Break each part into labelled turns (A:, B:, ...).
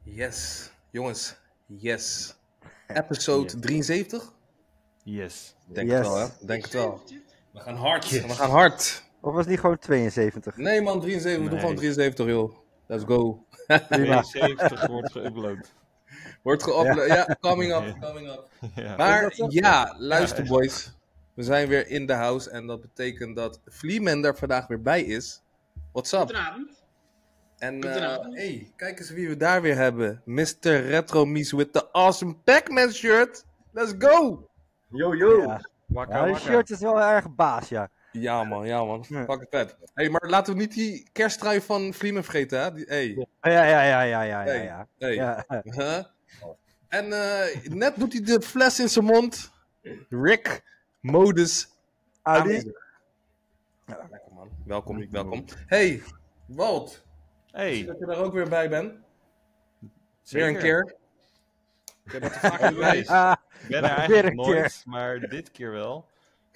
A: Yes, jongens, yes. Episode 73?
B: Yes.
A: Denk het wel, hè? Denk het wel. We gaan hard,
B: Yes.
A: we gaan hard.
C: Of was het niet gewoon 72?
A: Nee man, 73, we doen gewoon 73 joh. Let's go.
C: Prima.
B: 72 wordt geüpload.
A: Wordt geüpload, ja, coming up, coming up.
B: Ja.
A: Maar
C: Is dat zo?
A: ja, luister
B: Ja,
A: boys. We zijn weer in de house en dat betekent dat Vleeman er vandaag weer bij is. What's up?
D: Goedenavond.
A: En
D: Goedenavond.
A: hey, kijk eens wie we daar weer hebben. Mr. Retro Mies with the awesome Pac-Man shirt. Let's go!
E: Yo, yo.
C: Ja.
B: Wakka,
C: Ja, die
B: wakka.
C: shirt is wel erg baas, ja.
A: Ja man,
C: Ja.
A: Pak het vet. Hey, maar laten we niet die kersttrui van Vleeman vergeten, hè? Hey,
C: Ja.
A: hey.
C: Ja.
A: Huh? En net doet hij de fles in zijn mond. Rick Modus.
C: Audi.
A: Lekker man. Welkom, welkom. Hey, Walt.
B: Hey,
A: Dat je er ook weer bij bent.
B: zeker.
A: Weer een keer. Ik heb dat er vaak niet bij.
C: Ah,
B: Ik ben er
C: weer
B: eigenlijk
C: een keer.
B: nooit, maar dit keer wel.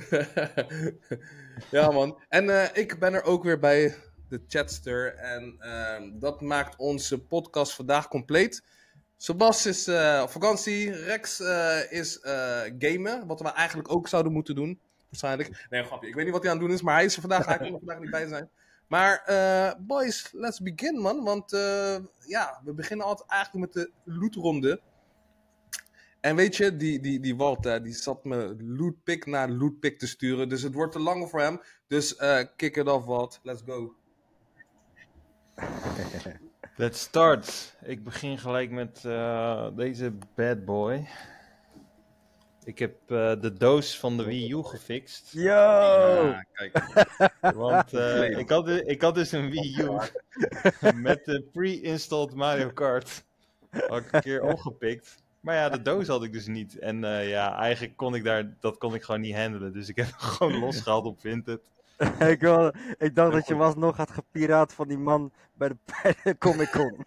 A: Ja man. En ik ben er ook weer bij, de chatster. En dat maakt onze podcast vandaag compleet. Sebas is op vakantie. Rex is gamen. Wat we eigenlijk ook zouden moeten doen. Waarschijnlijk. Nee, grapje. Ik weet niet wat hij aan het doen is. Maar hij is er vandaag. Hij kon er vandaag niet bij zijn. Maar boys, let's begin man. Want ja, we beginnen altijd eigenlijk met de lootronde. En weet je, die Walt, die zat me lootpick naar lootpick te sturen. Dus het wordt te lang voor hem. Dus kick it off, Walt. Let's go.
B: Let's start. Ik begin gelijk met deze bad boy. Ik heb de doos van de Wii U gefixt.
C: Yo!
A: Ja, kijk.
B: Want ik had dus een Wii U met de pre-installed Mario Kart. Had ik een keer opgepikt. Maar ja, de doos had ik dus niet. En ja, eigenlijk kon ik dat kon ik gewoon niet handelen. Dus ik heb hem gewoon losgehaald op Vinted.
C: Ik dacht dat je was nog had gepiraat van die man bij de Comic Con.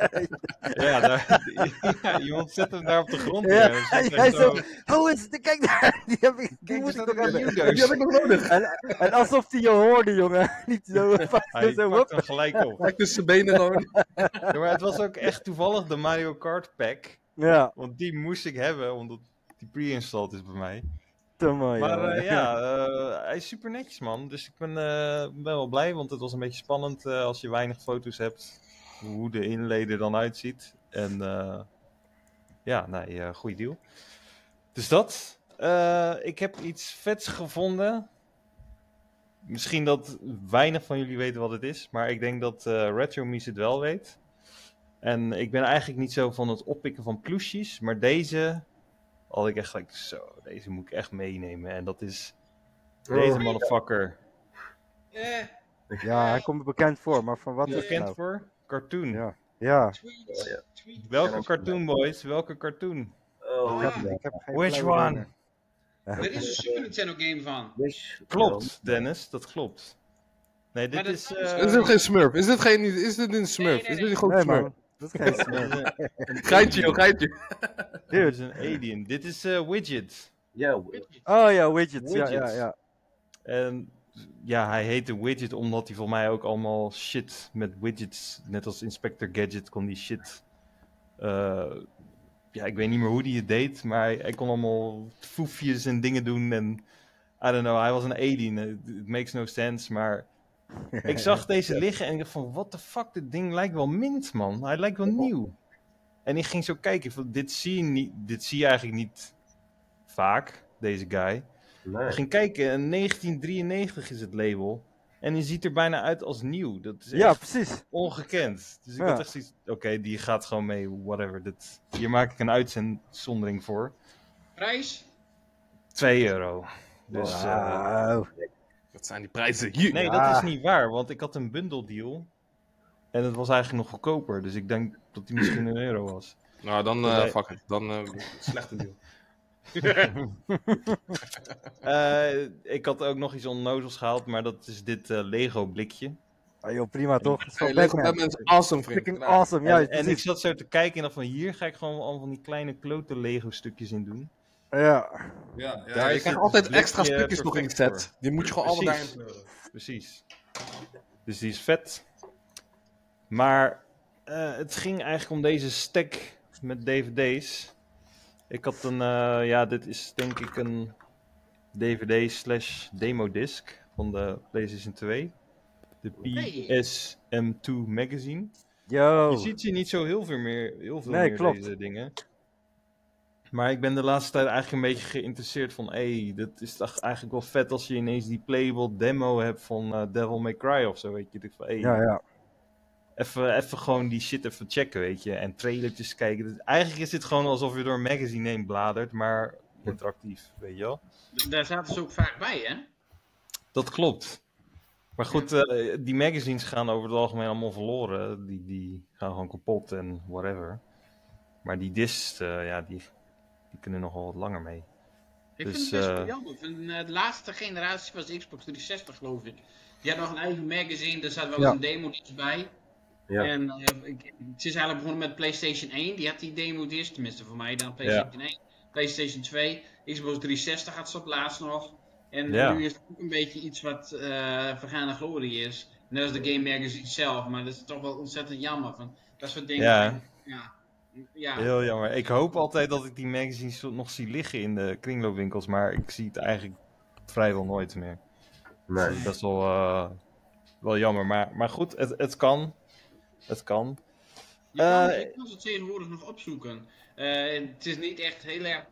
B: Ja, iemand zet hem daar op de grond.
C: Ja,
B: neer. Dus
C: hij
B: zo,
C: Oh, kijk daar! Die heb ik, die moet ik nog hebben.
A: Die heb ik nog nodig.
C: En alsof hij je hoorde, jongen. Niet zo
B: hij
C: vast zo
B: pakt
C: op.
B: hem gelijk op.
A: Kijk tussen zijn benen gewoon.
B: Ja, maar het was ook echt toevallig de Mario Kart pack.
C: Ja,
B: Want die moest ik hebben, omdat die pre-installed is bij mij.
C: te mooi.
B: Maar
C: jongen.
B: hij is super netjes, man. Dus ik ben wel blij, want het was een beetje spannend als je weinig foto's hebt. Hoe de inlay er dan uitziet. En ja, nee, goede deal. Dus dat. Ik heb iets vets gevonden. Misschien dat weinig van jullie weten wat het is. Maar ik denk dat Retro Mies het wel weet. En ik ben eigenlijk niet zo van het oppikken van ploesjes. Maar deze had ik echt gelijk zo. Deze moet ik echt meenemen. En dat is deze motherfucker.
C: Ja, hij komt me bekend voor, maar van wat is het
B: Bekend
C: nou?
B: voor? Cartoon.
C: Ja. Ja.
B: Welke cartoon, boys? Welke cartoon?
E: Oh,
C: Ik heb geen
B: Which
C: flauw idee
B: one?
C: meer.
D: Er is een Super Nintendo game van.
B: Klopt, Dennis, dat klopt. Nee, dit
D: Maar dat
B: is...
D: is-
A: Is dit geen Smurf? Is dit een Smurf?
D: Nee,
A: Is
D: nee.
A: dit gewoon
C: Nee,
A: Smurf?
C: man. Dat is geen Smurf.
A: Geitje joh, geitje.
B: Dit is een alien. Dit is Widget.
E: Ja,
C: Oh ja, widgets. Ja,
B: Widgets.
C: ja.
B: En ja, hij heette Widget omdat hij voor mij ook allemaal shit met widgets, net als Inspector Gadget, kon die shit. Ja, ik weet niet meer hoe die het deed, maar hij kon allemaal foefjes en dingen doen. En I don't know, hij was een alien. It makes no sense, maar ik zag deze liggen en ik dacht van, what the fuck, dit ding lijkt wel mint, man. Hij lijkt wel nieuw. En ik ging zo kijken, van, dit zie je eigenlijk niet vaak, deze guy.
E: nee.
B: Ik ging kijken en 1993 is het label. En die ziet er bijna uit als nieuw. Dat is echt
C: Ja, precies.
B: ongekend. Dus ik
C: Ja.
B: had echt zoiets, oké, die gaat gewoon mee, whatever. Hier maak ik een uitzondering voor.
D: Prijs?
B: €2. Dus
C: Wauw.
A: Wat zijn die prijzen hier?
B: nee,
C: Ja.
B: dat is niet waar, want ik had een bundle deal. En het was eigenlijk nog goedkoper. Dus ik denk dat die misschien €1 was.
A: Nou, dan
B: Nee.
A: fuck it. Dan slechte deal.
B: Ik had ook nog iets onnozels gehaald, maar dat is dit Lego blikje.
C: Ah, joh, prima toch? Het is van
A: Hey, Lego
C: Batman.
A: Batman is awesome, vriend.
C: Freaking
A: Ja.
C: awesome, juist.
B: En ik
C: precies.
B: zat zo te kijken en dacht van hier ga ik gewoon al van die kleine klote Lego stukjes in doen.
C: Ja.
A: Ja,
B: Daar
A: je
B: is
A: krijgt
B: het
A: altijd
B: blikje
A: extra stukjes nog in de
B: perfect
A: set. Die moet je gewoon allemaal
B: Precies.
A: daarin pleuren.
B: Precies. Dus die is vet. Maar Het ging eigenlijk om deze stack met DVD's. Ik had dit is denk ik een DVD/demo-disc van de PlayStation 2. De PSM2 Magazine.
C: Yo.
B: Je ziet hier niet zo heel veel meer
C: Nee, klopt.
B: deze dingen. Maar ik ben de laatste tijd eigenlijk een beetje geïnteresseerd van... dat is toch eigenlijk wel vet als je ineens die playable demo hebt van Devil May Cry of zo, weet je. Ik van,
C: Ja.
B: Even gewoon die shit even checken, weet je. En trailertjes kijken. Dus eigenlijk is dit gewoon alsof je door een magazine heen bladert, maar interactief, weet je wel.
D: Daar zaten ze ook vaak bij, hè?
B: Dat klopt. Maar goed, die magazines gaan over het algemeen allemaal verloren. Die gaan gewoon kapot en whatever. Maar die discs, die kunnen nog wel wat langer mee.
D: Ik
B: Dus,
D: vind het best wel jammer. De laatste generatie was de Xbox 360, geloof ik. Die had nog een eigen magazine, daar zat wel eens een demo-disc bij.
C: Ja.
D: En het is eigenlijk begonnen met PlayStation 1, die had die demo-disc, tenminste voor mij dan PlayStation 1. PlayStation 2, Xbox 360 had ze op laatst nog. En nu is het ook een beetje iets wat vergane glorie is. Net als de Game Magazine zelf, maar dat is toch wel ontzettend jammer. Van dat soort dingen. Ja.
B: Heel jammer. Ik hoop altijd dat ik die magazines nog zie liggen in de kringloopwinkels, maar ik zie het eigenlijk vrijwel nooit meer.
E: Nee.
B: Dus dat is wel jammer. Maar goed, het kan. Het kan.
D: Je kan ze tegenwoordig nog opzoeken. Het is niet echt heel erg...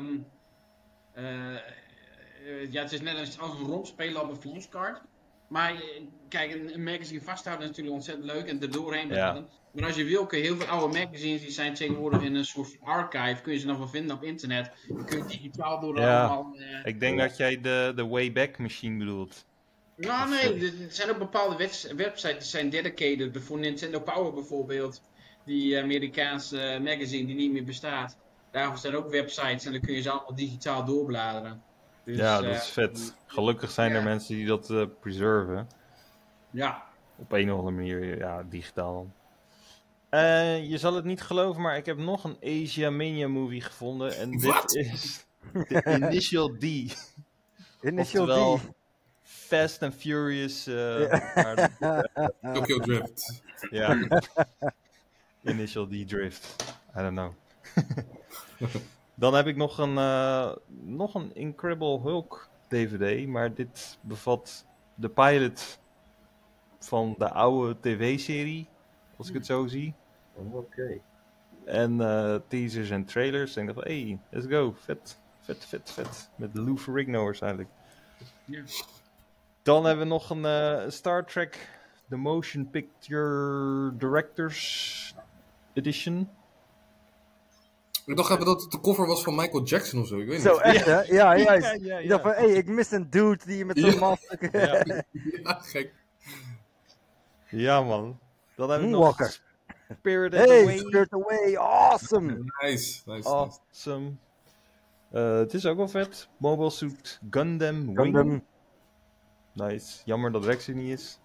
D: het is net als een rolspelen op een flashcard. Maar kijk, een magazine vasthouden is natuurlijk ontzettend leuk en er doorheen bladeren. Maar als je wil, kun je heel veel oude magazines, die zijn tegenwoordig in een soort archive, kun je ze nog wel vinden op internet. Dan kun je digitaal door allemaal...
B: ik denk dat jij de Wayback Machine bedoelt.
D: Nou nee, er zijn ook bepaalde websites die zijn dedicated. Voor Nintendo Power bijvoorbeeld. Die Amerikaanse magazine die niet meer bestaat. Daarvoor zijn ook websites en dan kun je ze allemaal digitaal doorbladeren. Dus,
B: ja, dat is vet. Gelukkig zijn er mensen die dat preserven.
D: Ja.
B: Op een of andere manier, digitaal. Je zal het niet geloven, maar ik heb nog een Asia Mania movie gevonden. En dit is de Initial D.
C: Initial D.
B: Fast and Furious.
A: Tokyo Drift.
B: Ja. Initial D Drift. I don't know. Dan heb ik nog een Incredible Hulk DVD, maar dit bevat de pilot van de oude tv-serie, als ik het zo zie.
E: Oké.
B: En teasers en trailers. En ik dacht, let's go. Vet. Met Lou Ferrigno waarschijnlijk.
D: Ja.
B: Dan hebben we nog een Star Trek The Motion Picture Directors Edition.
A: Ik dacht even dat het de cover was van Michael Jackson of zo, ik weet niet.
C: Zo, echt hè? Ja, juist.
B: Ja.
C: Ik dacht van, ik mis een dude die met zo'n mask...
A: Ja, gek.
B: Ja, man. Dan hebben we
C: Moonwalker.
B: nog Spirited Away.
C: Spirit Away, awesome!
A: Nice.
B: Awesome. Het is ook wel vet. Mobile Suit Gundam Wing.
C: Gundam.
B: Nice. Jammer dat Rex er niet is.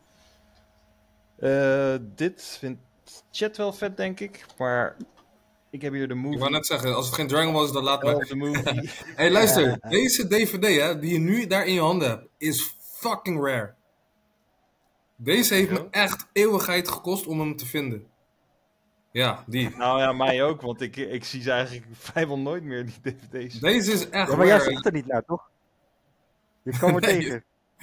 B: Dit vindt chat wel vet, denk ik. Maar ik heb hier de movie.
A: Ik wou net zeggen, als het geen Dragon Ball is, dan laat maar.
B: De movie.
A: Hey, luister. Deze DVD, hè, die je nu daar in je handen hebt, is fucking rare. Deze heeft me echt eeuwigheid gekost om hem te vinden. Ja, die.
B: Nou ja, mij ook, want ik zie ze eigenlijk vrijwel nooit meer, die dvd's.
A: Deze is echt
C: Ja, maar jij
A: rare.
C: zoekt er niet naar, toch? Je kwam er tegen.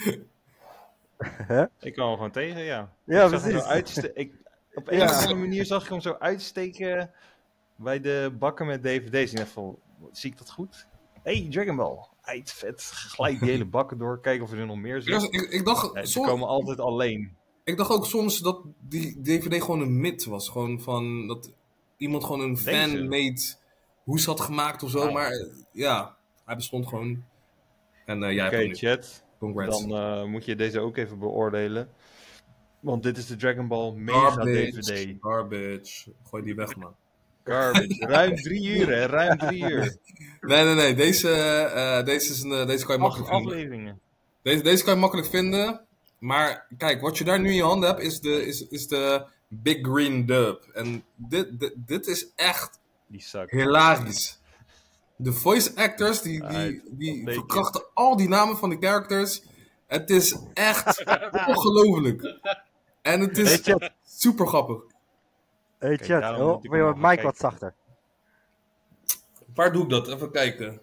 B: Ik kwam hem gewoon tegen, ja.
C: Ja,
B: Ik zag hem
C: precies.
B: zo op een of andere manier zag ik hem zo uitsteken bij de bakken met dvd's. En ik dacht van, zie ik dat goed? Dragon Ball. Vet. Gelijk die hele bakken door, kijken of er nog meer zit.
A: Ik dacht,
B: Nee, ze
A: soms,
B: komen altijd alleen.
A: ik dacht ook soms dat die DVD gewoon een myth was. Gewoon van dat iemand gewoon een fan-made hoes had gemaakt of zo. Maar ja, hij bestond gewoon. En jij hebt hem
B: Oké,
A: nu.
B: chat.
A: Congrats.
B: Dan moet je deze ook even beoordelen. Want dit is de Dragon Ball Mega DVD.
A: Garbage. Gooi die weg, man.
B: Garbage. Ruim 3 uur, hè? Ruim 3 uur.
A: Nee. Deze kan je
B: 8
A: makkelijk vinden.
B: afleveringen.
A: Deze kan je makkelijk vinden. Maar kijk, wat je daar nu in je handen hebt, is de Big Green Dub. En dit is echt
B: Die zak.
A: hilarisch. De voice actors, die verkrachten al die namen van de characters. Het is echt ongelooflijk. En het is super grappig.
C: Hey
B: Kijk,
C: chat,
B: daarom
C: oh,
B: moet ik
C: wil je
B: hem nog
C: Mike
B: gaan
C: wat
B: kijken.
C: zachter?
A: Waar doe ik dat? Even kijken.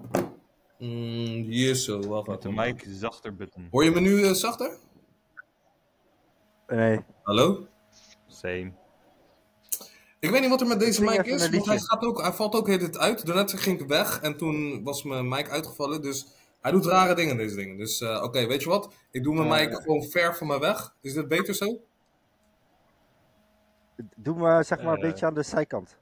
A: Hier zo, wacht
B: Met de
A: even.
B: mic zachter button.
A: Hoor je me nu zachter?
C: Nee.
A: Hallo?
B: Same.
A: Ik weet niet wat er met deze
C: Zing
A: mic
C: even
A: is,
C: een
A: want
C: liedje.
A: hij valt ook de hele tijd uit. Daarnet ging ik weg en toen was mijn mic uitgevallen. Dus hij doet rare dingen, deze dingen. Dus oké, weet je wat? Ik doe mijn mic gewoon ver van me weg. Is dit beter zo?
C: Doe maar zeg maar een beetje aan de zijkant.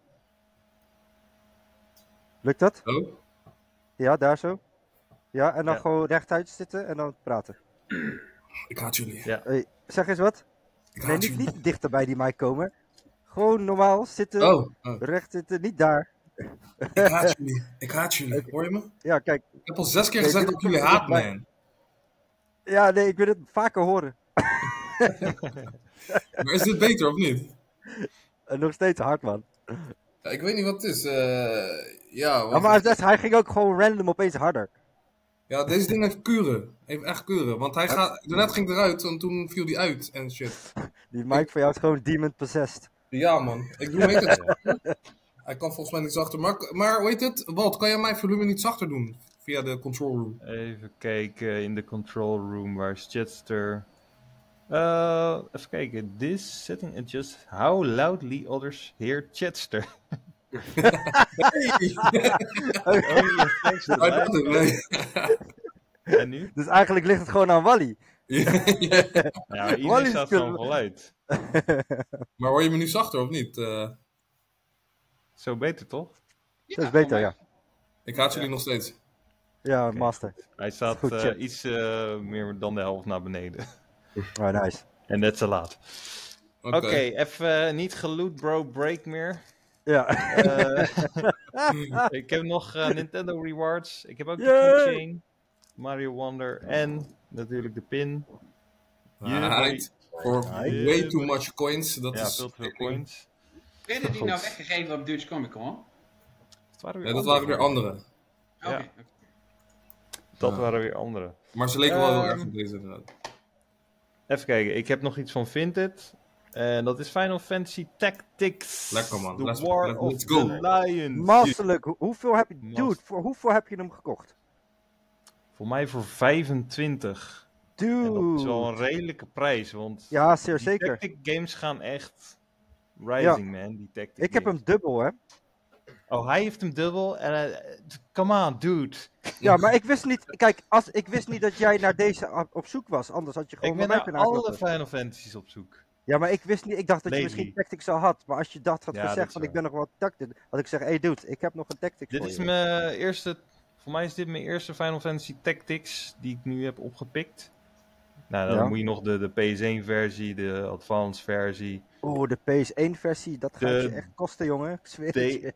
C: Lukt dat?
A: Oh?
C: Ja, daar zo. Ja, en dan
B: Ja.
C: gewoon rechtuit zitten en dan praten.
A: Ik haat jullie.
B: Ja.
C: Hey, zeg eens wat.
A: Ik
C: Nee,
A: haat
C: niet,
A: jullie.
C: niet dichter bij die mic komen. Gewoon normaal zitten,
A: Oh,
C: recht zitten, niet daar.
A: ik haat jullie. Ik haat jullie. Hoor je me?
C: Ja, kijk.
A: Ik heb al 6 keer
C: Nee,
A: gezegd
C: dit
A: dat jullie
C: komt
A: haat,
C: erbij.
A: man.
C: Ja, nee, ik wil het vaker horen.
A: Maar is dit beter of niet?
C: En nog steeds hard, man.
A: Ja, ik weet niet wat het is.
C: Ja, maar hij ging ook gewoon random opeens harder.
A: Ja, deze ding heeft kuren. Heeft echt kuren. Want hij gaat... Daarnet ging het eruit en toen viel hij uit en shit.
C: Die mic van jou is gewoon demon possessed.
A: Ja, man. Ik doe weet het. Hij kan volgens mij niet zachter. Maar hoe heet het? Walt, kan jij mijn volume niet zachter doen? Via de control room.
B: Even kijken in de control room. Waar is Chatster? Even kijken. This setting adjusts how loudly others hear Chatster. Oh, ja, thanks to
A: Oh, dat
B: that.
A: is nee.
B: En nu?
C: Dus eigenlijk ligt het gewoon aan Wally.
A: Ja.
B: Ja, maar
C: Wally
B: iedereen
C: is
B: staat
C: kul-
B: gewoon voluit.
A: Maar hoor je me nu zachter of niet?
B: Zo beter toch?
D: Ja,
C: Dat is beter,
D: voor mij.
C: ja.
A: Ik haat jullie nog steeds.
C: Ja,
B: Oké.
C: master.
B: Hij staat
C: Goed, chat.
B: iets meer dan de helft naar beneden.
C: Oh, nice.
B: En net zo laat.
A: Oké.
B: Oké, even niet geloot bro break meer.
C: Ja.
B: Ik heb nog Nintendo Rewards. Ik heb ook de
C: Yay!
B: keychain. Mario Wonder en natuurlijk de pin.
A: Right. Voor
B: Right.
A: way too much coins. Dat
B: Ja,
A: is...
B: veel te veel coins.
D: Werden die
B: Goed.
D: nou weggegeven op Dutch Comic Con?
B: Dat waren weer
A: Ja, dat
B: andere.
A: waren weer andere.
D: Oké.
B: Ja. Dat waren weer andere.
A: Maar ze leken wel heel
B: Ehm,
A: erg op deze inderdaad.
B: Even kijken, ik heb nog iets van Vinted. En dat is Final Fantasy Tactics.
A: Lekker, man.
B: The
A: Let's
B: War of
A: go.
B: the Lions.
C: Masterlijk. Hoeveel heb je...
B: Mas-
C: Dude, voor hoeveel heb je hem gekocht?
B: Voor mij voor 25. En dat is wel een
C: Dude.
B: redelijke prijs, want
C: Ja, zeer
B: die
C: zeker.
B: tactic games gaan echt rising, man. Die tactic
C: Ik heb
B: games.
C: hem dubbel, hè.
B: Oh, hij heeft hem dubbel. En come on, dude.
C: Ja, maar ik wist niet... Kijk, ik wist niet dat jij naar deze op zoek was. Anders had je
B: Ik
C: gewoon
B: ben
C: bij
B: naar
C: mij kunnen
B: alle
C: aankloppen.
B: Final Fantasies op zoek.
C: Ja, maar ik wist niet... Ik dacht dat je
B: Lately.
C: misschien Tactics al had. Maar als je dat had
B: Ja, dat
C: gezegd,
B: is
C: van ik
B: waar.
C: ben nog wat Tactics... Had ik zeggen, hey dude, ik heb nog een Tactics
B: Dit
C: voor
B: is
C: je.
B: mijn eerste... Voor mij is dit mijn eerste Final Fantasy Tactics die ik nu heb opgepikt. Nou, dan
C: Ja.
B: moet je nog de PS1-versie, de Advanced versie.
C: Oh, de PS1-versie, dat gaat
B: De-
C: je echt kosten, jongen. Ik zweer het je.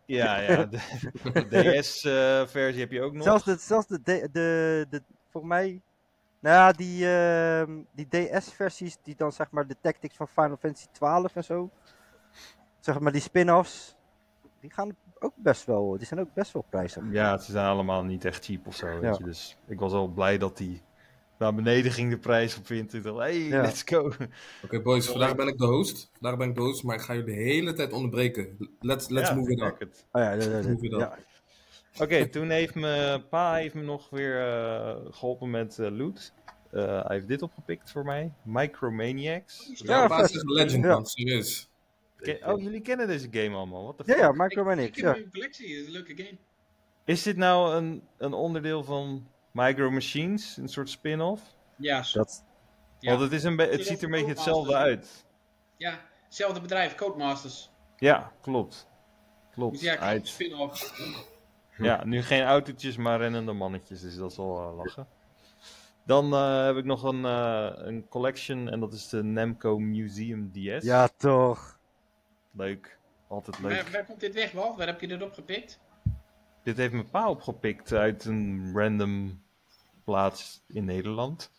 B: De DS-versie heb je ook nog.
C: Zelfs volgens mij, nou ja, die DS-versies, die dan zeg maar de tactics van Final Fantasy 12 en zo, zeg maar die spin-offs, die gaan ook best wel, die zijn ook best wel prijzig.
B: Ja, ze zijn allemaal niet echt cheap of zo, weet
C: Ja.
B: je. Dus ik was al blij dat die naar beneden ging, de prijs op Vinted. Hey,
C: Ja.
B: let's go.
A: Oké, boys, vandaag ben ik de host. Maar ik ga jullie de hele tijd onderbreken. Let's
B: Ja,
A: move it
B: ik
A: on.
B: merk het.
C: Oh ja,
A: Hoe je dat?
C: ja.
B: Oké, toen heeft mijn pa me nog weer geholpen met loot. Hij heeft dit opgepikt voor mij. Micromaniacs.
A: Ja,
C: Ja,
A: maar het is
C: vet.
A: een legend,
C: Ja.
A: man. Serieus.
B: Oh, jullie kennen deze game allemaal. What the
C: Ja,
B: fuck?
C: ja,
D: Ik
C: Micromanix,
D: heb
C: ja.
D: hem in collectie, het is een leuke game.
B: Is dit nou een onderdeel van Micro Machines? Een soort spin-off?
D: Ja,
C: Dat,
D: ja.
B: Want het ziet er een beetje hetzelfde uit.
D: Ja, hetzelfde bedrijf, Codemasters.
B: Ja, klopt.
D: Dus
B: Klopt.
D: ja,
B: Uit.
D: spin-off.
B: Ja, nu geen autootjes, maar rennende mannetjes, dus dat is wel lachen. Dan heb ik nog een collection en dat is de Namco Museum DS.
C: ja, toch.
B: Leuk. Altijd leuk.
D: Waar komt dit weg, Walt? Waar heb je dit opgepikt?
B: Dit heeft mijn pa opgepikt uit een random plaats in Nederland.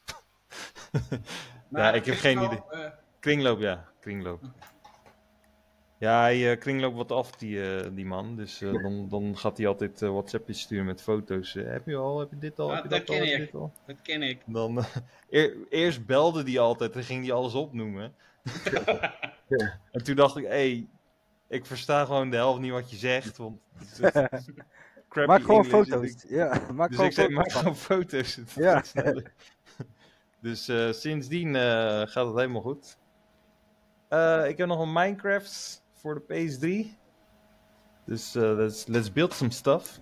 B: Ja, ik heb geen idee. Kringloop, ja. Kringloop. Ja, hij kringloopt wat af, die man. Dus dan gaat hij altijd WhatsAppjes sturen met foto's. Heb je dit al?
D: Ah,
B: Heb je
D: dat
B: al?
D: ken
B: Heb je
D: ik.
B: dit al?
D: Dat ken ik.
B: Dan, eerst belde hij altijd en ging hij alles opnoemen. En toen dacht ik, Ik versta gewoon de helft niet wat je zegt, want het is crappy
C: Maak gewoon
B: English.
C: foto's. Ja, maak
B: Dus
C: gewoon
B: ik zei,
C: foto's.
B: maak gewoon foto's. Het
C: Ja.
B: gaat sneller. Dus sindsdien gaat het helemaal goed. Ik heb nog een Minecraft voor de PS3. Dus let's build some stuff.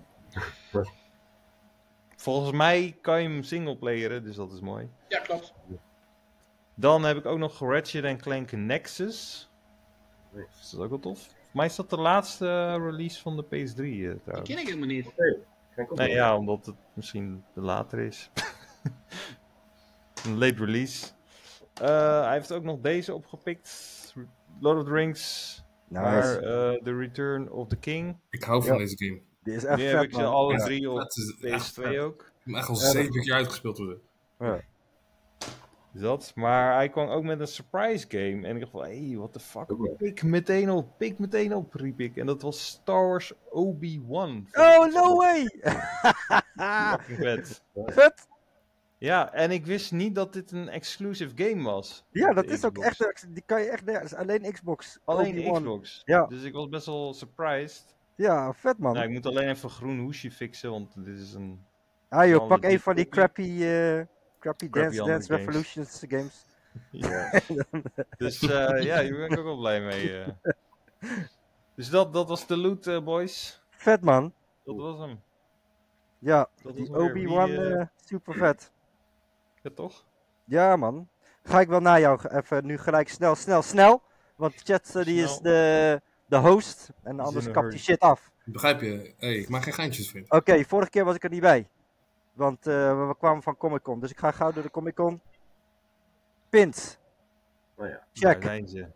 B: Volgens mij kan je hem singleplayeren, dus dat is mooi.
D: Ja, klopt.
B: Dan heb ik ook nog Ratchet Clank Nexus.
E: Nice.
B: Dat is ook wel tof. Voor mij is dat de laatste release van de PS3
D: Die
B: trouwens.
D: ken ik helemaal niet.
E: Kijk op.
B: Nee, ja, omdat het misschien de later is. Een late release. Hij heeft ook nog deze opgepikt. Lord of the Rings. Maar
C: Nice.
B: The Return of the King.
E: Ik hou van
C: Ja.
E: deze game.
C: Die is echt
B: Nu
C: vet,
B: heb ik ze
C: man.
B: alle
C: Ja.
B: 3 op
E: Dat is echt
B: PS2
E: vet.
B: ook.
E: Ik heb hem echt al
C: Ja,
E: 7 keer uitgespeeld worden.
C: Ja.
B: Dat. Maar hij kwam ook met een surprise game. En ik dacht van, hey, what the fuck.
E: Ook wel.
B: Pik meteen op, riep ik. En dat was Star Wars Obi-Wan.
C: Oh, no way!
B: Fucking vet.
C: Vet!
B: Ja, en ik wist niet dat dit een exclusive game was.
C: Ja,
B: op
C: dat
B: de
C: is ook
B: Xbox.
C: echt... Die kan je echt nergens... Alleen Xbox.
B: Alleen
C: Obi-Wan.
B: Xbox.
C: Ja.
B: Dus ik was best wel surprised.
C: Ja, vet, man.
B: Nou, ik moet alleen even een groen hoesje fixen, want dit is een...
C: Ah joh,
B: Dan
C: pak
B: die
C: een van die
B: crappy-
C: crappy
B: crappy
C: Dance
B: andere games.
C: Revolutions games.
B: Ja. Dus ja, hier ben ik ook wel blij mee. Dus dat was de loot, boys.
C: Vet, man.
B: Dat was hem.
C: Ja,
B: Dat was
C: die
B: hem weer.
C: Obi-Wan,
B: Wie,
C: super vet.
B: ja, toch?
C: Ja, man. Ga ik wel naar jou even nu gelijk snel. Want Chat die is
B: Snel.
C: de host. En
B: in
C: anders
B: een
C: kapt
B: hurry.
C: die shit af.
E: Begrijp je? Hey, ik maak geen geintjes, vriend.
C: Oké, vorige keer was ik er niet bij. Want we kwamen van Comic Con. Dus ik ga gauw door de Comic Con. Pins.
E: Nou ja.
B: Daar
C: Check.
B: zijn ze.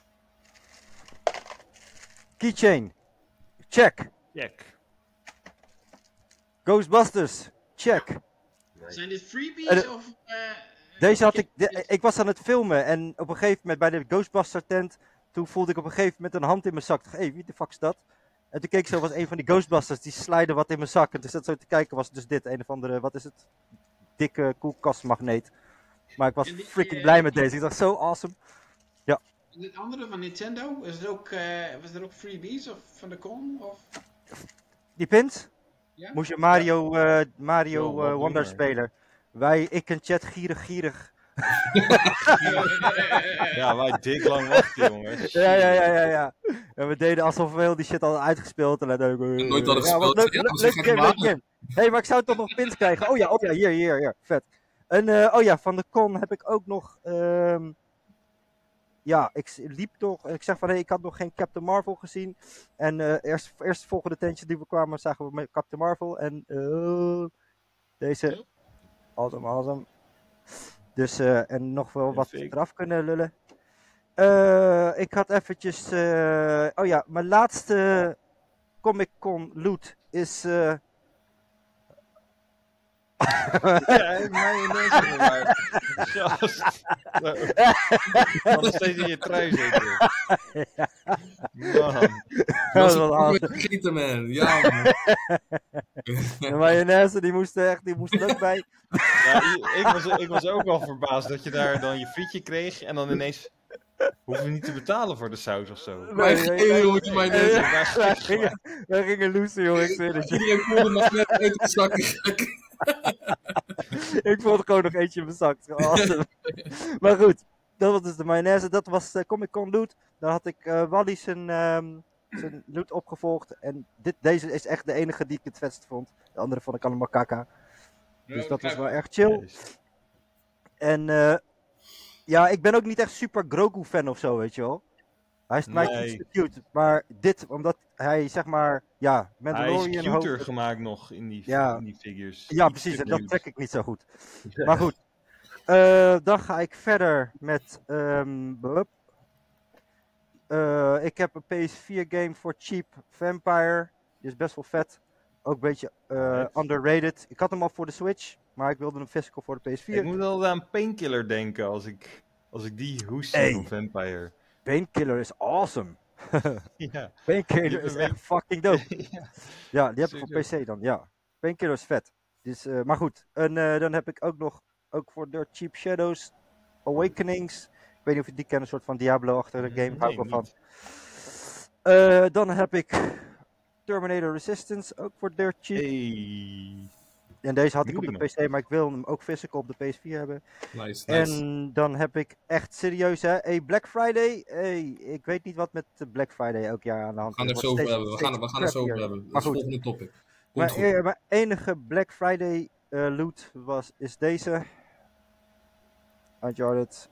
C: Keychain. Check.
B: Check.
C: Ghostbusters. Check.
D: Zijn dit freebies of...
C: Deze had ik was aan het filmen en op een gegeven moment bij de Ghostbuster tent, toen voelde ik op een gegeven moment een hand in mijn zak. Ik dacht, hé, wie de fuck is dat? En toen keek ik zo, was een van die Ghostbusters, die slide wat in mijn zak. En toen zat zo te kijken, was dus dit, een of andere, wat is het? Dikke koelkastmagneet. Maar ik was
D: En die-
C: freaking blij met deze. Ik dacht, zo awesome.
D: Het andere van Nintendo, was er ook freebies of van de con? Of...
C: Die pins?
D: Ja?
C: Moest je Mario
B: Yo, wat
C: Wonder
B: doen
C: spelen. Ik en Chat gierig.
B: Ja, wij dik lang wachten, jongens.
C: Ja. En we deden alsof we heel die shit al hadden en dan
E: nooit hadden
C: ja, wat
E: gespeeld.
C: leuk,
E: Ja, dat is
C: leuk
E: geen
C: game,
E: gekke
C: leuk game. Hé, maar ik zou toch nog pins krijgen? Oh ja, hier, vet. En oh ja, van de con heb ik ook nog, ja, ik liep toch, ik zeg van hé, ik had nog geen Captain Marvel gezien. En eerst volgende tentje die we kwamen, zagen we met Captain Marvel. En deze, awesome. Dus, en nog wel wat
B: Fake.
C: eraf kunnen lullen. Ik had eventjes, oh ja, mijn laatste Comic Con loot is,
B: Ja, mayonaise maar. Gast. Nog steeds in je trui zitten. Man.
C: dat is wel awesome.
E: Vergeten, man. Ja, man.
C: De mayonaise, die moest er ook bij.
B: Ja, ik was ook wel verbaasd dat je daar dan je frietje kreeg en dan ineens hoef je niet te betalen voor de saus of zo.
E: Wij geven, jongens, mijn neus.
C: Wij gingen loesen, jongen, ik zweer het je.
E: Iedereen voelde nog net uit de zak.
C: Ik vond er gewoon nog eentje in mijn zak. Awesome. Maar goed, dat was dus de mayonaise. Dat was Comic Con loot. Dan had ik Wally zijn loot opgevolgd. En deze is echt de enige die ik het vetst vond. De andere vond ik allemaal kaka. Dus dat was wel echt chill. En ja, ik ben ook niet echt super Grogu fan of zo, weet je wel. Hij is mij
B: Nee.
C: iets te cute. Maar dit, omdat hij zeg maar, ja,
B: Hij is
C: Mandalorian
B: cuter
C: hoofd-
B: gemaakt nog in die figures.
C: Ja,
B: Iets
C: precies.
B: te
C: En dat
B: cute.
C: trek ik niet zo goed. Maar goed. Dan ga ik verder met. Ik heb een PS4 game voor cheap Vampire. Die is best wel vet. Ook een beetje
B: Right.
C: underrated. Ik had hem al voor de Switch, maar ik wilde hem physical voor de PS4.
B: Ik moet wel aan Painkiller denken als ik die hoes zie
C: Hey.
B: van Vampire.
C: Painkiller is awesome.
B: Ja.
C: Painkiller is echt fucking dope.
B: Ja.
C: Ja, die heb ik voor
B: Sowieso.
C: PC dan. Ja. Painkiller is vet. Dus, maar goed. En dan heb ik ook nog, ook voor Dirt Cheap Shadows, Awakenings. Ik weet niet of je die kent, een soort van Diablo-achtige game. Hou ik wel
B: Nee,
C: van.
B: niet.
C: Dan heb ik Terminator Resistance, ook voor dirt cheap.
B: Hey.
C: En deze had ik op de
B: Moeilijk,
C: PC, maar ik wil hem ook physical op de PS4 hebben.
A: Nice.
C: En dan heb ik echt serieus, hè. Hey, Black Friday. Hey, ik weet niet wat met de Black Friday elk jaar aan de hand
A: We gaan
C: is.
A: het zo over hebben. We gaan het zo over
C: crappier.
A: hebben.
C: Maar
A: Dat is het
C: goed.
A: volgende topic. Komt goed.
C: Mijn enige Black Friday loot is deze. Uncharted.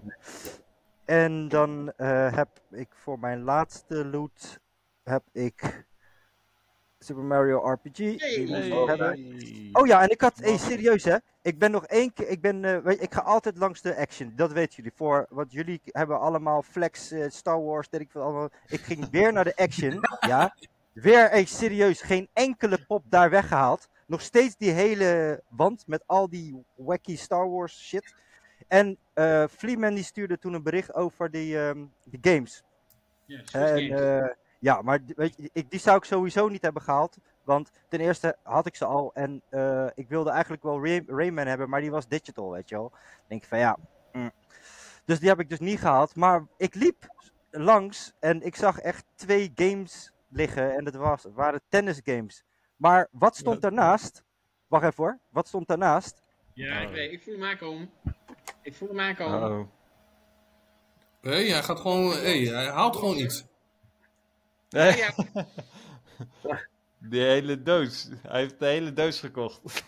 C: En dan heb ik voor mijn laatste loot heb ik Super Mario RPG. Die moet ik wel hebben. Oh ja, en ik had, serieus hè. Ik ben nog één keer, ik ga altijd langs de action. Dat weten jullie. Want jullie hebben allemaal Flex, Star Wars, weet ik veel allemaal. Ik ging weer naar de action. Ja. Weer, serieus, geen enkele pop daar weggehaald. Nog steeds die hele wand met al die wacky Star Wars shit. En Fleeman die stuurde toen een bericht over die games.
D: Ja,
C: En, ja, maar weet je, die zou ik sowieso niet hebben gehaald. Want ten eerste had ik ze al. En ik wilde eigenlijk wel Rayman hebben, maar die was digital, weet je wel. Dan denk ik van ja. Dus die heb ik dus niet gehaald. Maar ik liep langs en ik zag echt 2 games liggen. En dat waren tennisgames. Maar wat stond daarnaast? Wacht even hoor. Wat stond daarnaast?
D: Ja, ik weet. Ik voel hem aankomen. Ik voel hem aankomen.
B: Uh-oh.
A: Hey, hij gaat gewoon... Hey, hij haalt gewoon iets.
B: Nee,
D: Ja,
B: die hele doos. Hij heeft de hele doos gekocht.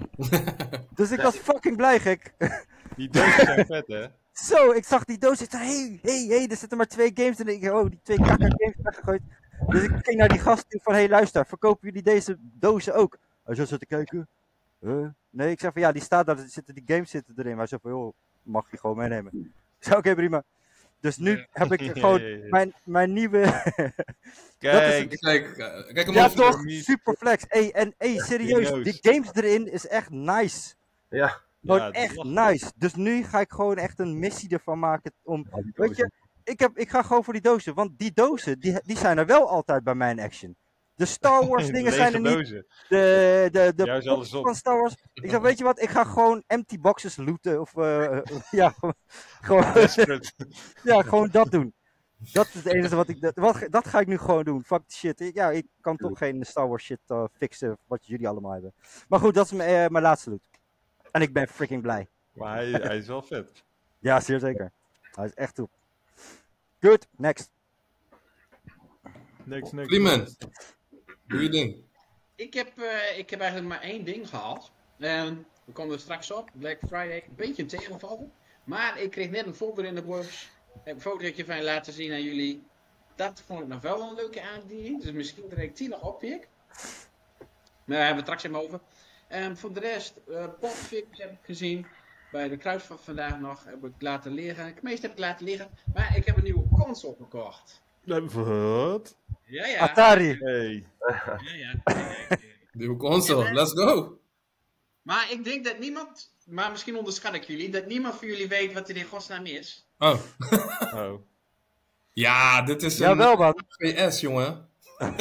C: Dus ik was fucking blij, gek.
B: Die dozen zijn vet, hè?
C: Zo, ik zag die doos. Ik zei, hey, er zitten maar 2 games in. Ik oh, die 2 games weggegooid. Dus ik ging naar die gast toe van, hey, luister, verkopen jullie deze dozen ook? Hij zo zit te kijken. Nee, ik zeg van, ja, die staat daar, die games zitten erin. Maar hij zei van, joh, mag je gewoon meenemen. Ik zei, oké, prima. Dus nu heb ik gewoon mijn nieuwe...
B: Kijk,
A: Kijk hem
C: Ja,
A: over.
C: toch? Super flex. Hey, en serieus,
B: doos.
C: die games erin is echt nice.
E: Ja.
C: Gewoon
B: Ja,
C: echt
B: dat
C: nice. Dus nu ga ik gewoon echt een missie ervan maken om... Weet je, ik ga gewoon voor die dozen. Want die dozen, die zijn er wel altijd bij mijn action. De Star Wars dingen zijn er niet.
B: Dozen.
C: De
B: Juist
C: pops
B: alles op.
C: van Star Wars. Ik zeg, weet je wat, ik ga gewoon empty boxes looten. Of ja, gewoon,
B: Desperate.
C: ja, gewoon dat doen. Dat is het enige wat ik... Dat ga ik nu gewoon doen. Fuck the shit. Ik kan toch geen Star Wars shit fixen wat jullie allemaal hebben. Maar goed, dat is mijn laatste loot. En ik ben freaking blij.
B: Maar hij is wel vet.
C: Ja, zeer zeker. Hij is echt top. Good, next.
B: Niks.
A: Clement, doe je ding.
D: ik heb eigenlijk maar 1 ding gehad. We komen er straks op. Black Friday. Een beetje een tegenvaller. Maar ik kreeg net een folder in de box. Ik heb een fotootje van laten zien aan jullie. Dat vond ik nog wel een leuke aanbieding. Dus misschien dat ik die nog oppik. Maar daar hebben we het straks even over. Voor de rest, Popfix heb ik gezien. Bij de kruis van vandaag nog heb ik laten liggen. Het meeste heb ik laten liggen. Maar ik heb een nieuwe console gekocht.
B: Wat?
D: Ja.
C: Atari.
B: Hey.
D: Ja.
A: Nieuwe console, let's go.
D: Maar ik denk dat niemand, maar misschien onderschat ik jullie, dat niemand van jullie weet wat er in godsnaam is.
A: Oh.
B: Oh.
A: Ja, dit is een
C: Jawel, man.
A: PS, jongen.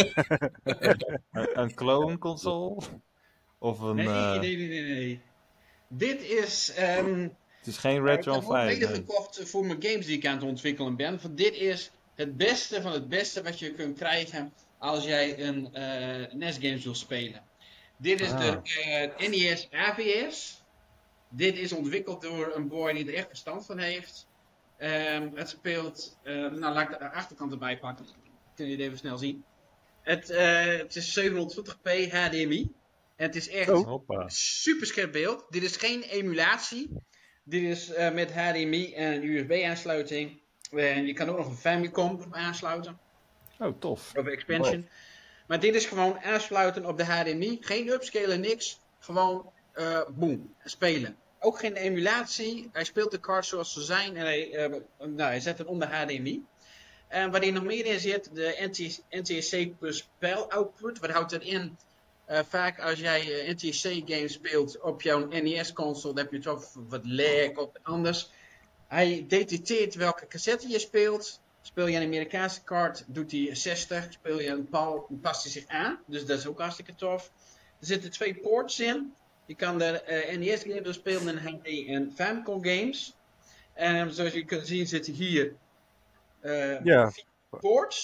B: Een clone console? Of een...
D: Nee. Dit is...
B: Het is geen
D: ik
B: Retro
D: heb ook
B: 5.
D: mede
B: nee.
D: gekocht voor mijn games die ik aan het ontwikkelen ben. Want dit is het beste van het beste wat je kunt krijgen als jij een NES-games wil spelen. Dit is de NES AVS. Dit is ontwikkeld door een boy die er echt verstand van heeft. Het speelt... laat ik de achterkant erbij pakken. Kun je het even snel zien. Het is 720p HDMI. En het is echt
B: Hoppa.
D: super scherp beeld. Dit is geen emulatie. Dit is met HDMI en een USB-aansluiting. En je kan ook nog een Famicom aansluiten.
B: Oh, tof.
D: Of expansion. Maar dit is gewoon aansluiten op de HDMI. Geen upscalen, niks. Gewoon boom, spelen. Ook geen emulatie. Hij speelt de cards zoals ze zijn. En hij zet het onder HDMI. En waar hij nog meer in zit, de NTSC plus pijl output. Wat houdt dat in? Vaak als jij NTSC games speelt op jouw NES-console, dan heb je toch wat lag of anders. Hij detecteert welke cassette je speelt. Speel je een Amerikaanse kaart, doet hij 60. Speel je een PAL, dan past hij zich aan. Dus dat is ook hartstikke tof. Er zitten 2 ports in. Je kan de NES games spelen in HD en Famicom games. En zoals je kunt zien zitten hier 4 ports.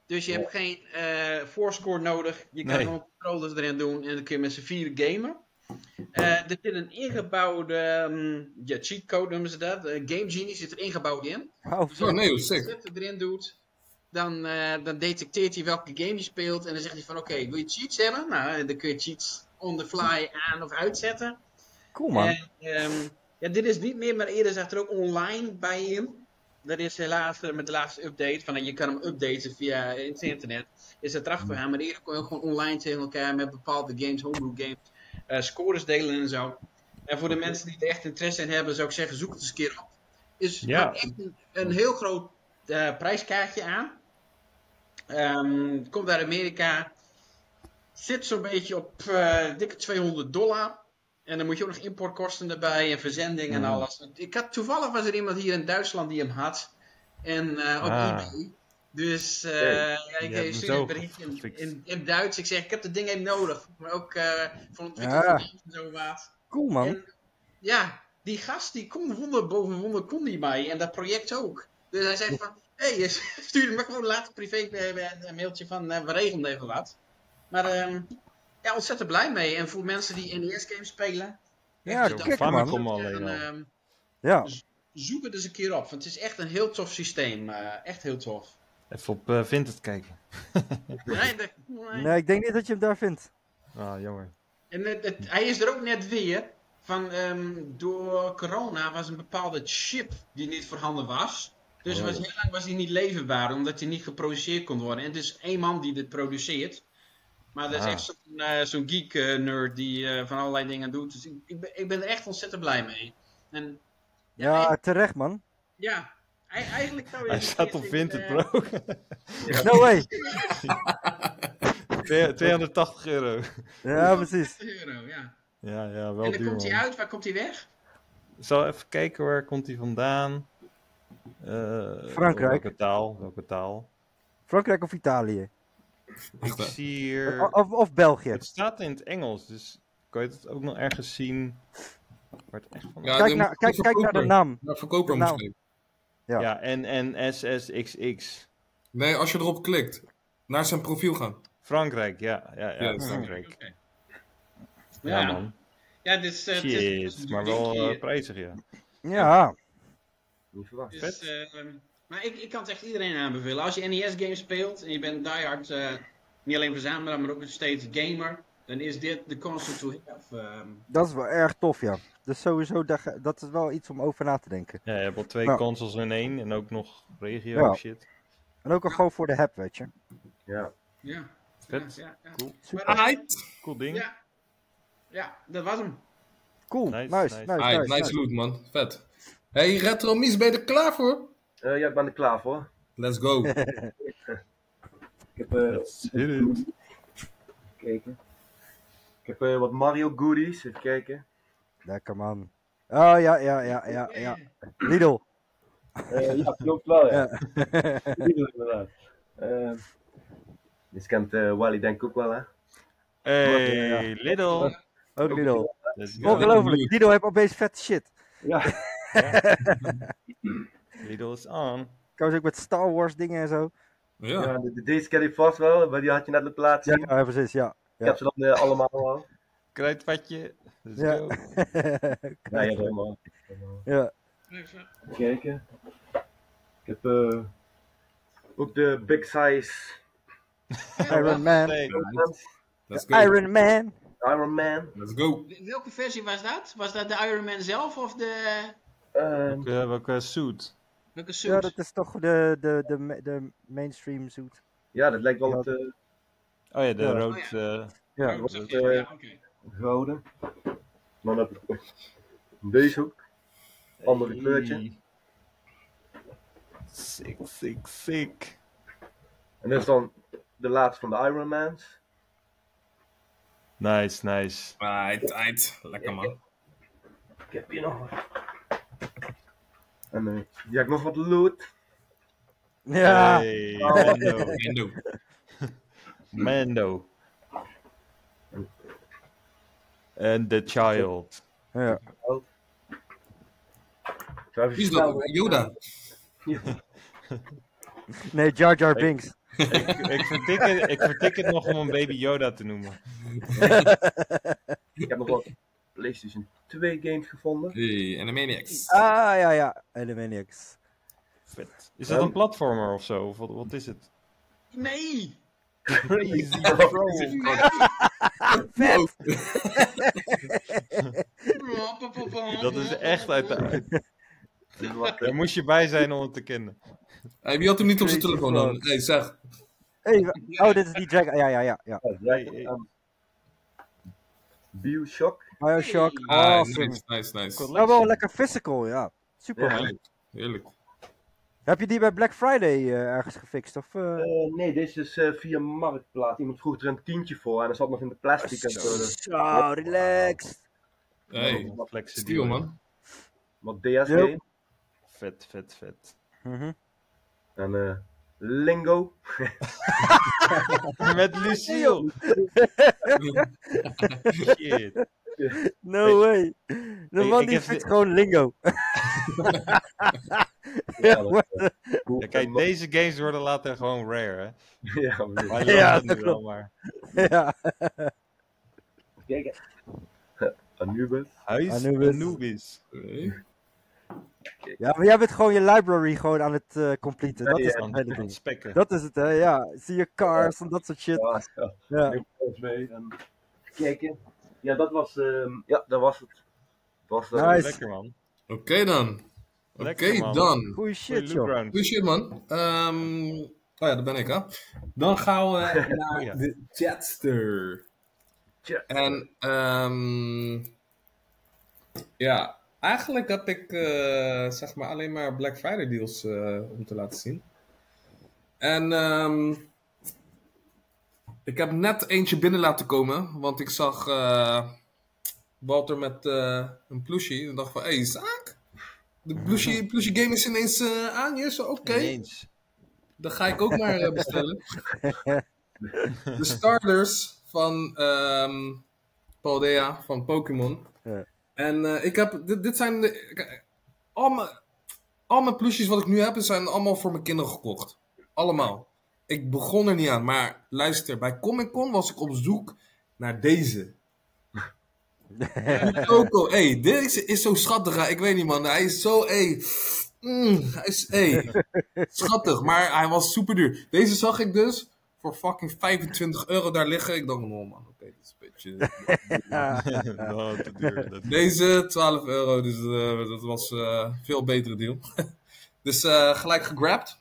D: Dus je hebt geen voorscore nodig. Je kan
B: Nee.
D: gewoon controllers erin doen en dan kun je met z'n 4 gamen. Er zit een ingebouwde cheatcode noemen ze dat. Game Genie zit er ingebouwd in.
C: Oh,
D: Dus
E: Oh nee,
D: als
E: joh,
D: je
E: sick.
D: het erin doet, dan detecteert hij welke game je speelt. En dan zegt hij van oké, wil je cheats hebben? Nou, dan kun je cheats on the fly aan of uitzetten.
C: cool man.
D: En, ja, dit is niet meer, maar eerder zat er ook online bij in. Dat is helaas met de laatste update. Van, je kan hem updaten via het internet. Is dat erachter gegaan. Maar eerder kon je ook gewoon online tegen elkaar met bepaalde games, homebrew games, scores delen en zo. En voor de mensen die er echt interesse in hebben, zou ik zeggen, zoek het eens een keer op. Is
B: Ja.
D: echt een heel groot prijskaartje aan. Het komt uit Amerika. Zit zo'n beetje op dikke $200. En dan moet je ook nog importkosten erbij en verzending en alles. Toevallig was er iemand hier in Duitsland die hem had. En op eBay. Dus ik
B: hebt hem
D: stuurde
B: zo
D: een berichtje
B: gefixt.
D: in Duits. Ik zeg, ik heb het ding even nodig. Maar ook van het
C: Ja.
D: en zo wat.
C: Cool man.
D: En ja, die gast die kon wonder boven wonder kon die mij. En dat project ook. Dus hij zei van, hé, stuur me gewoon later privé een mailtje van, we regelen even wat. Maar ja, ontzettend blij mee. En voor mensen die NES-games spelen.
C: Ja,
D: echt,
C: kijk,
D: dat-
C: man.
B: Famicom alleen al.
C: Ja.
D: Zoek het eens een keer op. Want het is echt een heel tof systeem. Echt heel tof.
B: Even op Vinted kijken.
D: Nee,
C: Nee, ik denk niet dat je hem daar vindt.
B: Ah, jammer.
D: En hij is er ook net weer. Van, door corona was een bepaalde chip die niet voorhanden was. Dus heel lang was die niet leverbaar, omdat die niet geproduceerd kon worden. En het is één man die dit produceert. Maar dat is echt zo'n geek-nerd die van allerlei dingen doet. Dus ik ben er echt ontzettend blij mee. En
C: Ja, terecht man.
D: ja, eigenlijk zou je...
B: Hij staat op Vinted, bro.
C: No way.
B: 280 euro.
C: Ja, precies.
D: €. Ja.
B: Ja, wel
D: En dan
B: duur,
D: komt hij
B: man.
D: uit, waar komt hij weg?
B: Ik zal even kijken, waar komt hij vandaan?
C: Frankrijk.
B: Welke taal?
C: Frankrijk of Italië?
B: Ik zie hier...
C: Of België.
B: Het staat in het Engels, dus kan je het ook nog ergens zien waar het echt van
E: Ja,
C: Kijk
E: de
C: naar de
E: verkoper.
C: naam.
E: Naar verkoper
C: Nou.
E: moet je.
C: Ja.
B: Ja, en SSXX.
E: Nee, als je erop klikt. Naar zijn profiel gaan.
B: Frankrijk, ja,
E: Ja,
B: Frankrijk.
D: Oké.
B: Ja,
D: Ja,
B: man.
D: ja, dit is... het is
B: Shit,
D: een
B: maar
D: duur
B: wel
D: dingetje.
B: prijzig, ja.
C: Ja.
F: Niet verwacht.
D: Dus, maar ik kan het echt iedereen aanbevelen. Als je NES-games speelt en je bent diehard, niet alleen verzamelaar, maar ook nog steeds gamer, dan is dit de console to have.
C: Dat is wel erg tof, ja. Dus sowieso, dat is wel iets om over na te denken.
B: Ja, je hebt al 2
C: Nou.
B: consoles in één en ook nog regio
C: Ja.
B: shit.
C: En ook al gewoon voor de heb, weet je.
F: Ja.
D: Ja.
B: Vet.
D: Ja, ja.
B: Cool.
C: Super.
E: Aight.
B: Cool ding.
D: Ja. Ja, dat was hem.
C: Cool.
B: Nice,
C: Nice.
B: nice.
E: Aight, nice loot, man. Vet. Hey, Retro Mies, ben je er klaar voor?
F: Ja, ik ben er klaar voor.
E: Let's go.
F: Ik heb
B: Let's hit it.
F: gekeken. Ik heb wat Mario goodies. Even kijken.
C: Lekker, man. Oh, ja. Lidl.
F: Ja, klopt wel, ja.
C: Ja.
F: Lidl, inderdaad. Je kent Wally denk ik ook wel, hè?
B: Hey, Lidl.
C: Ook Lidl.
B: Let's go.
C: Ongelooflijk. Lidl heeft opeens vet shit.
F: Ja.
B: Lidl is on.
C: Trouwens ook met Star Wars dingen en zo.
E: Ja.
F: Ja, deze ken ik vast wel, maar die had je net op laten zien.
C: Ja, precies, ja.
F: Ik heb ze dan allemaal al.
B: Kruidvatje. Let's
F: Ja,
B: go.
F: je hebt allemaal.
C: Ja.
F: Even kijken. Ik heb ook de Big Size
C: Iron Man.
B: Nee,
E: Let's go.
C: Iron Man.
F: Iron Man.
E: Let's go.
D: Welke versie was dat? Was dat de Iron Man zelf of de...
B: welke suit?
D: Welke suit?
C: Ja, dat is toch de mainstream suit.
F: Ja, dat lijkt wel op
B: Oh ja, de
C: Ja.
B: rood.
C: Ja.
D: Oh, zo,
F: ja,
D: ja, oké.
F: gouden. Dan heb ik deze ook. Andere kleurtje.
B: Sick.
F: En dit is dan de laatste van de Iron Mans.
B: Nice.
E: Aight. Lekker, man.
F: Ik heb hier nog wat. En die heb ik nog wat loot.
C: Ja.
B: Hey,
E: Nintendo.
B: Mando. And the child.
C: Ja.
F: Zo even
E: Wie is dat? Yoda.
C: Nee, Jar Jar Binks.
B: Ik vertik het nog om een Baby Yoda te noemen.
F: Ik heb nog wat PlayStation 2 games gevonden.
E: Hey, Animaniacs.
C: Ja. Animaniacs.
B: Vet. Is dat een platformer of zo? Of wat is het?
D: Nee!
B: Crazy Bro.
C: Vet!
B: Dat is echt uit de... Daar moest je bij zijn om het te kennen.
E: Hey, wie had hem niet op zijn
C: Crazy
E: telefoon dan?
C: Frog.
E: Hey, zeg.
C: Hey, dit is die Jack. Ja.
F: Bioshock.
C: Bioshock.
E: Ah,
C: Awesome.
E: nice.
C: Nou, wel lekker physical, ja. Super.
F: Ja.
E: Heerlijk. Heerlijk.
C: Heb je die bij Black Friday ergens gefixt? Of,
F: Nee, deze is via Marktplaats. Iemand vroeg er een tientje voor en dat zat nog in de plastic en zo. Dus
C: Zo, relaxed.
E: Hey,
B: Flexen
E: stiel man.
F: wat DSG
C: Yep.
B: Vet.
C: Mhm.
F: en Lingo.
B: Met Lucille. Shit.
C: No way. De man
B: ik
C: die
B: heb
C: fixt
B: de-
C: gewoon lingo.
F: Ja,
C: what
B: Ja, kijk, deze games worden later gewoon rare, hè?
F: Ja, precies.
B: Wij
C: Ja,
B: lopen
C: dat
B: nu wel,
C: klopt.
B: maar...
C: Ja.
F: Kijk, Anubis.
B: Huis
C: Anubis.
B: Anubis.
E: Hey.
C: Ja, maar jij bent gewoon je library gewoon aan het completen. Dat
F: Ja,
C: is
F: ja.
C: het hele
B: Aan
C: ding.
B: spekken.
C: Dat is het, hè, ja. Zie je cars en dat soort shit. Ja.
F: Neem alles mee. En kijken. Ja, dat was, dat was het. Was,
C: Nice.
B: Lekker, man.
E: Oké dan.
B: Lekker,
E: Oké
B: man.
E: dan.
C: Goeie
B: Goeie
C: shit,
B: loot
C: joh.
B: round.
E: Goeie shit man. Oh ja, daar ben ik hè. Dan gaan we naar
B: ja.
E: de chatster.
F: Chat.
E: En ja, eigenlijk heb ik zeg maar alleen maar Black Friday deals om te laten zien. En ik heb net eentje binnen laten komen, want ik zag Walter met een plushie en dacht van, hé, zaak? De plushie game is ineens aan je, zo oké.
B: Ineens.
E: Dan ga ik ook maar bestellen. De starters van Paldea, van Pokémon.
C: Ja.
E: En ik heb, dit zijn al mijn plusjes wat ik nu heb, zijn allemaal voor mijn kinderen gekocht. Allemaal. Ik begon er niet aan, maar luister, bij Comic Con was ik op zoek naar deze. Coco, deze is zo schattig, hè? Ik weet niet man, hij is zo, hij is, schattig, maar hij was super duur. Deze zag ik dus voor fucking €25 daar liggen. Ik dacht, oh man, oké, dit is een beetje...
B: Nou, te duur. Dat...
E: Deze €12, dus dat was een veel betere deal. Dus gelijk gegrabt.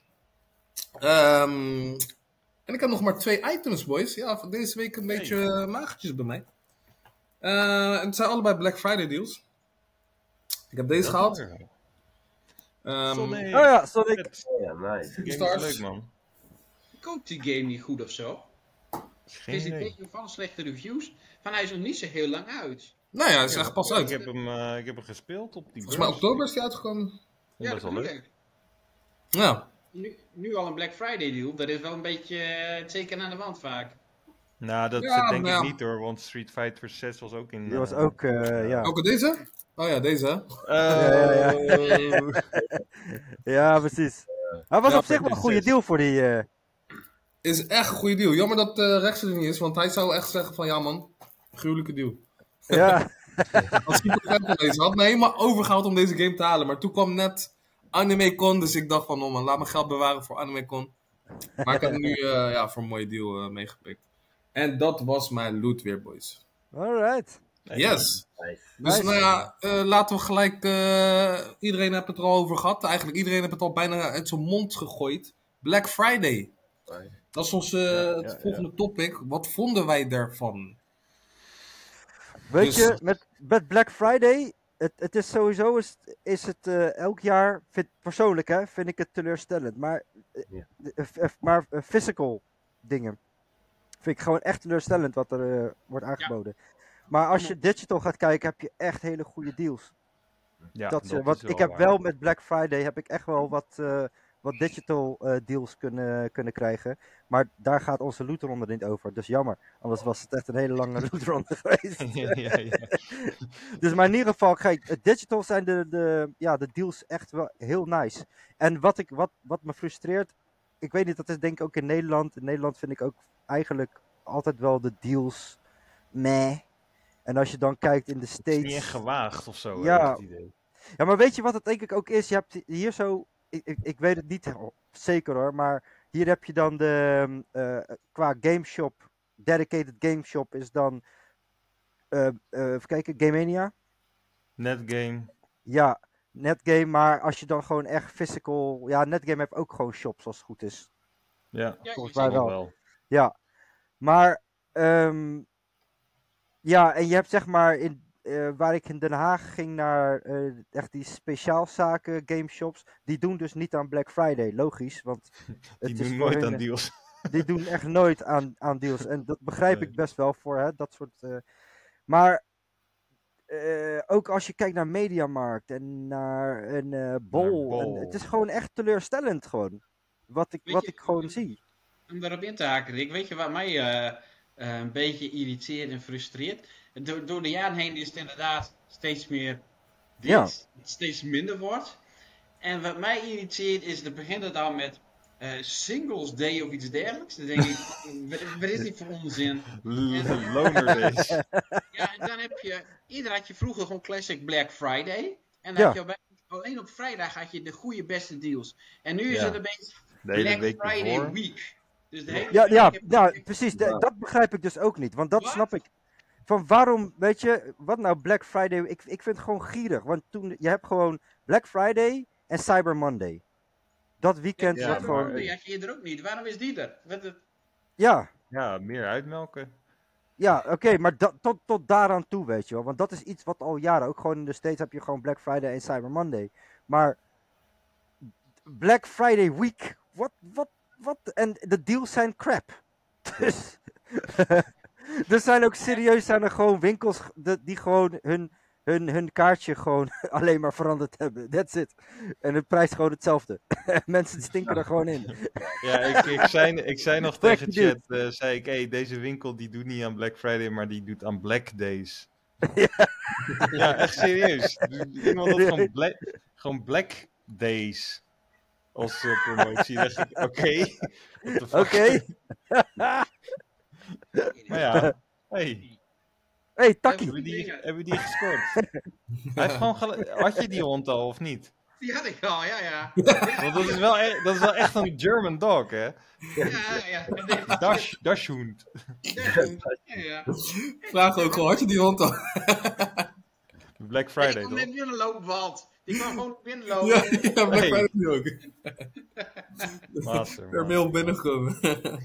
E: En ik heb nog maar 2 items, boys. Ja, van deze week een beetje magertjes bij mij. En het zijn allebei Black Friday deals. Ik heb deze gehaald.
B: Sonic.
C: Oh ja, Sonic.
F: Ja, nice.
B: Die game
E: Stars.
B: is leuk, man.
D: Koopt die game niet goed of zo?
B: Geen
D: Is die
B: idee.
D: game van slechte reviews? Van hij is nog niet zo heel lang uit.
E: Nou ja, het is echt pas uit.
B: Ik heb hem gespeeld op die
E: Volgens mij
B: beurs.
E: oktober is die uitgekomen.
B: Vond
D: Ja,
B: best
D: dat
B: wel
D: bedoel
B: leuk.
D: ik.
E: Ja.
D: Nu al een Black Friday deal, dat is wel een beetje het teken aan de wand vaak.
B: Nou, dat
E: Ja,
B: denk
E: maar
B: ik
E: ja.
B: niet hoor, want Street Fighter 6 was ook in...
C: Die was ook, ja.
E: Ook deze? Oh ja, deze hè.
C: Ja, precies. Hij was
E: Ja,
C: op zich wel een goede
B: zes.
C: deal voor die...
E: Is echt een goede deal. Jammer dat Rex er niet is, want hij zou echt zeggen van ja man, gruwelijke deal.
C: Ja.
E: Als super vet geweest. Had me helemaal overgehaald om deze game te halen. Maar toen kwam net AnimeCon, dus ik dacht van oh man, laat mijn geld bewaren voor AnimeCon. Maar ik heb hem nu voor een mooie deal meegepikt. En dat was mijn loot weer, boys.
C: Alright.
E: Yes.
F: Nice.
E: Dus
C: Nice.
E: nou ja, laten we gelijk... iedereen heeft het er al over gehad. Eigenlijk iedereen heeft het al bijna uit zijn mond gegooid. Black Friday. Dat is ons het volgende topic. Wat vonden wij daarvan?
C: Weet
E: Dus-
C: je, met Black Friday, het is sowieso, is het elk jaar, persoonlijk hè, vind ik het teleurstellend. Maar, physical dingen vind ik gewoon echt teleurstellend wat er wordt aangeboden. Maar als je digital gaat kijken, heb je echt hele goede deals.
B: Ja,
C: Want ik heb wel met Black Friday heb ik echt wel wat digital deals kunnen krijgen. Maar daar gaat onze lootronde niet over. Dus jammer. Anders was het echt een hele lange lootronde geweest.
B: ja.
C: Dus maar in ieder geval, kijk, digital zijn de deals echt wel heel nice. En wat me frustreert ik weet niet, dat is denk ik ook in Nederland. In Nederland vind ik ook eigenlijk altijd wel de deals meh. En als je dan kijkt in de
B: Het is niet echt
C: States...
B: gewaagd of zo,
C: Ja.
B: heb ik het idee.
C: Ja, maar weet je wat het denk ik ook is? Je hebt hier zo... Ik weet het niet zeker hoor, maar hier heb je dan qua gameshop, dedicated gameshop is dan... even kijken, Game Mania?
B: Netgame.
C: Ja, Netgame, maar als je dan gewoon echt physical... Ja, Netgame heeft ook gewoon shops als het goed is.
B: Ja,
D: Ja,
C: Volgens
D: je
C: mij
D: ziet-
C: wel. Ja, maar... ja, en je hebt zeg maar... waar ik in Den Haag ging naar echt die speciaalzaken, gameshops... Die doen dus niet aan Black Friday, logisch. Want
B: Die
C: het is
B: doen
C: voor
B: nooit
C: hun-
B: aan deals.
C: Die doen echt nooit aan deals. En dat begrijp
B: Nee.
C: ik best wel voor hè, dat soort... maar... ook als je kijkt naar Mediamarkt en naar een Bol.
B: Bol.
C: En het is gewoon echt teleurstellend gewoon. Wat
D: Weet
C: ik
D: je-
C: gewoon zie.
D: Om daarop in te haken, Rick, weet je wat mij een beetje irriteert en frustreert? Door de jaren heen is het inderdaad steeds meer
C: Ja.
D: steeds minder wordt. En wat mij irriteert is, het begint dan met Singles Day of iets dergelijks. Dan denk ik, wat is dit voor onzin?
B: Loner days.
D: Ja, en dan heb je, eerder had je vroeger gewoon Classic Black Friday. En dan
C: Ja.
D: had je alleen op vrijdag had je de goede beste deals. En nu is
B: Ja.
D: het een beetje
B: De hele
D: Black
B: week
D: Friday
B: ervoor.
D: Week. Dus de hele
C: Ja,
D: week
C: ja,
D: heb je-
C: ja precies. Dat begrijp ik dus ook niet. Want dat
D: Wat?
C: snap ik. Van waarom, weet je, wat nou Black Friday? Ik vind het gewoon gierig. Want je hebt gewoon Black Friday en Cyber Monday. Dat weekend
B: Ja,
C: wordt
B: maar-
C: gewoon...
D: Die had je er ook niet. Waarom is die er?
C: Ja,
B: Ja, meer uitmelken.
C: ja, oké, maar tot daaraan toe, weet je wel. Want dat is iets wat al jaren, ook gewoon in de States heb je gewoon Black Friday en Cyber Monday. Maar Black Friday week, wat? En de deals zijn crap. Dus, er zijn ook serieus zijn er gewoon winkels die gewoon hun kaartje gewoon alleen maar veranderd hebben. That's it. En de prijs gewoon hetzelfde. Mensen stinken er gewoon in.
B: Ja, ik zei nog tegen chat, zei ik, hey, deze winkel die doet niet aan Black Friday, maar die doet aan Black Days. Ja, echt serieus. Iemand had gewoon Black Days als promotie. Dan dacht ik, oké. what the fuck.
C: Oké.
B: Maar ja, hey,
C: Hey, Taki.
B: hebben we die gescoord? Hij heeft gewoon had je die hond al of niet?
D: Die had ik al, ja.
B: Want dat is wel echt een German dog, hè?
D: Ja.
B: Dashhound.
D: Ja.
E: Vraag ook gewoon, had je die hond al?
B: Black
D: Die
B: Friday,
D: kwam
B: toch?
D: net binnenlopen, Walt. Die kwam gewoon binnenlopen.
E: Ja, ja, Black
B: Hey.
E: Friday nu ook.
B: Master,
E: Er mail binnengekomen.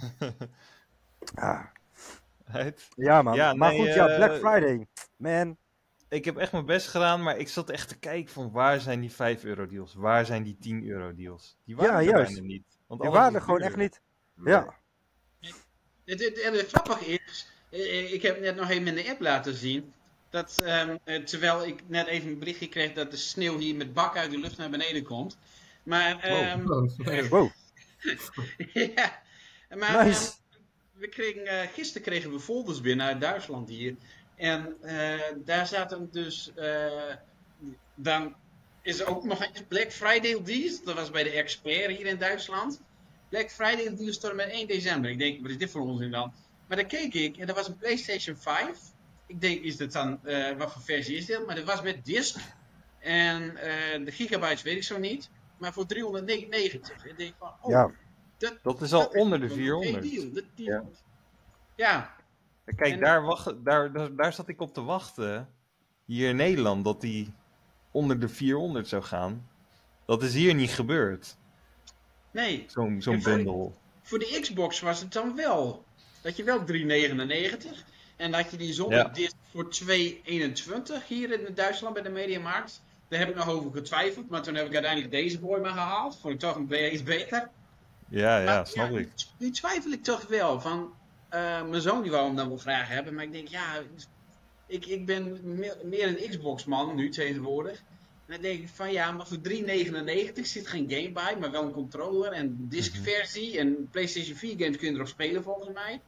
C: Ah,
B: Right?
C: ja, man.
B: Ja,
C: maar
B: nee,
C: goed, ja, Black Friday. Man.
B: Ik heb echt mijn best gedaan, maar ik zat echt te kijken van waar zijn die 5 euro deals? Waar zijn die 10 euro deals? Die waren
C: Ja,
B: er
C: juist.
B: bijna niet. Want
C: Die
B: alles
C: waren
B: was
C: er gewoon
B: duurder.
C: echt niet. Ja.
D: En het grappige is, ik heb net nog even in de app laten zien, dat terwijl ik net even een berichtje kreeg dat de sneeuw hier met bak uit de lucht naar beneden komt. Maar,
C: Wow.
D: ja, maar
C: Nice.
D: gisteren kregen we folders binnen uit Duitsland hier. En daar zaten dus, dan is er ook nog eens Black Friday deals. Dat was bij de Expert hier in Duitsland. Black Friday deals tot en met 1 december. Ik denk, wat is dit voor onzin dan? Maar dan keek ik en dat was een PlayStation 5. Ik denk, is dat dan, wat voor versie is dit? Maar dat was met disc. En de gigabytes weet ik zo niet. Maar voor 399. Ik denk van, oh,
C: Ja.
B: Dat is al onder de
D: wel een
B: 400.
D: deal.
F: Ja.
D: Ja.
B: Kijk,
D: En-
B: daar zat ik op te wachten. Hier in Nederland, dat die onder de 400 zou gaan. Dat is hier niet gebeurd.
D: Nee.
B: Zo'n
D: En voor-
B: bundel.
D: Voor de Xbox was het dan wel. Dat je wel 399. En dat je die zonder
B: Ja.
D: disc voor 221 hier in Duitsland bij de Mediamarkt. Daar heb ik nog over getwijfeld. Maar toen heb ik uiteindelijk deze boy maar gehaald. Vond ik toch iets beter.
B: Ja,
D: Maar
B: snap ik.
D: Die twijfel ik toch wel. Van, mijn zoon die wou hem dan wel graag hebben. Maar ik denk, ja, ik ben meer een Xbox man nu tegenwoordig. En dan denk ik van ja, maar voor 399 zit geen game bij, maar wel een controller en discversie. En PlayStation 4 games kun je erop spelen volgens mij.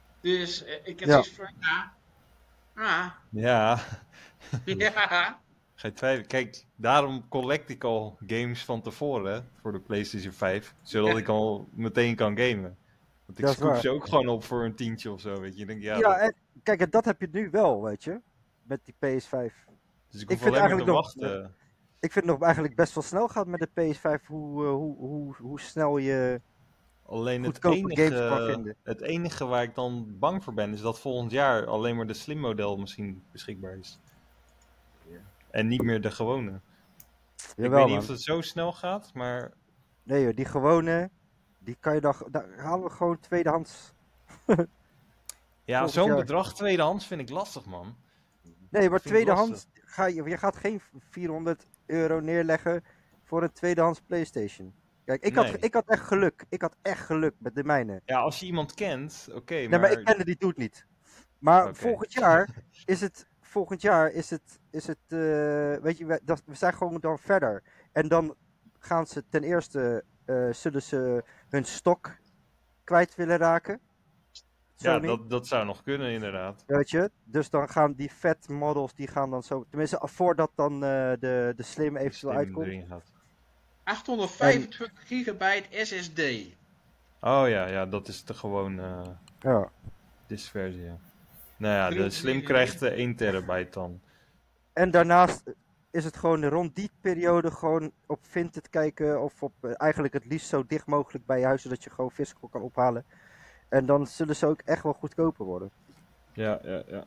D: Dus ik heb
C: Ja.
D: zoiets van ja.
B: Ja,
D: Ja.
B: Geen twijfel. Kijk, daarom collect ik al games van tevoren voor de PlayStation 5. Zodat ik al meteen kan gamen. Want ik
C: Dat is
B: scoop
C: waar.
B: ze ook gewoon op voor een tientje of zo, weet je. Ik denk, ja,
C: Ja, en, kijk, en dat heb je nu wel, weet je. Met die PS5.
B: dus ik
C: ik
B: hoef
C: vind
B: alleen maar te
C: eigenlijk nog-
B: wachten.
C: Ik vind het nog eigenlijk best wel snel gaat met de PS5. Hoe snel je
B: Alleen
C: goedkope games kan vinden.
B: het enige waar ik dan bang voor ben, is dat volgend jaar alleen maar de slim model misschien beschikbaar is.
F: Ja.
B: En niet meer de gewone. Ik
C: Jawel,
B: weet niet
C: man.
B: of het zo snel gaat, maar
C: Nee joh, die gewone, die kan je dan, daar halen we gewoon tweedehands.
B: ja,
C: Volgend
B: zo'n
C: jaar.
B: bedrag tweedehands vind ik lastig, man.
C: Nee, maar
B: vind ik
C: tweedehands, je gaat geen €400 neerleggen voor een tweedehands PlayStation. Kijk,
B: Nee.
C: ik had echt geluk. Ik had echt geluk met de mijne.
B: Ja, als je iemand kent, oké,
C: Nee,
B: maar...
C: maar ik kende die doet niet. Maar
B: Oké.
C: volgend jaar is het, weet je, we zijn gewoon dan verder. En dan gaan ze ten eerste, zullen ze hun stok kwijt willen raken.
B: Ja,
C: Sony.
B: dat zou nog kunnen, inderdaad.
C: Weet je, dus dan gaan die vet models, die gaan dan zo, tenminste voordat dan de slim eventueel
B: Slim
C: uitkomt.
B: erin gaat.
D: 825 gigabyte SSD.
B: Oh ja, dat is de gewoon
C: Ja.
B: disversie, ja. Nou ja, de
D: 3
B: slim
D: GB.
B: krijgt 1 terabyte dan.
C: En daarnaast is het gewoon rond die periode gewoon op Vinted kijken of op eigenlijk het liefst zo dicht mogelijk bij je huis, zodat je gewoon physical kan ophalen. En dan zullen ze ook echt wel goedkoper worden.
B: Ja.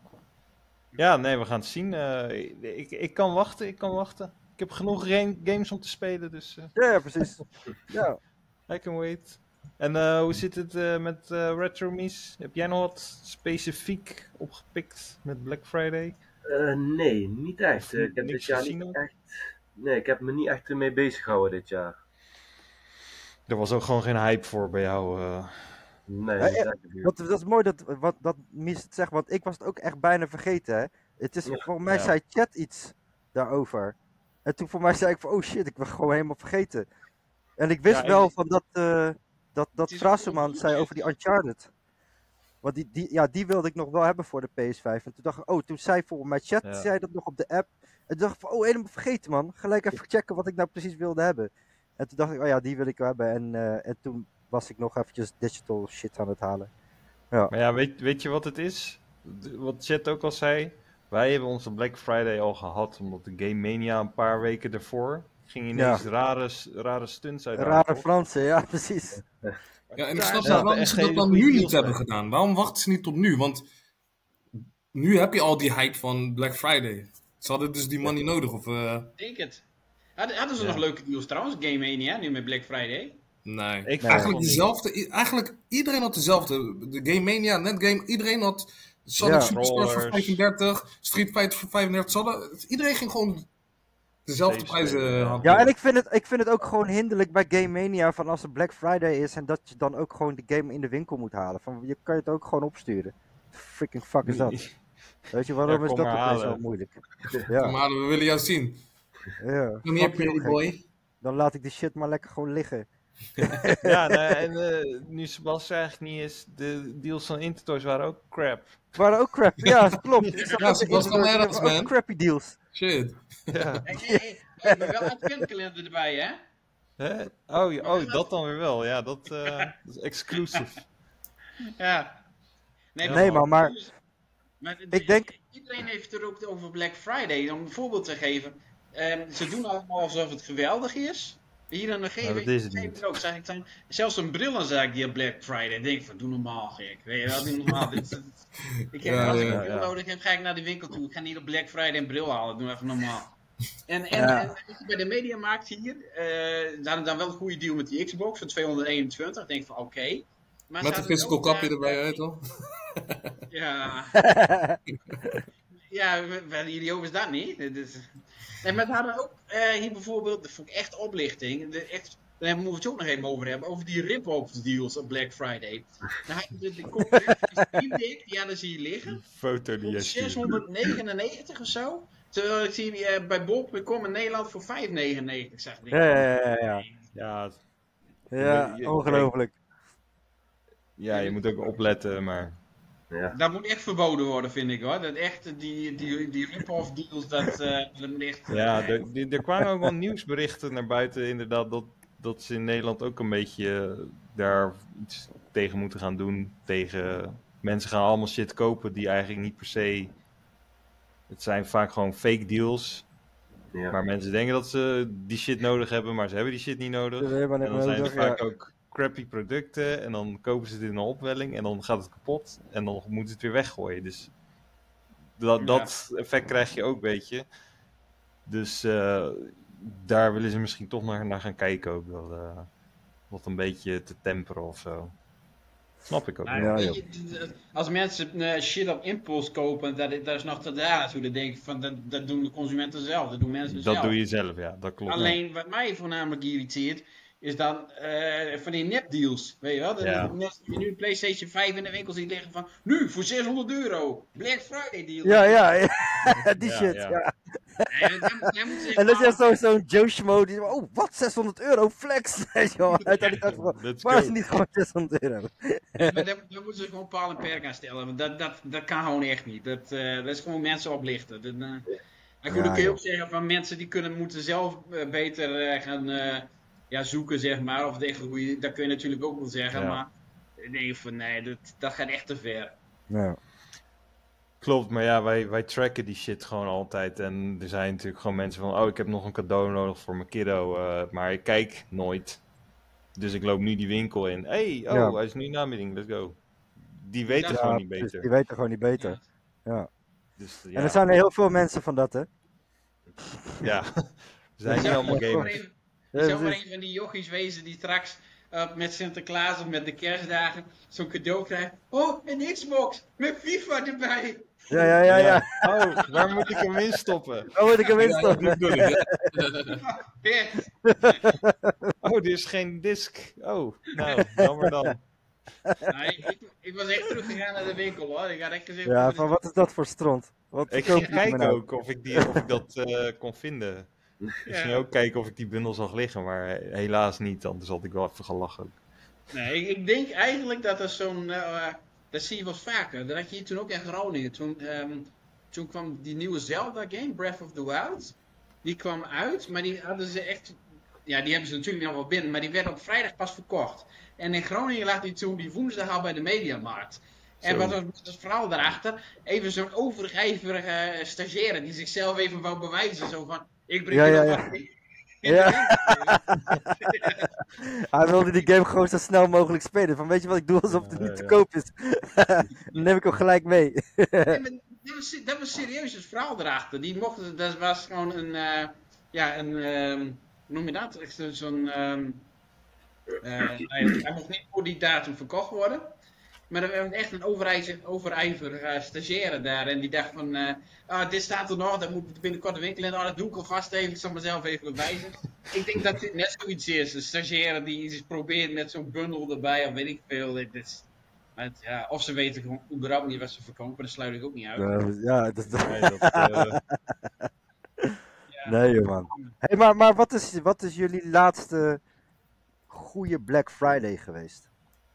B: Ja, nee, we gaan het zien. Ik kan wachten, Ik heb genoeg games om te spelen, dus
C: Ja, precies. Ja.
B: I can wait. En hoe zit het met Retro Mies? Heb jij nog wat specifiek opgepikt met Black Friday?
F: Nee, niet echt. Ik heb
B: Niks
F: dit jaar
B: gezien
F: niet
B: ook?
F: echt... Nee, ik heb me niet echt ermee bezig gehouden dit jaar.
B: Er was ook gewoon geen hype voor bij jou.
F: Nee,
C: Ja,
F: niet echt.
C: Dat is mooi dat Mies het zegt, want ik was het ook echt bijna vergeten. Hè. Het is,
F: Ja.
C: volgens mij
B: Ja.
C: zei Chat iets daarover. En toen voor mij zei ik van, oh shit, ik was gewoon helemaal vergeten. En ik wist
B: Ja,
C: wel
B: en-
C: van dat
D: Het is
C: Frasuman
D: ook
C: zei over die Uncharted. Want die wilde ik nog wel hebben voor de PS5. En toen dacht ik, toen zei volgens mij Chat,
B: Ja.
C: zei dat nog op de app. En toen dacht ik van, helemaal vergeten man. Gelijk even checken wat ik nou precies wilde hebben. En toen dacht ik, ja, die wil ik wel hebben. En toen was ik nog eventjes digital shit aan het halen.
B: Maar ja, weet je wat het is? Wat Chat ook al zei. Wij hebben onze Black Friday al gehad, omdat de Game Mania een paar weken ervoor ging ineens rare stunts uit.
C: Rare Fransen, ja, precies.
E: Ja, en ik
B: Daar
E: snap niet
B: zaten
E: waarom
B: echt
E: ze dat
B: hele
E: dan
B: goede
E: nu niet
B: deals
E: hebben
B: bij.
E: gedaan. Waarom wachten ze niet tot nu? Want nu heb je al die hype van Black Friday. Ze hadden dus die money nodig. Of,
D: Denk het. Hadden ze
B: Ja.
D: nog leuke deals trouwens, Game Mania, nu met Black Friday?
E: nee.
B: Ik
E: Eigenlijk
B: vond niet.
E: dezelfde. Eigenlijk iedereen had dezelfde. De Game Mania, Netgame, iedereen had Sonic
C: Ja.
E: Superstars voor
B: Rollers.
E: 35, Street Fighter voor 35. Iedereen ging gewoon dezelfde
B: Steeds
E: prijzen
B: spelen, ja.
E: hanteren.
C: Ja, en ik vind het ook gewoon hinderlijk bij Game Mania van als het Black Friday is en dat je dan ook gewoon de game in de winkel moet halen. Van, je kan het ook gewoon opsturen. Freaking fuck is dat? Weet je, waarom
B: Ja,
C: is
B: kom
C: dat
B: maar
C: opeens
B: halen.
C: zo moeilijk? Ja,
E: Maar we willen jou zien.
C: ja.
E: Kom hier,
C: Fuck
E: pretty
C: you, gek.
E: boy.
C: Dan laat ik die shit maar lekker gewoon liggen.
B: Ja, nou, en nu Sebas eigenlijk niet is, de deals van Intertoys waren ook crap.
C: Maar ook crap, ja, klopt. Ik zag
E: Ja,
C: ook
E: ze
C: de
E: was
C: Internet,
E: wel ergens,
C: die hebben ook
E: man.
C: crappy deals.
E: Shit.
B: Ja.
D: Hey, maar wel adventkalender erbij, hè?
B: Hè? Oh, dat dan weer wel. Ja, dat is exclusive.
D: Ja.
C: Nee, maar ik denk-
D: Iedereen heeft er ook over Black Friday. Om een voorbeeld te geven. Ze doen allemaal alsof het geweldig is. Hier dan geven.
B: dat is het
D: geven
B: niet.
D: er ook, zeg ik dan, zelfs een bril dan zag ik die op Black Friday. Ik denk van, doe normaal gek. Weet je wel, doe normaal. Ik heb, als ik een bril nodig heb, ga ik naar de winkel toe. Ik ga niet op Black Friday een bril halen. Doe even normaal. En bij de Mediamarkt hier, ze hadden dan wel een goede deal met die Xbox van 221. Ik denk van, oké. Maar
E: Met
D: ze
E: een
D: hadden
E: physical
D: ook,
E: kapje erbij, weet je toch?
D: Ja. Ja, jullie over is dat niet. Nee, maar we hadden ook hier bijvoorbeeld, dat vond ik echt oplichting. Daar moeten we het ook nog even over hebben. Over die rip-off deals op Black Friday. Dan had je de concurrentie Steam Deck, die hadden ze hier liggen.
B: Foto die
D: Voor
B: jij stuurt.
D: 699 of zo. Terwijl ik zie bij Bol.com in Nederland voor 5,99. Zeg ik.
C: Ja.
B: Ja,
C: Ja, ongelooflijk.
B: ja, je moet ook opletten, maar...
F: Ja.
D: Dat moet echt verboden worden, vind ik hoor. Dat echt, die rip-off deals, dat moet echt...
B: Ja, er kwamen ook wel nieuwsberichten naar buiten, inderdaad, dat ze in Nederland ook een beetje daar iets tegen moeten gaan doen. Tegen mensen gaan allemaal shit kopen die eigenlijk niet per se... Het zijn vaak gewoon fake deals.
F: Ja.
B: Maar mensen denken dat ze die shit nodig hebben, maar ze hebben die shit niet nodig.
C: Dat hebben we
B: En
C: net
B: dan zijn
C: nodig,
B: er vaak ook crappy producten en dan kopen ze het in een opwelling en dan gaat het kapot en dan moeten ze het weer weggooien. Dus dat effect krijg je ook, weet je. Dus daar willen ze misschien toch naar gaan kijken ook wel. Wat een beetje te temperen of zo. Snap ik ook.
D: Nou,
C: Ja,
D: weet je, als mensen shit op impuls kopen, dat is nog te daar. Dan denk ik van, dat doen de consumenten zelf. Dat doen mensen zelf.
B: Dat doe je zelf, ja. Dat klopt.
D: Alleen wat mij voornamelijk irriteert, is dan van die nepdeals. Weet je wel? Dat
B: Ja.
D: mensen die nu een PlayStation 5 in de winkel zien liggen van, nu voor €600. Black Friday deal.
C: Ja, die
B: Ja,
C: shit.
B: ja.
C: Ja.
D: Nee, daar moet ze
C: En dan
D: echt
C: is zo'n Joe Schmo die zegt, oh wat, €600, flex. Weet je wel, uiteindelijk dacht ik van,
B: Let's
C: waar is
B: go.
C: het niet gewoon €600?
D: maar daar moeten ze gewoon paal en perk aan stellen. Want dat kan gewoon echt niet. Dat is gewoon mensen oplichten. Maar goed,
C: Ja,
D: dan kun je
C: joh.
D: ook zeggen van mensen die moeten zelf beter gaan zoeken, zeg maar. Of tegen hoe je, dat kun je natuurlijk ook wel zeggen.
B: Ja.
D: Maar ik denk van nee, dat gaat echt te ver.
C: Ja.
B: Klopt, maar ja, wij tracken die shit gewoon altijd. En er zijn natuurlijk gewoon mensen van, oh, ik heb nog een cadeau nodig voor mijn kiddo. Maar ik kijk nooit. Dus ik loop nu die winkel in.
C: Ja.
B: Hij is nu in de aanbieding, let's go. Die weten
D: Ja,
B: gewoon niet
C: precies,
B: beter.
C: die weten gewoon niet beter. Ja.
B: Dus,
C: En er zijn er heel veel mensen van dat, hè?
B: Ja, we zijn niet allemaal gamers.
D: Je zou maar een van die jochies wezen die straks met Sinterklaas of met de kerstdagen zo'n cadeau krijgt. Oh, een Xbox met FIFA erbij.
C: Ja.
B: Oh, waar moet ik hem in stoppen?
C: Oh, moet ik hem
E: Ja,
C: instoppen?
E: dat bedoel ik, ja.
D: Echt.
B: Oh, er is geen disc. Oh, nou, jammer dan.
D: Nou, ik was echt teruggegaan naar de winkel hoor. Ik had echt gezegd,
C: Ja, van wat is dat voor stront? Wat
B: Ik
C: verkoopt
B: ging
C: die me
B: kijken
C: nou?
B: ook of ik dat kon vinden. Ik ging ook kijken of ik die bundel zag liggen, maar helaas niet. Anders had ik wel even gelachen.
D: Nee, ik denk eigenlijk dat er zo'n... dat zie je wel vaker. Dat had je hier toen ook in Groningen. Toen kwam die nieuwe Zelda game, Breath of the Wild. Die kwam uit, maar die hadden ze echt... Ja, die hebben ze natuurlijk nog wel binnen, maar die werd op vrijdag pas verkocht. En in Groningen lag die toen die woensdag al bij de Mediamarkt. En
B: Zo.
D: wat was het verhaal daarachter? Even zo'n overijverige stagiaire die zichzelf even wou bewijzen. Zo van, ik breng
C: Ja,
D: je
C: ja,
D: nog
C: ja.
D: wat in.
C: Ja. Hij wilde die game gewoon zo snel mogelijk spelen. Van weet je wat ik doe alsof het niet te koop is. Dan neem ik hem gelijk mee.
D: Nee, maar dat was serieus het verhaal erachter. Die mochten, dat was gewoon een, hoe noem je dat? Echt zo'n, hij mocht niet voor die datum verkocht worden. Maar er was echt een overijverige stagiaire daar. En die dacht van, dit staat er nog, dat moet binnenkort de winkel in. Dat doe ik alvast even, ik zal mezelf even bewijzen. Ik denk dat dit net zoiets is. Een stagiaire die iets probeert met zo'n bundel erbij, of weet ik veel. Of ze weten gewoon überhaupt niet wat ze verkopen, dat sluit ik ook niet uit.
C: Ja, dat...
B: Nee, dat,
C: Nee, joh, man. Hey, maar wat is jullie laatste goede Black Friday geweest?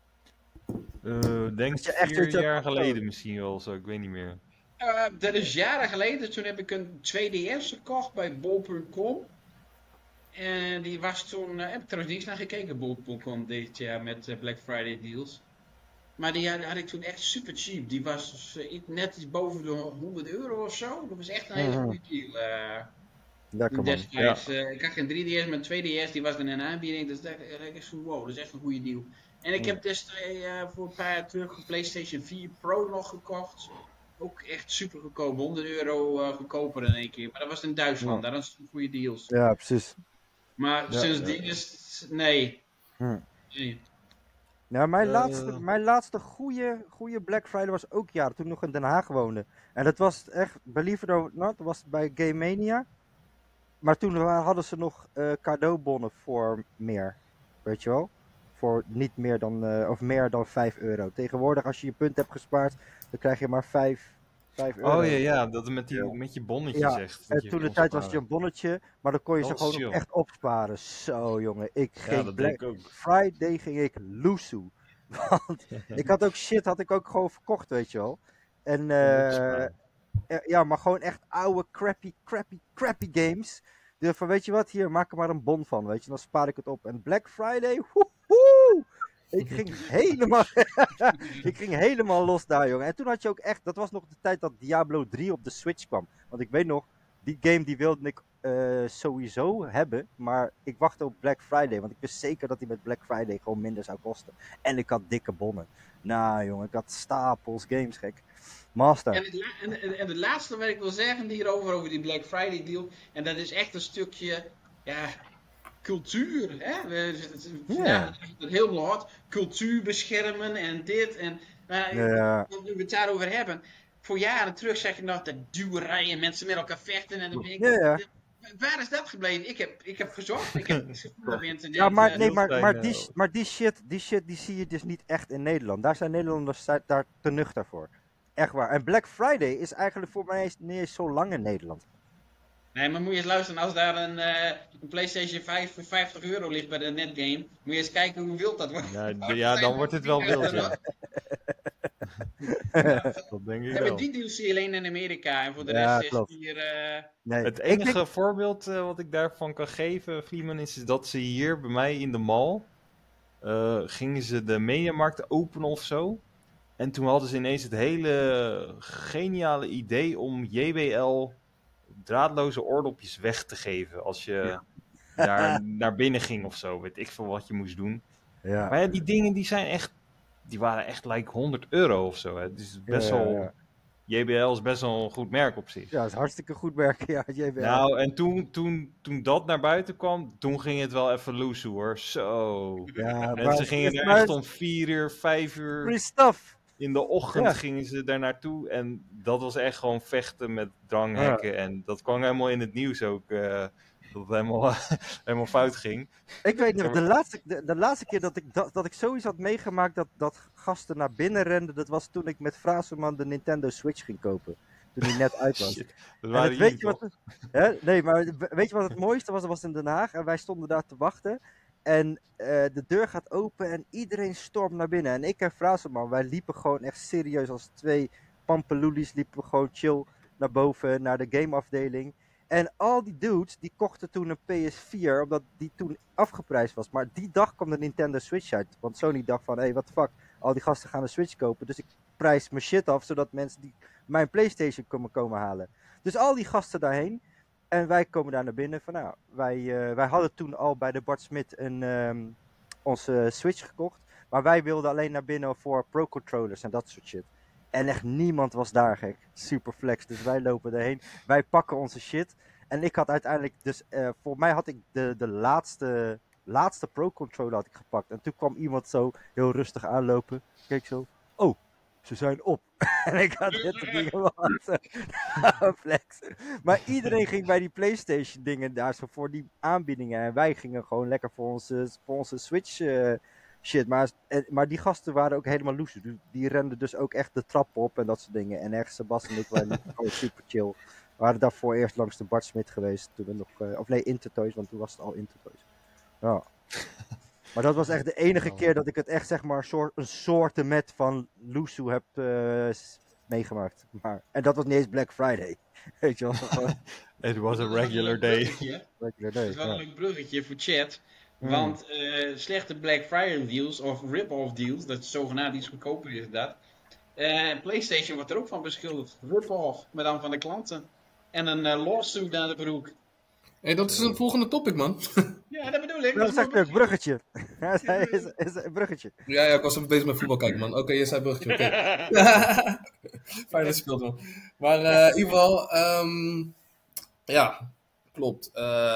B: denk
C: Dat je echt
B: 4
C: iets hebt-
B: jaar geleden misschien wel zo, ik weet niet meer.
D: Dat is jaren geleden. Toen heb ik een 2DS gekocht bij bol.com. En die was toen... heb ik trouwens niet eens naar gekeken, bol.com dit jaar met Black Friday deals. Maar die had ik toen echt super cheap. Die was dus, net iets boven de €100 of zo. Dat was echt een hele goede deal.
C: Lekker, man.
D: Destijds, ik had geen 3DS, maar een 2DS die was dan in aanbieding. Dus dat is van wow, dat is echt een goede deal. En ik heb destijds voor een paar jaar terug een PlayStation 4 Pro nog gekocht. Ook echt super goedkoop, €100 goedkoper in één keer. Maar dat was in Duitsland, daar was het goede deals.
C: Ja, precies.
D: Maar sindsdien is het, nee.
C: Hm.
D: Nee.
C: Nou, mijn laatste goede Black Friday was ook toen ik nog in Den Haag woonde. En dat was echt, believe it or not, dat was bij Game Mania. Maar toen hadden ze nog cadeaubonnen voor meer, weet je wel? Voor niet meer dan, of meer dan €5. Tegenwoordig, als je je punt hebt gespaard, dan krijg je maar €5.
B: Oh ja, dat met je bonnetje
C: Ja,
B: zegt.
C: En toen de tijd was het een bonnetje, maar dan kon je ze
B: Dat
C: gewoon
B: was
C: ook
B: chill.
C: echt opsparen. Zo jongen, ik
B: Ja,
C: ging
B: dat
C: Black
B: deed ik ook.
C: Friday ging ik loesoe. Want ik had ook shit, had ik ook gewoon verkocht, weet je wel. En ja, maar gewoon echt oude, crappy games. Dus van, weet je wat, hier, maak er maar een bon van, weet je. Dan spaar ik het op. En Black Friday, woehoe! Ik ging helemaal los daar, jongen. En toen had je ook echt, dat was nog de tijd dat Diablo 3 op de Switch kwam. Want ik weet nog, die game die wilde ik sowieso hebben. Maar ik wachtte op Black Friday. Want ik wist zeker dat die met Black Friday gewoon minder zou kosten. En ik had dikke bonnen. Nou, jongen, ik had stapels games, gek. Master.
D: En de laatste wat ik wil zeggen hierover, over die Black Friday deal. En dat is echt een stukje, ja, cultuur. Hè? Het heel hard. Cultuur beschermen en dit. En nu we het daarover hebben. Voor jaren terug zeg je nog dat duwerijen, mensen met elkaar vechten. En dan denk ik, waar is dat gebleven? Ik heb gezocht. Ik heb op internet.
C: Ja, maar die shit die zie je dus niet echt in Nederland. Daar zijn Nederlanders daar te nuchter voor. Echt waar. En Black Friday is eigenlijk voor mij niet eens zo lang in Nederland.
D: Nee, maar moet je eens luisteren, als daar een PlayStation 5 voor €50 ligt bij de netgame, moet je eens kijken hoe wild dat wordt.
B: Ja, dan wordt het wel wild, ja. Dat denk ik wel.
D: Maar die deals zie je alleen in Amerika en voor de rest is hier...
B: Nee, het enige voorbeeld wat ik daarvan kan geven, Freeman, is dat ze hier bij mij in de mall, gingen ze de mediamarkt openen of zo. En toen hadden ze ineens het hele geniale idee om JBL draadloze oordopjes weg te geven als je daar naar binnen ging of zo. Weet ik veel wat je moest doen. Ja. Maar ja, die dingen die waren echt like €100 of zo. Hè. Het is best wel... JBL is best wel een goed merk op zich.
C: Ja, het is hartstikke goed merk, ja, JBL.
B: Nou, en toen dat naar buiten kwam, toen ging het wel even loose hoor. Zo. Ja, mensen gingen er echt om 4 uur, 5 uur...
C: Free stuff.
B: In de ochtend gingen ze daar naartoe en dat was echt gewoon vechten met dranghekken. En dat kwam helemaal in het nieuws ook, dat het helemaal fout ging.
C: Ik weet nog, de laatste keer dat ik zoiets had meegemaakt dat gasten naar binnen renden, dat was toen ik met Fraserman de Nintendo Switch ging kopen. Toen die net uit was.
B: Shit, dat waren weet je wat?
C: Nee, maar weet je wat het mooiste was? Dat was in Den Haag en wij stonden daar te wachten. En de deur gaat open en iedereen stormt naar binnen. En ik en Fraserman, wij liepen gewoon echt serieus als 2 pampeloelies, liepen we gewoon chill naar boven, naar de gameafdeling. En al die dudes, die kochten toen een PS4, omdat die toen afgeprijsd was. Maar die dag kwam de Nintendo Switch uit. Want Sony dacht van, what the fuck, al die gasten gaan een Switch kopen. Dus ik prijs mijn shit af, zodat mensen die mijn PlayStation komen halen. Dus al die gasten daarheen. En wij komen daar naar binnen van, nou, wij hadden toen al bij de Bart Smit onze Switch gekocht. Maar wij wilden alleen naar binnen voor pro-controllers en dat soort shit. En echt niemand was daar, gek. Super flex. Dus wij lopen erheen. Wij pakken onze shit. En ik had uiteindelijk dus... voor mij had ik de laatste pro-controller had ik gepakt. En toen kwam iemand zo heel rustig aanlopen. Keek zo. Oh, ze zijn op. En ik had dit dingen wat. Flex. Maar iedereen ging bij die PlayStation dingen daar zo voor die aanbiedingen. En wij gingen gewoon lekker voor onze Switch... shit, maar die gasten waren ook helemaal loose. Die renden dus ook echt de trap op en dat soort dingen. En echt Sebas en ik waren gewoon super chill. We waren daarvoor eerst langs de Bart Smit geweest. Toen we nog, of nee, Intertoys, want toen was het al Intertoys. Ja. Maar dat was echt de enige keer dat ik het echt, zeg maar, een soortement van loose heb meegemaakt. En dat was niet eens Black Friday. Weet je wel.
B: It was a regular day.
D: Dat is wel een leuk bruggetje voor chat. Want slechte Black Friday deals of rip-off deals, dat is zogenaamd iets goedkoper is dat. PlayStation wordt er ook van beschuldigd. Rip-off, maar dan van de klanten. En een lawsuit naar de broek.
E: Hey, dat is een volgende topic, man.
D: Ja, dat bedoel ik.
C: Dat is echt een bruggetje. is een bruggetje.
E: Ja, ik was even bezig met voetbal kijken, man. Oké, je zei bruggetje, oké. Fijn dat je speelt, man. Maar in ieder geval, ja, klopt.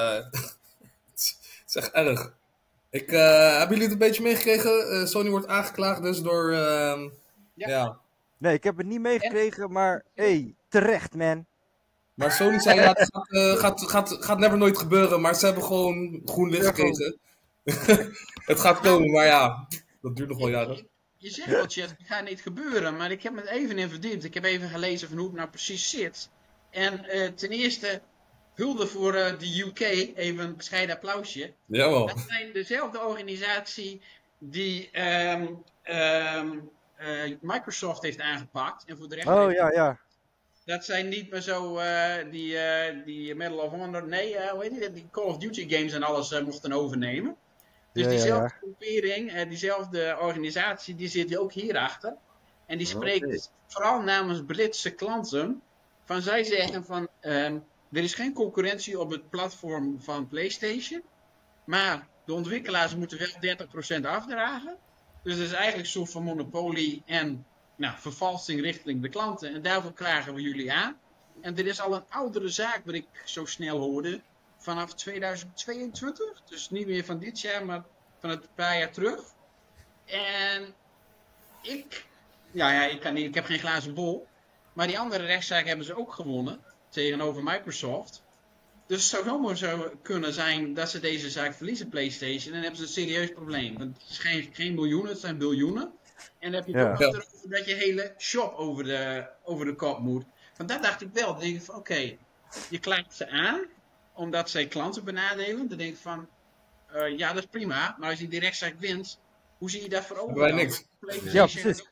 E: Het is echt erg. Hebben jullie het een beetje meegekregen? Sony wordt aangeklaagd dus door... ja.
C: Nee, ik heb het niet meegekregen, maar terecht, man.
E: Maar Sony zei, ja, het gaat never nooit gebeuren, maar ze hebben gewoon groen licht gekregen. Het gaat komen, maar ja, dat duurt nog wel jaren.
D: Je zegt wel, chat, het gaat niet gebeuren, maar ik heb me even in verdiept. Ik heb even gelezen van hoe het nou precies zit. En ten eerste... hulde voor de UK, even een bescheiden applausje.
E: Jawel.
D: Dat zijn dezelfde organisatie die Microsoft heeft aangepakt. En voor de rest
C: Oh, ja.
D: dat zijn niet meer zo die Medal of Honor, nee, hoe heet die Call of Duty games en alles mochten overnemen. Dus diezelfde groepering, diezelfde organisatie, die zit ook hierachter. En die spreekt vooral namens Britse klanten. Van zij zeggen van, er is geen concurrentie op het platform van PlayStation. Maar de ontwikkelaars moeten wel 30% afdragen. Dus dat is eigenlijk een soort van monopolie en vervalsing richting de klanten. En daarvoor krijgen we jullie aan. En er is al een oudere zaak, wat ik zo snel hoorde, vanaf 2022. Dus niet meer van dit jaar, maar van een paar jaar terug. En ik heb geen glazen bol. Maar die andere rechtszaak hebben ze ook gewonnen tegenover Microsoft. Dus het zou zomaar zo kunnen zijn dat ze deze zaak verliezen, PlayStation. En dan hebben ze een serieus probleem. Want het is geen miljoenen, het zijn biljoenen. En dan heb je toch erover dat je hele shop over de kop moet. Want dat dacht ik wel. Dan denk ik van oké, je klaagt ze aan omdat zij klanten benadelen. Dan denk ik van ja, dat is prima. Maar als je die rechtszaak wint, hoe zie je dat voor over?
E: Wij niks.
C: Ja, precies.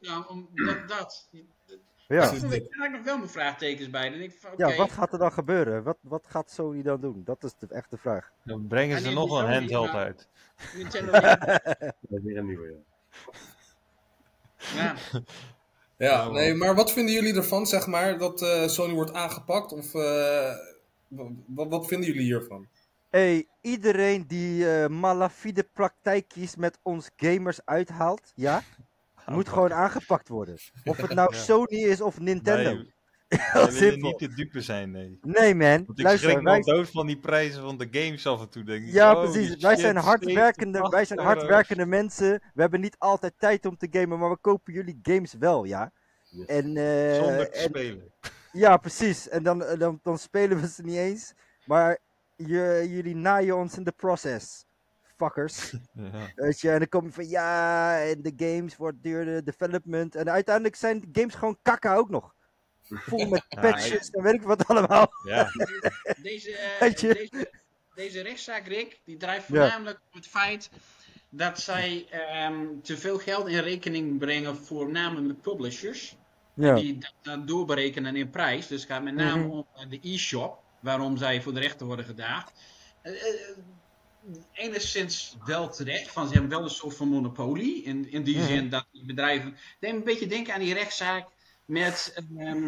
D: Daar heb ik nog wel mijn vraagtekens bij. Dan denk ik van,
C: ja, wat gaat er dan gebeuren? Wat gaat Sony dan doen? Dat is de echte vraag.
B: Dan brengen ze nog een handheld uit.
D: Nintendo
F: Dat is weer een nieuwe,
E: Ja, nee, maar wat vinden jullie ervan, zeg maar, dat Sony wordt aangepakt? Of wat vinden jullie hiervan?
C: Hey, iedereen die malafide praktijkjes met ons gamers uithaalt, moet gewoon aangepakt worden. Of het nou Sony is of Nintendo.
B: Nee, wij willen niet de dupe zijn, nee.
C: Nee man,
B: Want ik schrik me dood van die prijzen van de games af en toe, denk ik.
C: Ja, precies. Wij zijn hardwerkende mensen. We hebben niet altijd tijd om te gamen, maar we kopen jullie games wel, ja.
F: Yes.
C: En,
B: Zonder te spelen.
C: Ja, precies. En dan spelen we ze niet eens. Maar jullie naaien ons in de process. Fuckers.
B: Ja.
C: Weet je, en dan kom je van en de games wordt duurder, development. En uiteindelijk zijn de games gewoon kakken ook nog. Vol met patches en weet ik wat allemaal.
B: Ja.
D: Deze rechtszaak, Rick, die drijft voornamelijk op het feit dat zij te veel geld in rekening brengen voor namelijk publishers.
C: Ja.
D: Die dat doorberekenen in prijs. Dus het gaat met name om de e-shop, waarom zij voor de rechter worden gedaagd. Enigszins wel terecht, van ze hebben wel een soort van monopolie. In die zin dat die bedrijven. Een beetje denken aan die rechtszaak met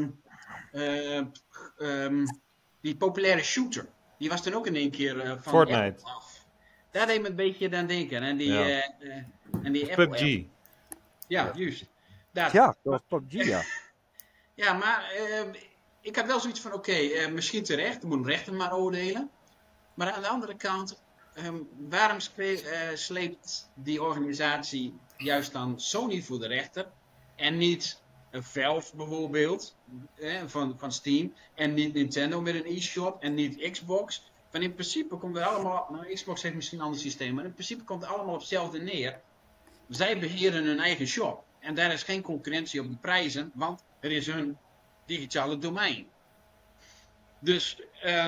D: die populaire shooter. Die was toen ook in één keer van
B: Fortnite.
D: af. Daar deed me een beetje aan denken. En die
B: PUBG.
D: Apple. Ja, juist.
C: Ja, dat was PUBG, ja.
D: Ja, maar ik had wel zoiets van, oké, misschien terecht, moet een rechter maar oordelen. Maar aan de andere kant, waarom sleept die organisatie juist dan Sony voor de rechter en niet Valve bijvoorbeeld, van Steam, en niet Nintendo met een e-shop en niet Xbox? Van in principe komt het allemaal, Xbox heeft misschien een ander systeem, maar in principe komt het allemaal op hetzelfde neer. Zij beheren hun eigen shop en daar is geen concurrentie op de prijzen, want er is hun digitale domein. Dus,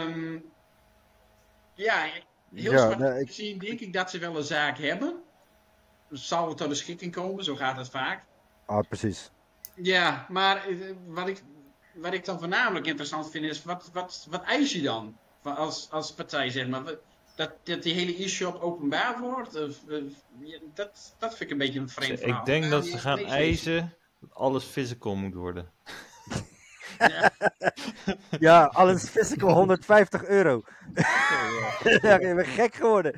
D: heel zwart gezien denk ik dat ze wel een zaak hebben. Zal het tot een schikking komen, zo gaat het vaak.
C: Ah, precies.
D: Ja, maar wat ik dan voornamelijk interessant vind is, wat eis je dan als partij, zeg maar? Dat die hele e-shop openbaar wordt? Dat vind ik een beetje een vreemd verhaal.
B: Ik denk dat ze gaan eisen dat alles physical moet worden.
C: Ja, alles physical, €150. Ja, ik ben gek geworden.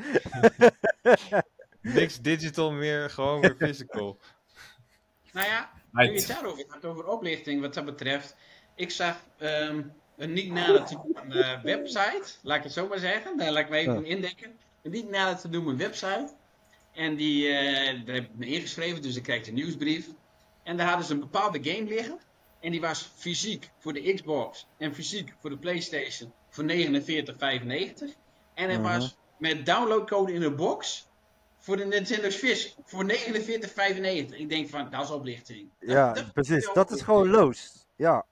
B: Niks digital meer, gewoon weer physical.
D: Nou ja, nu je het daarover gaat, over oplichting wat dat betreft. Ik zag een niet nader te noemen website, laat ik het zo maar zeggen. Daar laat ik me even indekken. Een niet nader te noemen website. En daar heb ik me ingeschreven, dus ik krijg de nieuwsbrief. En daar hadden ze een bepaalde game liggen. En die was fysiek voor de Xbox en fysiek voor de PlayStation voor €49,95. En het was met downloadcode in een box voor de Nintendo Switch voor €49,95. Ik denk van, dat is oplichting.
C: Ja, precies. Dat is gewoon loos. Ja.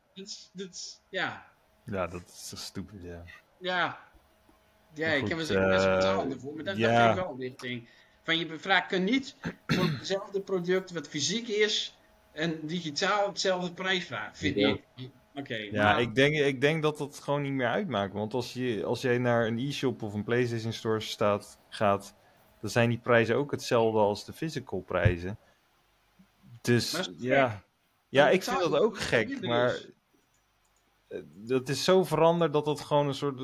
B: Ja, dat is zo stupid, ja.
D: Ja, ik heb er zeker best betaald voor, maar dat vind ik wel oplichting. Van je vraag kan niet voor hetzelfde product wat fysiek is en digitaal hetzelfde prijs vragen, vind ik. Oké,
B: Ja,
D: maar
B: ik denk dat dat gewoon niet meer uitmaakt. Want als jij naar een e-shop of een PlayStation Store gaat, dan zijn die prijzen ook hetzelfde als de physical prijzen. Dus
D: Maar is het
B: ja,
D: gek?
B: ja,
D: Dan
B: ik vind
D: betaal
B: dat
D: je
B: ook
D: wat
B: gek.
D: minder
B: Maar
D: is.
B: dat is zo veranderd dat het gewoon een soort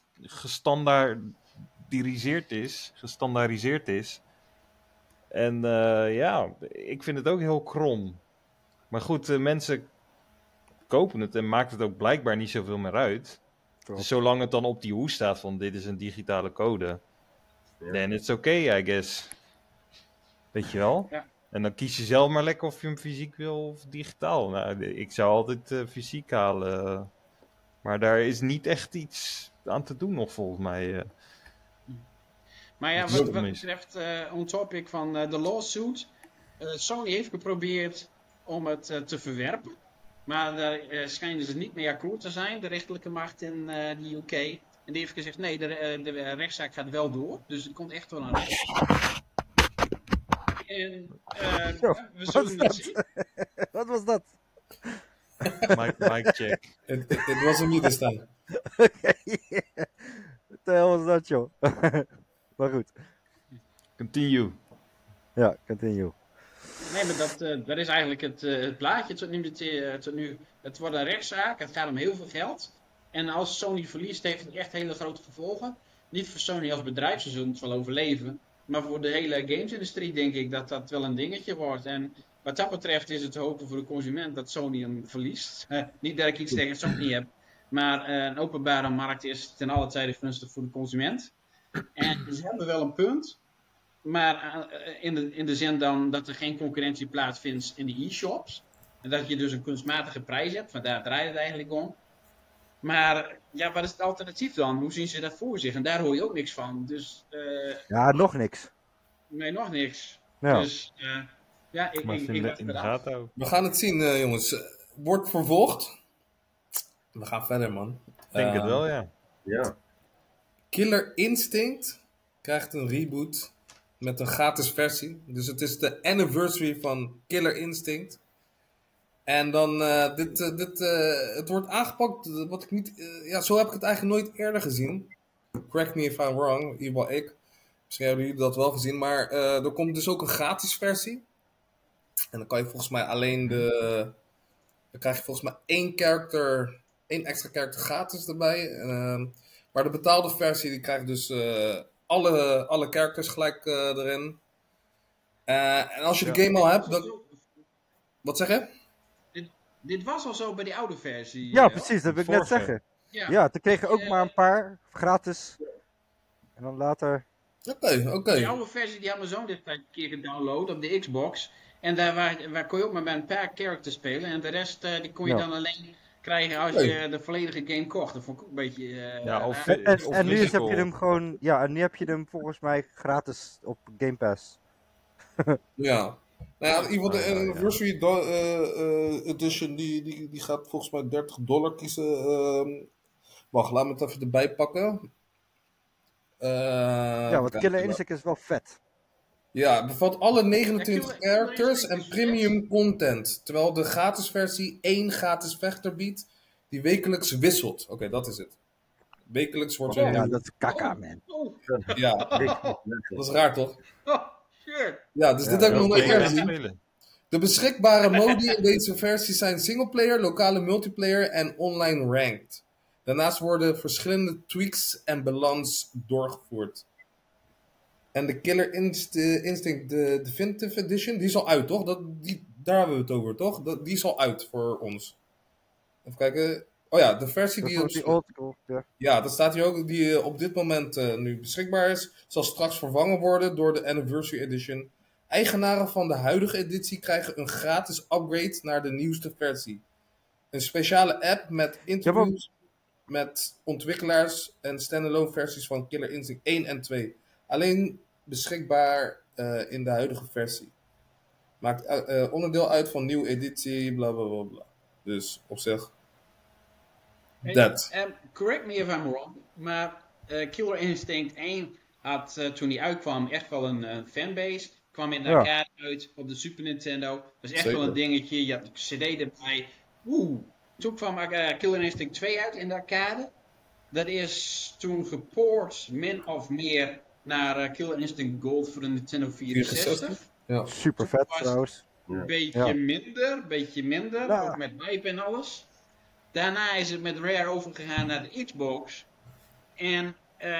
B: gestandaardiseerd is. En ja, ik vind het ook heel krom. Maar goed, mensen kopen het en maakt het ook blijkbaar niet zoveel meer uit.
C: Klopt.
B: Dus zolang het dan op die hoes staat van dit is een digitale code, then it's okay, I guess. Weet je wel?
D: Ja.
B: En dan kies je zelf maar lekker of je hem fysiek wil of digitaal. Nou, ik zou altijd fysiek halen. Maar daar is niet echt iets aan te doen nog volgens mij.
D: Maar ja,
B: Dat
D: wat
B: is ook mis.
D: betreft on topic van de lawsuit. Sony heeft geprobeerd om het te verwerpen. Maar daar schijnen ze niet mee akkoord te zijn, de rechterlijke macht in de UK. En die heeft gezegd, nee, de rechtszaak gaat wel door. Dus er komt echt wel een rechtszaak. En we zullen het zien.
C: Wat was dat?
B: Mic check.
E: Het was hem niet te staan.
C: Oké. Wat de hel was dat, joh? Maar goed.
B: Continue.
C: Ja, continue.
D: Nee, maar dat is eigenlijk het plaatje tot nu. Het wordt een rechtszaak, het gaat om heel veel geld. En als Sony verliest, heeft het echt hele grote gevolgen. Niet voor Sony als bedrijf, ze zullen het wel overleven. Maar voor de hele gamesindustrie denk ik dat dat wel een dingetje wordt. En wat dat betreft is het te hopen voor de consument dat Sony hem verliest. Niet dat ik iets tegen Sony heb. Maar een openbare markt is ten alle tijde gunstig voor de consument. En ze hebben wel een punt. Maar in de zin dan dat er geen concurrentie plaatsvindt in de e-shops. En dat je dus een kunstmatige prijs hebt. Van daar draait het eigenlijk om. Maar ja, wat is het alternatief dan? Hoe zien ze dat voor zich? En daar hoor je ook niks van. Dus
C: Ja, nog niks.
D: nee, nog niks.
C: Ja.
D: Dus ja, ik
B: Maar
D: wacht
B: in de
D: eraf.
B: gaten ook.
E: We gaan het zien, jongens. Wordt vervolgd. We gaan verder, man.
B: Ik denk het wel, ja.
F: Ja.
E: Killer Instinct krijgt een reboot met een gratis versie. Dus het is de anniversary van Killer Instinct. En dan, het wordt aangepakt, wat ik niet, ja, zo heb ik het eigenlijk nooit eerder gezien. Correct me if I'm wrong, in ieder geval ik. Misschien hebben jullie dat wel gezien, maar er komt dus ook een gratis versie. En dan kan je volgens mij alleen dan krijg je volgens mij één extra character gratis erbij. Maar de betaalde versie, die krijgt dus alle characters gelijk erin. En als je de game al hebt, dan... Wat zeg je?
D: Dit was al zo bij die oude versie.
C: Ja, precies, dat wil ik net
B: vorige.
C: zeggen.
D: Ja.
C: Ja, toen kregen we ook maar een paar gratis. En dan later.
E: Oké.
D: Die oude versie die had mijn zoon dit keer gedownload op de Xbox. En waar kon je ook maar met een paar characters spelen. En de rest die kon je
C: Ja.
D: dan alleen krijgen als je de volledige game kocht. Dat vond ik ook een beetje...
B: Ja, of
C: En nu heb
B: physical.
C: je hem gewoon. Ja, en nu heb je hem volgens mij gratis op Game Pass.
E: Ja. Nou ja, in ieder geval de
B: Ja, ja.
E: Anniversary Edition, die gaat volgens mij $30 kiezen. Wacht, laat me het even erbij pakken.
C: Ja, want Killer Instinct is wel vet.
E: Ja, het bevat alle 29
D: Ja, Killer
E: characters
D: Instinct
E: en
D: is
E: premium content. Terwijl de gratis versie 1 gratis vechter biedt, die wekelijks wisselt. Oké, dat is het. Wekelijks wordt er
C: Ja,
E: een...
C: dat is kaka, man.
E: Ja, dat is raar toch?
D: Oh, shit.
E: Ja, dus dit heb ik
B: Ja,
E: nog nooit
B: dat
E: eerder
B: kan je
E: gezien.
B: spelen.
E: De beschikbare modi in deze versie zijn singleplayer, lokale multiplayer en online ranked. Daarnaast worden verschillende tweaks en balans doorgevoerd. En de Killer Instinct de Definitive Edition, die is al uit, toch? Daar hebben we het over, toch? Die is al uit voor ons. Even kijken. Oh ja, de versie
C: Dat
E: die...
C: is die old school. Ja.
E: Ja, dat staat hier ook, die op dit moment nu beschikbaar is, zal straks vervangen worden door de Anniversary Edition. Eigenaren van de huidige editie krijgen een gratis upgrade naar de nieuwste versie. Een speciale app met interviews met ontwikkelaars en standalone versies van Killer Instinct 1 en 2. Alleen beschikbaar in de huidige versie. Maakt onderdeel uit van nieuwe editie, bla bla bla bla. Dus op zich...
D: Hey,
E: Dat.
D: correct me if I'm wrong, maar Killer Instinct 1 had toen die uitkwam echt wel een fanbase. Kwam in de arcade uit op de Super Nintendo. Dat is echt wel een dingetje. Je had een cd erbij. Toen kwam Killer Instinct 2 uit in de arcade. Dat is toen gepoord min of meer naar Killer Instinct Gold voor de Nintendo 64.
E: Ja.
C: Super vet trouwens.
D: Een beetje minder. Ook met wipe en alles. Daarna is het met Rare overgegaan naar de Xbox. En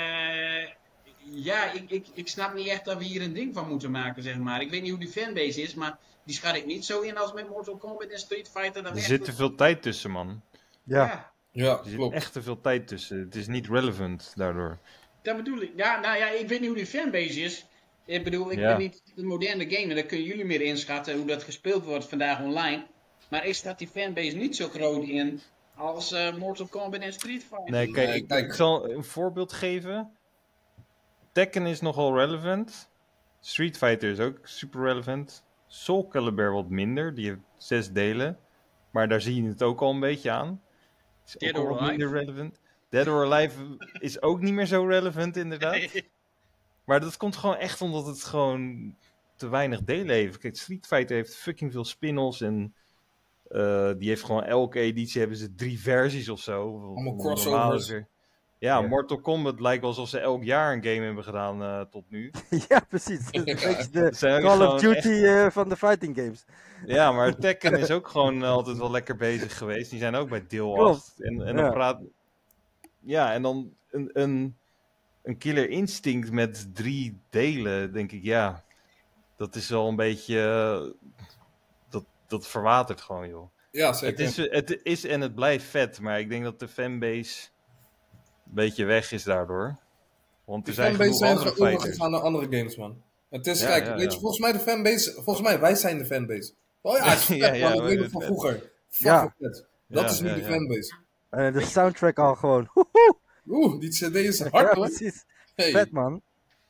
D: ik snap niet echt dat we hier een ding van moeten maken, zeg maar. Ik weet niet hoe die fanbase is, maar die schat ik niet zo in als met Mortal Kombat en Street Fighter.
B: Er zit te veel tijd tussen, man.
C: Ja,
B: Er zit echt te veel tijd tussen. Het is niet relevant daardoor.
D: Dat bedoel ik. Ik weet niet hoe die fanbase is. Ik bedoel, ik ben niet de moderne gamer. Daar kunnen jullie meer inschatten hoe dat gespeeld wordt vandaag online. Maar ik staat die fanbase niet zo groot in als Mortal Kombat en Street Fighter.
B: Nee, kijk, ik zal een voorbeeld geven. Tekken is nogal relevant. Street Fighter is ook super relevant. Soul Calibur wat minder. Die heeft 6 delen. Maar daar zie je het ook al een beetje aan. Is
D: Dead
B: ook
D: or
B: al wat
D: Alive.
B: minder relevant. Dead or Alive is ook niet meer zo relevant inderdaad. Maar dat komt gewoon echt omdat het gewoon te weinig delen heeft. Kijk, Street Fighter heeft fucking veel spin-offs en die heeft gewoon elke editie hebben ze 3 versies of zo.
E: Allemaal crossovers.
B: Ja, Mortal Kombat lijkt wel alsof ze elk jaar een game hebben gedaan tot nu.
C: ja, precies. Het is een beetje de
B: Zijn
C: Call of
B: gewoon
C: Duty van de fighting games.
B: Ja, maar Tekken is ook gewoon altijd wel lekker bezig geweest. Die zijn ook bij deel 8. En dan praat... Ja, en dan een Killer Instinct met 3 delen, denk ik, ja. Dat is wel een beetje... dat verwatert gewoon, joh.
E: Ja, zeker.
B: Het is en het blijft vet, maar ik denk dat de fanbase een beetje weg is daardoor. Want er zijn genoeg andere fighters.
E: Overgegaan naar andere games, man. Het is, weet je, volgens mij de fanbase... Volgens mij, wij zijn de fanbase. Oh ja, het is vet, man. Ik weet het van vroeger. Vet. Dat is nu de fanbase.
C: De soundtrack al gewoon.
E: Die cd is hard, hoor.
C: Precies. Hey. Vet, man.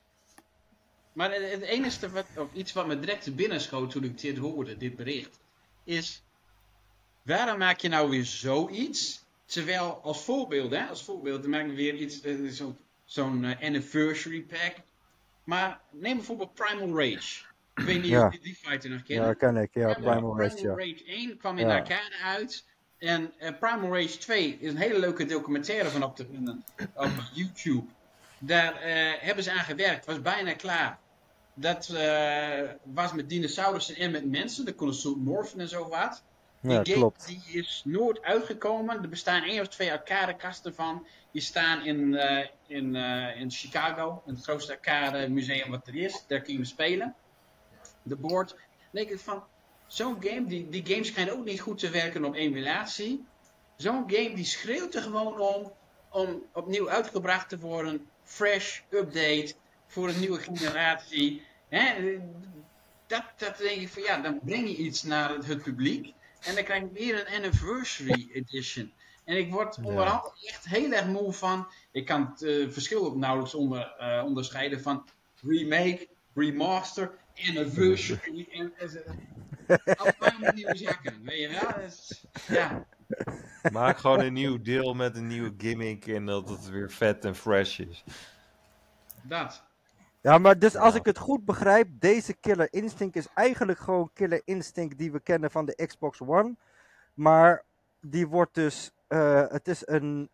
D: Maar het enige iets wat me direct te binnen schoot toen ik dit hoorde, dit bericht, is... Waarom maak je nou weer zoiets? Terwijl, als voorbeeld, dan maken we weer iets, zo'n anniversary pack. Maar neem bijvoorbeeld Primal Rage. Ik weet niet of je die fighter nog kent.
C: Ja, ken ik. Ja, Primal Rage,
D: Primal Rage 1 kwam in de arcade uit. En Primal Rage 2 is een hele leuke documentaire van op te vinden op YouTube. Daar hebben ze aan gewerkt, was bijna klaar. Dat was met dinosaurussen en met mensen. Daar konden ze morfen en zo wat. Die game
C: klopt.
D: Die is nooit uitgekomen. Er bestaan 1 of 2 arcadekasten van. Die staan in Chicago. Het grootste arcade museum wat er is. Daar kun je spelen. De board. Dan denk ik van... Zo'n game, die game schijnt ook niet goed te werken op emulatie. Zo'n game die schreeuwt er gewoon om opnieuw uitgebracht te worden. Fresh, update, voor een nieuwe generatie. Dat denk ik van ja, dan breng je iets naar het publiek. En dan krijg je weer een anniversary edition. En ik word onderhand echt heel erg moe van... Ik kan het verschil ook nauwelijks onderscheiden van remake, remaster, anniversary en... Allemaal nieuwe zakken, weet je wel? Ja.
B: Maak gewoon een nieuw deel met een nieuwe gimmick en dat het weer vet en fresh is.
D: Dat.
C: Ja, maar dus als ik het goed begrijp, deze Killer Instinct is eigenlijk gewoon Killer Instinct die we kennen van de Xbox One. Maar die wordt dus, het is een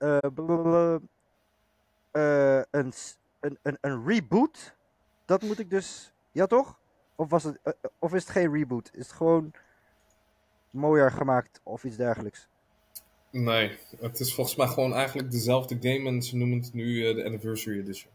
C: reboot. Dat moet ik dus, ja toch? Of is het geen reboot? Is het gewoon mooier gemaakt of iets dergelijks?
E: Nee, het is volgens mij gewoon eigenlijk dezelfde game en ze noemen het nu de Anniversary Edition.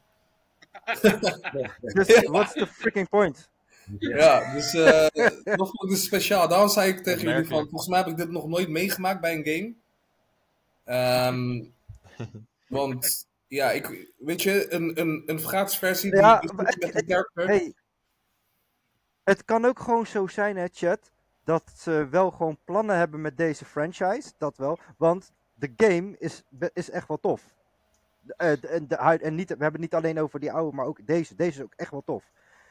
C: Dus what's the freaking point?
E: Ja, dus dat vond ik dus speciaal. Daarom zei ik tegen jullie van, volgens mij heb ik dit nog nooit meegemaakt bij een game. Want, ja, weet je, een gratis versie...
C: Ja,
E: hey,
C: het kan ook gewoon zo zijn, hè, chat, dat ze wel gewoon plannen hebben met deze franchise, dat wel, want de game is echt wel tof. En niet, we hebben het niet alleen over die oude, maar ook deze is ook echt wel tof.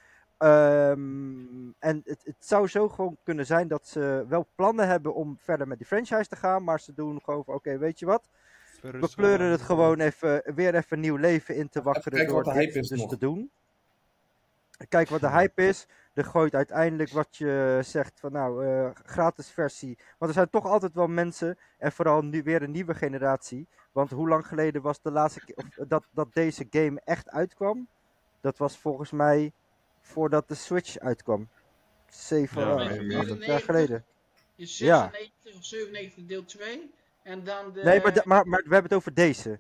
C: En het zou zo gewoon kunnen zijn dat ze wel plannen hebben om verder met die franchise te gaan, maar ze doen gewoon van, oké, weet je wat, We kleuren het gewoon weer even nieuw leven in te wakkeren
E: kijken
C: door
E: wat de hype
C: dit
E: is
C: dus
E: nog.
C: te doen. Kijk wat de hype is. Er gooit uiteindelijk wat je zegt van gratis versie. Want er zijn toch altijd wel mensen, en vooral nu weer een nieuwe generatie. Want hoe lang geleden was de laatste keer dat deze game echt uitkwam? Dat was volgens mij voordat de Switch uitkwam. 8 jaar geleden.
D: Je 96 of 97 deel 2. En dan de...
C: Nee, maar we hebben het over deze.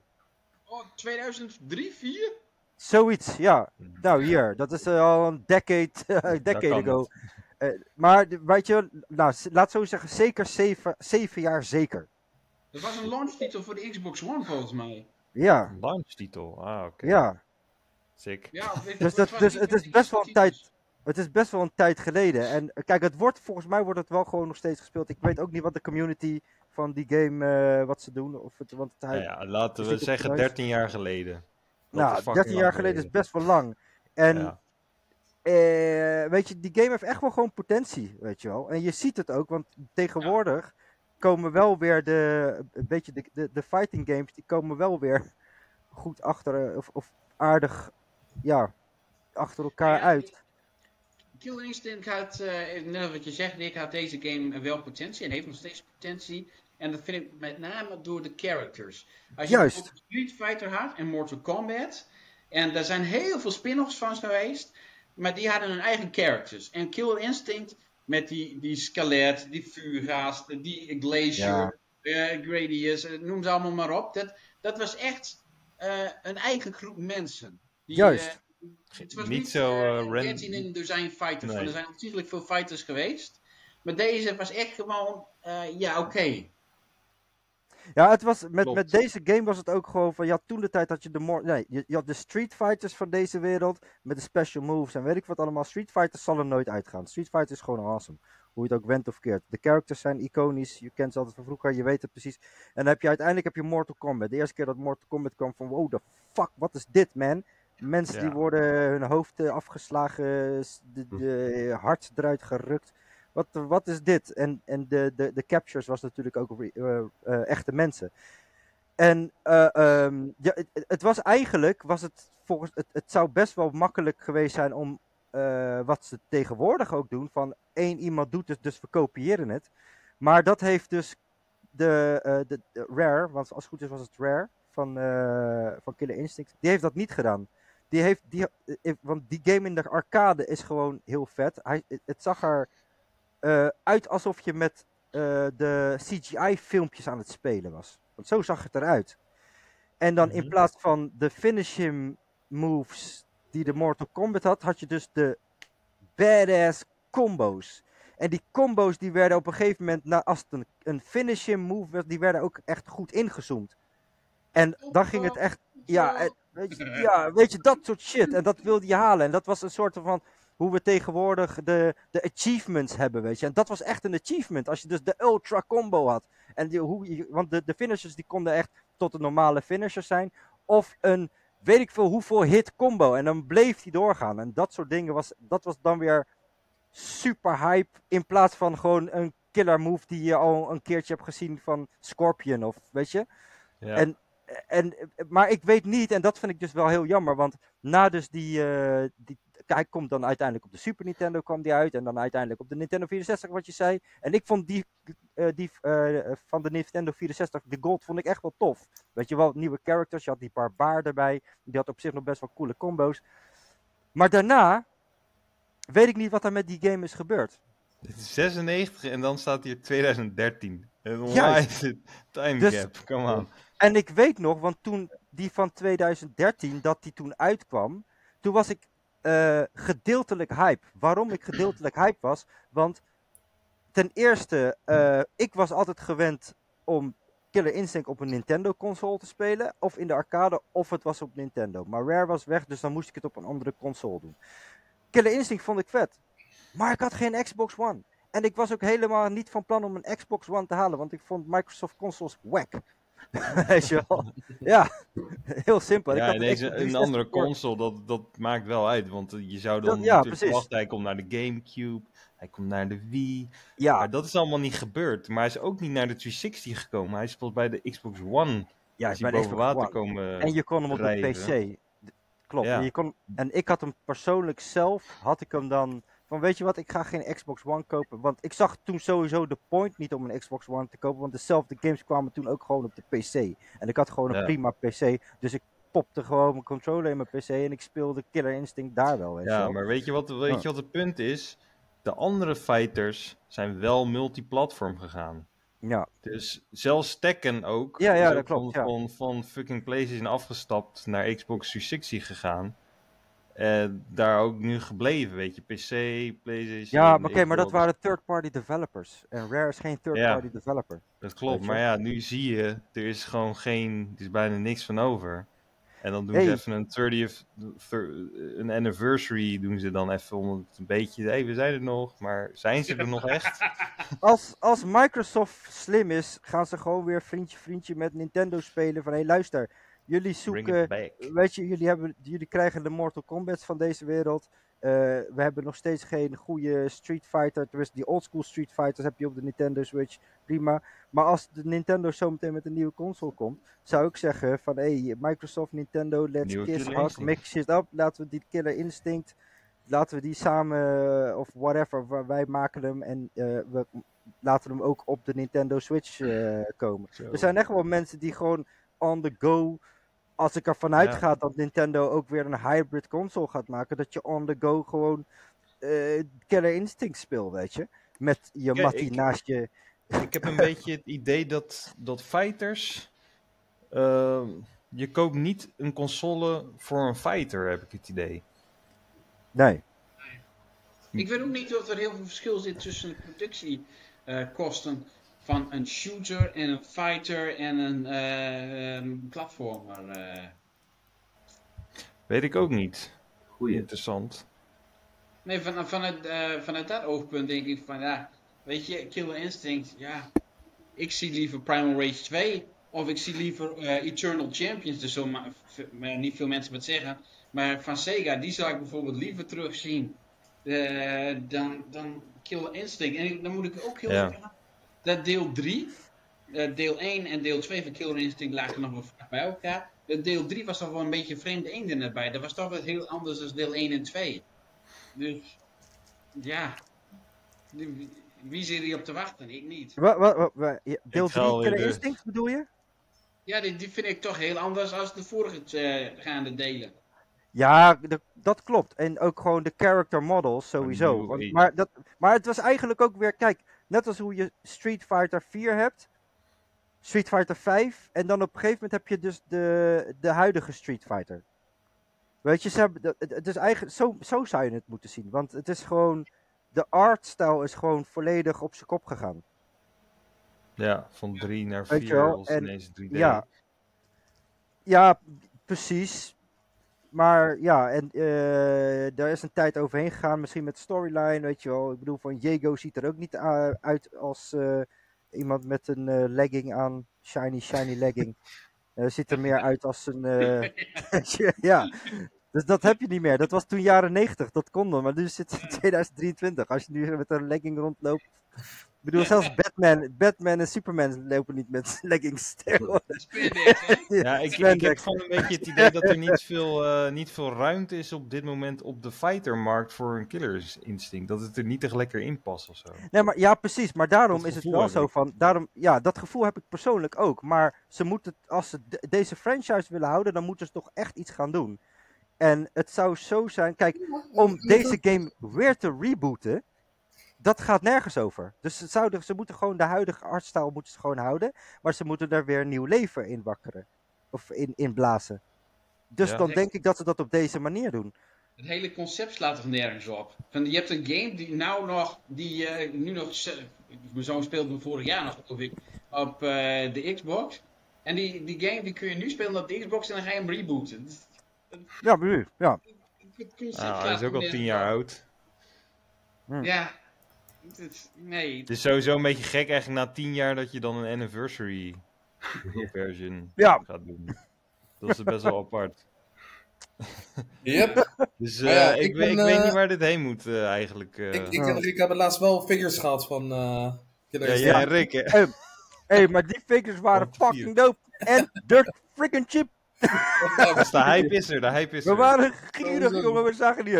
D: 2003, 4?
C: Zoiets, ja. Nou hier, dat is al een decade ago. Maar weet je, laat zo zeggen, zeker 7 jaar zeker.
D: Dat was een launchtitel voor de Xbox One volgens mij.
C: Ja.
B: Launchtitel, oké.
C: Ja.
B: Sick.
D: Ja,
C: dus het is best wel een tijd. Het is best wel een tijd geleden. En kijk, volgens mij wordt het wel gewoon nog steeds gespeeld. Ik weet ook niet wat de community van die game, wat ze doen.
B: Laten we zeggen 13 jaar geleden.
C: Nou, 13 jaar geleden is best wel lang. En weet je, die game heeft echt wel gewoon potentie, weet je wel. En je ziet het ook, want tegenwoordig komen wel weer de fighting games, die komen wel weer goed achter, of aardig, achter elkaar uit.
D: Killer Instinct had, net wat je zegt, Rick, had deze game wel potentie en heeft nog steeds potentie. En dat vind ik met name door de characters. Als je bijvoorbeeld Street Fighter had en Mortal Kombat, en daar zijn heel veel spin-offs van geweest, maar die hadden hun eigen characters. En Killer Instinct met die skelet, die vuurgast, die Glacier, Gradius, noem ze allemaal maar op. Dat was echt een eigen groep mensen.
C: Juist.
D: Het was
B: niet zo random.
D: Er zijn fighters van. Er zijn ontiegelijk veel fighters geweest. Maar deze was echt gewoon, oké.
C: Ja, het was met deze game was het ook gewoon van, toen de tijd had je je had de Street Fighters van deze wereld met de special moves en weet ik wat allemaal. Street Fighters zal er nooit uitgaan. Street Fighter is gewoon awesome. Hoe je het ook went of keert. De characters zijn iconisch. Je kent ze altijd van vroeger. Je weet het precies. En dan uiteindelijk heb je Mortal Kombat. De eerste keer dat Mortal Kombat kwam van, wow, the fuck, wat is dit, man? Mensen die worden hun hoofd afgeslagen, de hart eruit gerukt. Wat is dit? En de captures was natuurlijk ook echte mensen. En het was eigenlijk, het zou best wel makkelijk geweest zijn om wat ze tegenwoordig ook doen, van één iemand doet het, dus we kopiëren het. Maar dat heeft dus de Rare, want als het goed is was het Rare, van Killer Instinct, die heeft dat niet gedaan. Want die game in de arcade is gewoon heel vet. Het zag er uit alsof je met de CGI-filmpjes aan het spelen was. Want zo zag het eruit. En dan in plaats van de finishing moves die de Mortal Kombat had je dus de badass combo's. En die combo's die werden op een gegeven moment, als het een finishing move werd, die werden ook echt goed ingezoomd. En dan ging het echt, weet je, dat soort shit. En dat wilde je halen. En dat was een soort van hoe we tegenwoordig de achievements hebben, weet je. En dat was echt een achievement, als je dus de ultra combo had. En want de finishers die konden echt tot de normale finishers zijn. Of een, weet ik veel hoeveel hit combo. En dan bleef die doorgaan. En dat soort dingen dat was dan weer super hype. In plaats van gewoon een killer move die je al een keertje hebt gezien van Scorpion of, weet je. Ja. Maar ik weet niet, en dat vind ik dus wel heel jammer, want na dus hij komt dan uiteindelijk op de Super Nintendo kwam die uit, en dan uiteindelijk op de Nintendo 64 wat je zei. En ik vond die van de Nintendo 64, de Gold, vond ik echt wel tof. Weet je wel, nieuwe characters, je had die barbaar erbij, die had op zich nog best wel coole combo's. Maar daarna weet ik niet wat er met die game is gebeurd.
B: Het is 96 en dan staat hier 2013.
C: Juist.
B: Time gap, come on.
C: En ik weet nog, want toen die van 2013, dat die toen uitkwam, toen was ik gedeeltelijk hype. Waarom ik gedeeltelijk hype was? Want ten eerste, ik was altijd gewend om Killer Instinct op een Nintendo console te spelen, of in de arcade, of het was op Nintendo. Maar Rare was weg, dus dan moest ik het op een andere console doen. Killer Instinct vond ik vet, maar ik had geen Xbox One. En ik was ook helemaal niet van plan om een Xbox One te halen, want ik vond Microsoft consoles wack. Weet je wel? Ja, heel simpel.
B: Ja, een andere console, dat maakt wel uit. Want je zou dan natuurlijk verwachten, hij komt naar de Gamecube, hij komt naar de Wii. Ja. Maar dat is allemaal niet gebeurd. Maar hij is ook niet naar de 360 gekomen. Hij speelt bij de Xbox One
C: Ja,
B: Als
C: bij
B: die
C: de
B: boven
C: Xbox
B: water
C: One.
B: komen
C: En je kon hem op de
B: drijven.
C: PC. Klopt.
B: Ja.
C: En ik had hem persoonlijk zelf, had ik hem dan van weet je wat, ik ga geen Xbox One kopen. Want ik zag toen sowieso de point niet om een Xbox One te kopen. Want dezelfde games kwamen toen ook gewoon op de PC. En ik had gewoon een
B: Ja.
C: prima PC. Dus ik popte gewoon mijn controller in mijn PC en ik speelde Killer Instinct daar wel. Weet je
B: Ja,
C: wel.
B: maar weet je wat het punt is? De andere fighters zijn wel multiplatform gegaan.
C: Ja.
B: Dus zelfs Tekken ook.
C: Ja,
B: is
C: dat
B: ook
C: klopt,
B: van fucking PlayStation afgestapt naar Xbox 360 gegaan. Daar ook nu gebleven, weet je. PC, PlayStation.
C: Ja, maar oké, maar dat
B: Xbox.
C: waren third-party developers. En Rare is geen third-party developer.
B: Dat klopt,
C: Weet je
B: maar ja, nu zie je, er is gewoon er is bijna niks van over. En dan doen ze even een anniversary doen ze dan even om het een beetje, we zijn er nog, maar zijn ze er nog echt?
C: Als Microsoft slim is, gaan ze gewoon weer vriendje met Nintendo spelen van hé luister, jullie
B: Bring it
C: zoeken,
B: back.
C: weet je, jullie krijgen de Mortal Kombat's van deze wereld. We hebben nog steeds geen goede Street Fighter, tenminste die oldschool Street Fighters heb je op de Nintendo Switch, prima. Maar als de Nintendo zometeen met een nieuwe console komt, zou ik zeggen van hé, Microsoft, Nintendo, let's
B: Nieuwe
C: kiss,
B: Killer
C: hug,
B: Instinct.
C: mix shit up, laten we die Killer Instinct, laten we die samen, of whatever, wij maken hem en we laten hem ook op de Nintendo Switch komen.
B: Zo.
C: Er zijn echt wel mensen die gewoon on the go, als ik ervan uitga dat Nintendo ook weer een hybrid console gaat maken, dat je on the go gewoon Killer Instinct speelt, weet je. Met je
B: Ja,
C: mattie naast je.
B: Ik heb een beetje het idee dat fighters, je koopt niet een console voor een fighter, heb ik het idee.
C: Nee.
D: Ik weet ook niet of er heel veel verschil zit tussen de productiekosten van een shooter en een fighter en een platformer.
B: Weet ik ook niet.
F: Goeie.
B: Interessant.
D: Nee, vanuit dat oogpunt denk ik van ja, weet je, Killer Instinct, ja, ik zie liever Primal Rage 2 of ik zie liever Eternal Champions, dus zo maar niet veel mensen wat zeggen, maar van Sega, die zou ik bijvoorbeeld liever terugzien dan Killer Instinct. En dan moet ik ook heel erg zeggen, dat deel 3, deel 1 en deel 2 van Killer Instinct lagen nog wel vaak bij elkaar. Deel 3 was toch wel een beetje vreemde eenden erbij, dat was toch wel heel anders dan deel 1 en 2. Dus, ja, wie zit hier op te wachten? Ik niet.
C: Deel 3 Killer Instinct bedoel je?
D: Ja, die vind ik toch heel anders dan de vorige gaande delen.
C: Ja, dat klopt. En ook gewoon de character models sowieso. Maar het was eigenlijk ook weer, kijk, net als hoe je Street Fighter 4 hebt, Street Fighter 5, en dan op een gegeven moment heb je dus de huidige Street Fighter. Weet je, het is eigenlijk, zo zou je het moeten zien. Want het is gewoon, de artstyle is gewoon volledig op zijn kop gegaan.
B: Ja, van 3 naar
C: Weet je
B: 4
C: wel,
B: als
C: en
B: ineens 3D.
C: Ja, precies. Maar ja, en daar is een tijd overheen gegaan, misschien met storyline, weet je wel. Ik bedoel, van Jago ziet er ook niet uit als iemand met een legging aan, shiny legging. Ziet er meer uit als een, ja, dus dat heb je niet meer. Dat was toen jaren 90, dat kon dan, maar nu zit het in 2023. Als je nu met een legging rondloopt. Ik bedoel, zelfs Batman en Superman lopen niet met leggings.
B: Ja, ik heb gewoon een beetje het idee dat er niet veel ruimte is op dit moment op de fightermarkt voor een Killer Instinct. Dat het er niet echt lekker in past of zo.
C: Nee, maar ja, precies. Maar daarom
B: Dat
C: is het
B: gevoel
C: wel
B: heb
C: zo
B: ik.
C: van. Ja, dat gevoel heb ik persoonlijk ook. Maar ze moeten, als ze deze franchise willen houden, dan moeten ze toch echt iets gaan doen. En het zou zo zijn. Kijk, om deze game weer te rebooten. Dat gaat nergens over. Dus ze moeten gewoon de huidige artstyle moeten ze gewoon houden. Maar ze moeten er weer nieuw leven in wakkeren. Of in blazen. Dus dan denk ik dat ze dat op deze manier doen.
D: Het hele concept slaat toch nergens op. Je hebt een game die nu nog, mijn zoon speelde hem vorig jaar nog, geloof ik, op de Xbox. En die game die kun je nu spelen op de Xbox en dan ga je hem rebooten.
C: Ja, nu, ja.
B: Hij is ook al 10 jaar oud.
D: Ja. Nee.
B: Het is sowieso een beetje gek eigenlijk na 10 jaar dat je dan een anniversary version gaat doen. Dat is best wel apart.
E: Yep.
B: Dus
E: ik
B: weet niet waar dit heen moet eigenlijk.
E: Ik heb laatst wel figures gehad van Killer
B: Instinct. Ja, Rick.
C: Hey, maar die figures waren fucking dope. En dirt freaking cheap.
B: Dus de hype is er, de hype is
C: We
B: er.
C: waren gierig, jongen. We zagen die...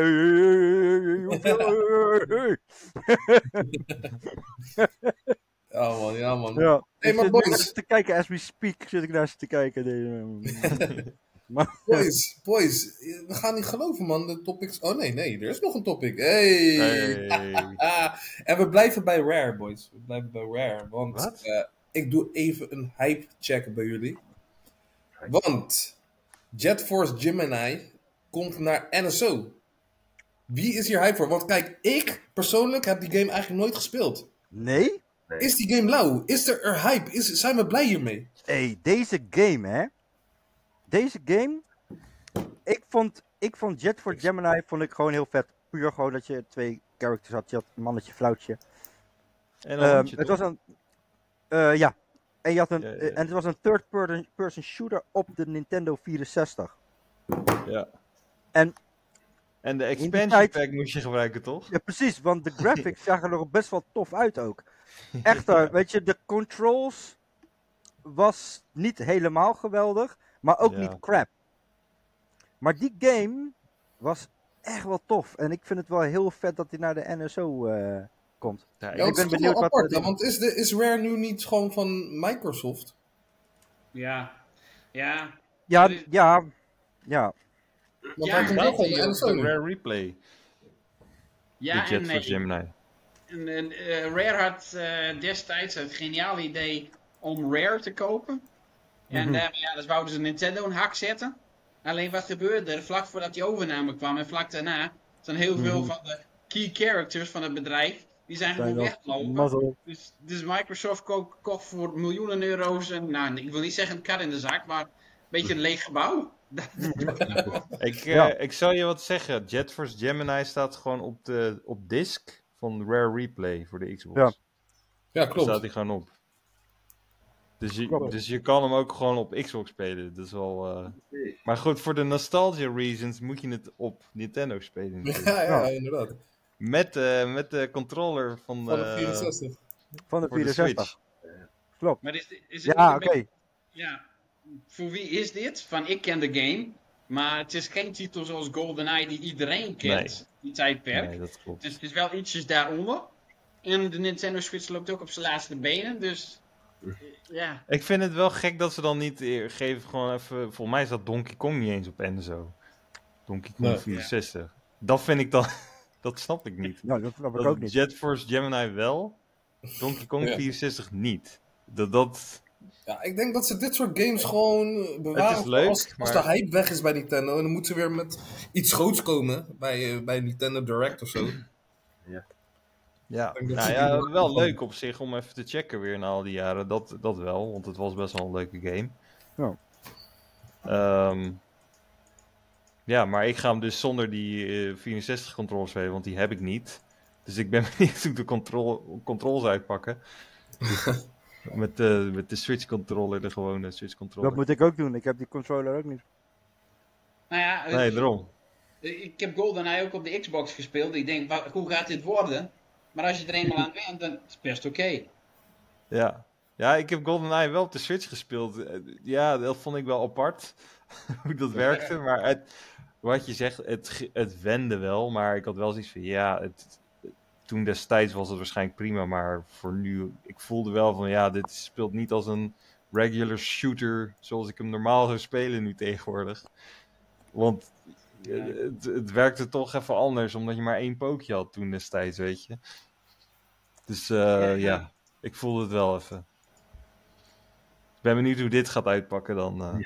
E: Ja, man.
C: Ja.
E: Hey,
C: Ik
E: maar
C: zit nu
E: boys.
C: naar ze te kijken, as we speak, zit ik naar ze te kijken.
E: Boys, we gaan niet geloven, man. De topics... Oh, nee, er is nog een topic. Hey!
B: Hey.
E: En we blijven bij Rare, boys. We blijven bij Rare, want
B: Wat?
E: ik doe even een hype check bij jullie. Want Jet Force Gemini komt naar NSO. Wie is hier hype voor? Want kijk, ik persoonlijk heb die game eigenlijk nooit gespeeld.
C: Nee?
E: Is die game lauw? Is er hype? Zijn we blij hiermee?
C: Hey, deze game, hè. Deze game... Ik vond Jet for Gemini vond ik gewoon heel vet. Puur gewoon dat je 2 characters had. Je had een mannetje, vrouwtje.
B: En een hondje,
C: Het
B: toch?
C: was een... ja. En, je had
B: Ja.
C: en het was een third-person shooter op de Nintendo 64.
B: Ja.
C: En
B: de
C: die
B: expansion
C: tijd-
B: pack moest je gebruiken, toch?
C: Ja, precies. Want de graphics zagen er best wel tof uit ook. Echter, weet je, de controls was niet helemaal geweldig. Maar ook
B: Ja.
C: niet crap. Maar die game was echt wel tof. En ik vind het wel heel vet dat hij naar de NSO komt.
B: Ja,
E: Ja,
B: ik
E: het is
C: ben
E: toch
C: benieuwd
E: wel
C: wat
E: apart,
C: er-
E: hè? Want is Rare nu niet gewoon van Microsoft?
D: Ja. Ja.
C: Ja,
D: Er is-
C: ja, ja.
E: Want
D: Ja,
E: hij komt
D: dat
E: ook gewoon
B: die
E: naar
B: op
E: NSO
B: de
E: nu.
B: Rare Replay.
D: Ja
B: de Jet
D: en
B: for
D: nee.
B: Gemini.
D: Rare had destijds het geniale idee om Rare te kopen. En dat wouden ze Nintendo een hak zetten. Alleen wat gebeurde er? Vlak voordat die overname kwam en vlak daarna zijn heel veel van de key characters van het bedrijf, die zijn gewoon weggelopen.
C: Mazzel.
D: Dus Microsoft kocht voor miljoenen euro's een, nou, ik wil niet zeggen een kat in de zak, maar een beetje een leeg gebouw.
B: Ik zou je wat zeggen. Jet Force Gemini staat gewoon op disc van Rare Replay voor de Xbox.
C: Ja.
E: Ja,
B: Daar
E: klopt.
B: staat hij gewoon op.
C: Klopt.
B: Dus je kan hem ook gewoon op Xbox spelen. Dat is wel, Maar goed, voor de nostalgia reasons moet je het op Nintendo spelen. natuurlijk.
E: Ja, inderdaad.
B: Met de controller van
E: Van de 64.
C: Van de
B: voor de
C: 64.
B: Switch.
C: Klopt.
D: Maar is het
C: Ja,
D: niet een
C: oké.
D: beetje- Ja, voor wie is dit? Van ik ken de game, maar het is geen titel zoals GoldenEye die iedereen kent, die tijdperk.
B: Nee, dat klopt.
D: Dus het is wel ietsjes daaronder. En de Nintendo Switch loopt ook op zijn laatste benen, dus ja.
B: Ik vind het wel gek dat ze dan niet geven gewoon even... Volgens mij is dat Donkey Kong niet eens op NSO. Donkey Kong
E: Nee.
B: 64. Dat vind ik dan... dat snap ik niet.
C: Nou, dat snap ik
B: Dat
C: ook niet.
B: Jet Force Gemini wel, Donkey Kong
E: Ja.
B: 64 niet. Dat...
E: Ja, ik denk dat ze dit soort games gewoon bewaren.
B: Het is leuk,
E: als
B: maar-
E: de hype weg is bij Nintendo. En dan moeten ze weer met iets groots komen. Bij Nintendo Direct of zo.
B: Ja,
E: Ik denk dat
B: nou
E: ze
B: ja,
E: die-
B: wel leuk op zich om even te checken weer na al die jaren. Dat wel, want het was best wel een leuke game.
C: Ja.
B: Ja, maar ik ga hem dus zonder die 64 controllers spelen, want die heb ik niet. Dus ik ben benieuwd hoe de controls uitpakken. met de Switch controller, de gewone Switch controller.
C: Dat moet ik ook doen. Ik heb die controller ook niet.
D: Nou ja,
B: Nee, daarom.
D: ik heb GoldenEye ook op de Xbox gespeeld. Ik denk, hoe gaat dit worden? Maar als je er eenmaal aan bent, dan is het best oké.
B: Ja. Ja, ik heb GoldenEye wel op de Switch gespeeld. Ja, dat vond ik wel apart. Hoe dat werkte. Maar wat je zegt, het wende wel. Maar ik had wel zoiets van, ja, toen destijds was het waarschijnlijk prima. Maar voor nu, ik voelde wel van, ja, dit speelt niet als een regular shooter zoals ik hem normaal zou spelen nu tegenwoordig. Want het werkte toch even anders, omdat je maar 1 pookje had toen destijds, weet je. Dus ja, ik voelde het wel even. Ik ben benieuwd hoe dit gaat uitpakken dan.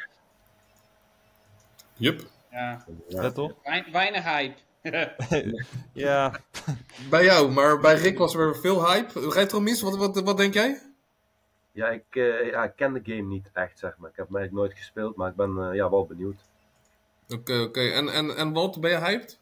E: Yup.
D: Ja,
B: Ja, toch?
D: weinig hype.
B: Ja,
E: Bij jou, maar bij Rick was er veel hype. Retromis, wat denk jij?
F: Ja, ik ken de game niet echt, zeg maar. Ik heb hem eigenlijk nooit gespeeld, maar ik ben wel benieuwd.
E: Oké. En Walt, ben je hyped?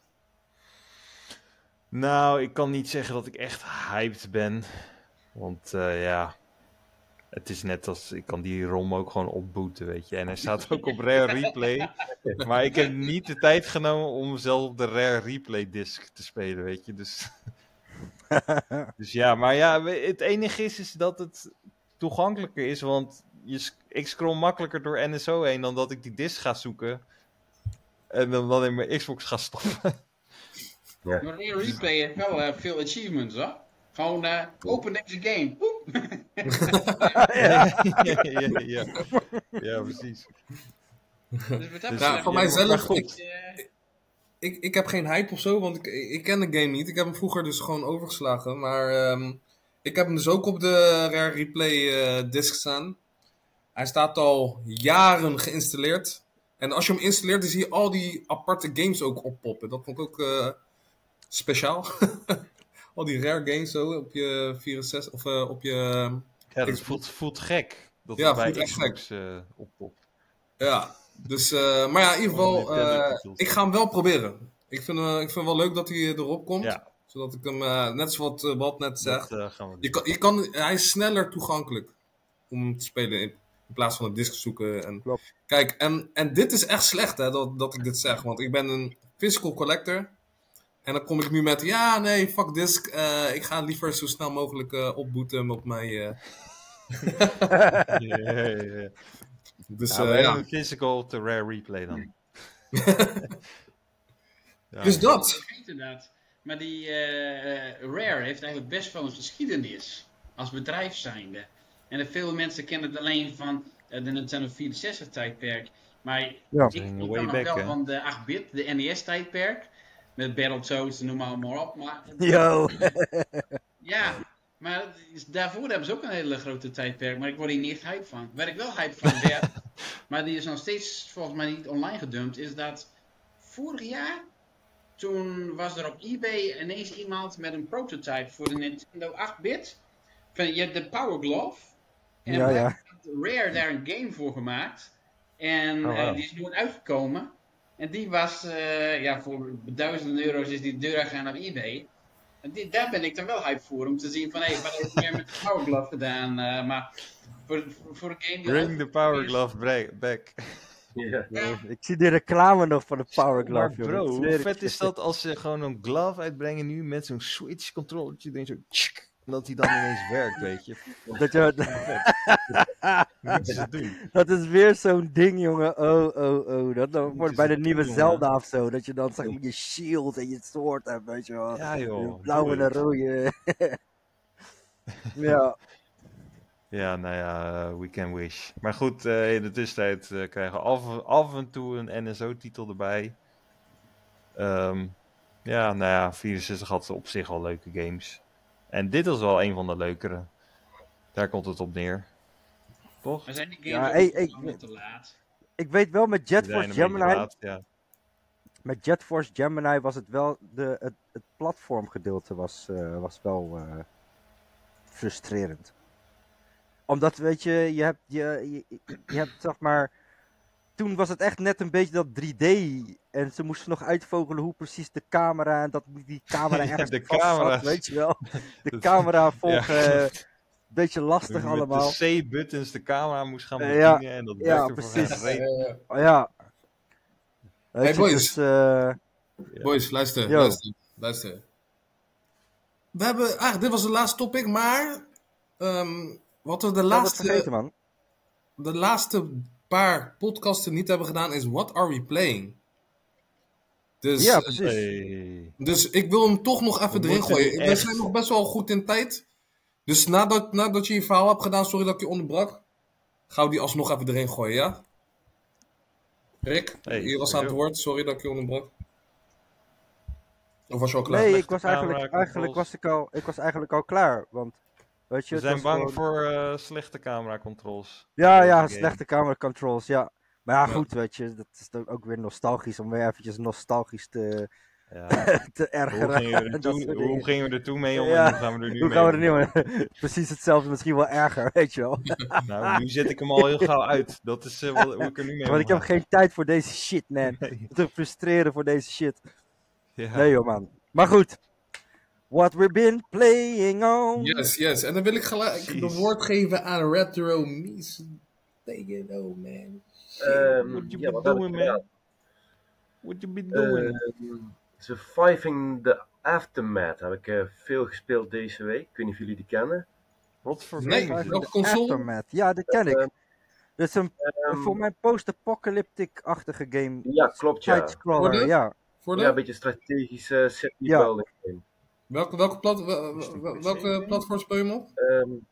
B: nou, ik kan niet zeggen dat ik echt hyped ben. Want ja, het is net als, ik kan die ROM ook gewoon opbooten, weet je. En hij staat ook op Rare Replay. Maar ik heb niet de tijd genomen om zelf op de Rare Replay disc te spelen, weet je. Dus ja, maar ja, het enige is dat toegankelijker is, want ik scroll makkelijker door NSO heen dan dat ik die disc ga zoeken en dan in mijn Xbox ga stoppen.
F: Ja.
D: Maar Rare Replay heeft wel veel achievements, hoor. Gewoon open deze game.
B: Ja, precies.
D: Dus wat dat
E: Ja, van mijzelf,
D: goed.
E: ik heb geen hype of zo, want ik ken de game niet. Ik heb hem vroeger dus gewoon overgeslagen. Maar ik heb hem dus ook op de Rare Replay disc staan. Hij staat al jaren geïnstalleerd. En als je hem installeert, dan zie je al die aparte games ook oppoppen. Dat vond ik ook speciaal. Al die Rare games zo op je 64 of op je...
B: Ja, dat voelt gek. Dat
E: Ja,
B: het bij
E: voelt echt
B: Xbox oppopt.
E: Ja, dus, maar ja, in ieder geval, ik ga hem wel proberen. Ik vind wel leuk dat hij erop komt.
B: Ja.
E: Zodat ik hem, net zoals wat Bob net zegt,
B: Dat gaan we doen.
E: hij is sneller toegankelijk om hem te spelen in plaats van een disc zoeken. En,
C: Klopt.
E: kijk, en dit is echt slecht hè, dat ik dit zeg, want ik ben een physical collector. En dan kom ik nu met, ja nee, fuck disc, ik ga liever zo snel mogelijk opbooten op mijn...
B: Ja.
E: Dus
B: Ja,
E: ja.
B: een physical to Rare Replay dan. Ja.
E: Dus dat.
D: Vergeten dat. Maar die Rare heeft eigenlijk best wel een geschiedenis. Als bedrijf zijnde. En veel mensen kennen het alleen van de Nintendo 64 tijdperk. Maar
C: Ja.
D: ik kan
B: Way
D: nog
B: back,
D: wel
B: hè?
D: van de 8-bit, de NES tijdperk. Met Battletoads, noem maar op. Maar,
C: Yo.
D: ja, maar daarvoor hebben ze ook een hele grote tijdperk. Maar ik word hier niet echt hype van. Waar ik wel hype van werd, maar die is nog steeds volgens mij niet online gedumpt, is dat vorig jaar, toen was er op eBay ineens iemand met een prototype voor de Nintendo 8-bit. Je hebt de Power Glove. En
C: Ja, ja.
D: had Rare daar een game voor gemaakt. En
B: Oh, wow.
D: die is nu uitgekomen. En die was, voor €1000 is die deur gaan op eBay. En daar ben ik dan wel hype voor, om te zien van, wat heeft hij met de Power Glove gedaan. Maar voor een game die
B: Bring the Power Glove back.
F: Ja.
C: Ik zie die reclame nog van de Power Glove,
B: Maar
C: jongen.
B: bro,
C: Ik
B: hoe
C: zweer het
B: vet
C: je.
B: is dat als ze gewoon een glove uitbrengen nu met zo'n Switch controllertje erin, zo tsk, en dat hij dan ineens werkt, weet je.
C: Dat, je,
B: Moeten ze doen.
C: dat is weer zo'n ding, jongen. Oh. Dat dan wordt bij de nieuwe
B: jongen.
C: Zelda of zo. Dat je dan zeg maar je shield en je sword hebt, weet je wel.
B: Ja joh.
C: Een blauwe en
B: doe
C: een
B: het.
C: rode. Ja.
B: Ja, nou ja, we can wish. Maar goed, in de tussentijd krijgen we af en toe een NSO-titel erbij. Ja, nou ja, 64 had op zich al leuke games. En dit is wel een van de leukere. Daar komt het op neer. Toch?
D: Maar zijn die
C: Ja,
D: games
C: hey,
D: ook allemaal te laat?
C: Ik weet wel met Jet
B: Die zijn
C: Force
B: een beetje
C: Gemini.
B: laat, ja.
C: Met Jet Force Gemini was het wel het platformgedeelte was wel frustrerend. Omdat, weet je, je hebt zeg maar. Toen was het echt net een beetje dat 3D. En ze moesten nog uitvogelen hoe precies de camera. En dat die camera
B: Ja,
C: ergens
B: de
C: vast zat,
B: camera's.
C: weet je wel. De
B: Dat-
C: camera volgen.
B: Ja.
C: Beetje lastig
B: Met
C: allemaal.
B: de C-buttons de camera moest gaan
C: Ja,
B: bedienen. En dat
C: ja,
B: werkte voor
C: precies.
B: geen reet.
C: Oh, ja. Weet
E: Hey,
C: je,
E: boys.
C: dus,
E: Boys, luister,
C: Yo.
E: luister. We hebben, eigenlijk, dit was de laatste topic, maar wat we
C: wat vergeten, man.
E: de laatste paar podcasten niet hebben gedaan is What Are We Playing? Dus,
C: Ja, precies.
B: Hey.
E: dus ik wil hem toch nog even
B: We
E: erin
B: moeten
E: gooien.
B: nu
E: We
B: echt-
E: zijn nog best wel goed in tijd. Dus nadat je je verhaal hebt gedaan, sorry dat ik je onderbrak, gaan we die alsnog even erin gooien, ja? Rick,
B: Hey,
E: je was aan het
B: yo.
E: woord, sorry dat ik je onderbrak. Of was je al klaar?
C: Nee,
B: Slechte
C: ik was eigenlijk al klaar. Want, weet je,
B: We
C: het
B: zijn
C: was
B: bang
C: gewoon-
B: voor slechte camera controls.
C: Ja,
B: Deze
C: ja,
B: game.
C: slechte camera controls, ja. Maar ja,
E: Ja.
C: goed, weet je, dat is dan ook weer nostalgisch om weer eventjes nostalgisch te
B: Ja.
C: te ergeren. Dat soort
B: Hoe
C: dingen.
B: gingen we er toen mee om
C: Ja.
B: en hoe gaan we er nu
C: Hoe
B: mee
C: gaan we
B: om?
C: er nu mee? Precies hetzelfde, misschien wel erger, weet je wel.
B: Nou, nu zet ik hem al heel gauw uit. Dat is hoe ik er nu mee
C: Want ik heb
B: omga.
C: geen tijd voor deze shit, man.
B: Nee.
C: Te frustreren voor deze shit.
B: Ja.
C: Nee joh, man. Maar goed. What we've been playing on.
E: Yes. En dan wil ik gelijk
B: Precies.
E: de woord geven aan Retro Mies. Take it, oh man.
B: What you
F: Ja,
B: be
F: wat heb ik
B: doing,
F: gedaan?
B: man? What you be doing?
F: Surviving the Aftermath heb ik veel gespeeld deze week. Ik weet niet of jullie die kennen.
B: Wat voor
E: Nee,
B: game is het?
E: welke console?
C: Aftermath. Ja, dat ken ik.
F: Ehm,
C: Dat is een voor mij post-apocalyptic-achtige game.
F: Ja, klopt ja.
C: Side-scroller,
E: Voor de?
C: ja.
E: Voor de?
F: Ja, een beetje strategische city
C: Ja.
F: building game.
E: Welke platform speel je hem op?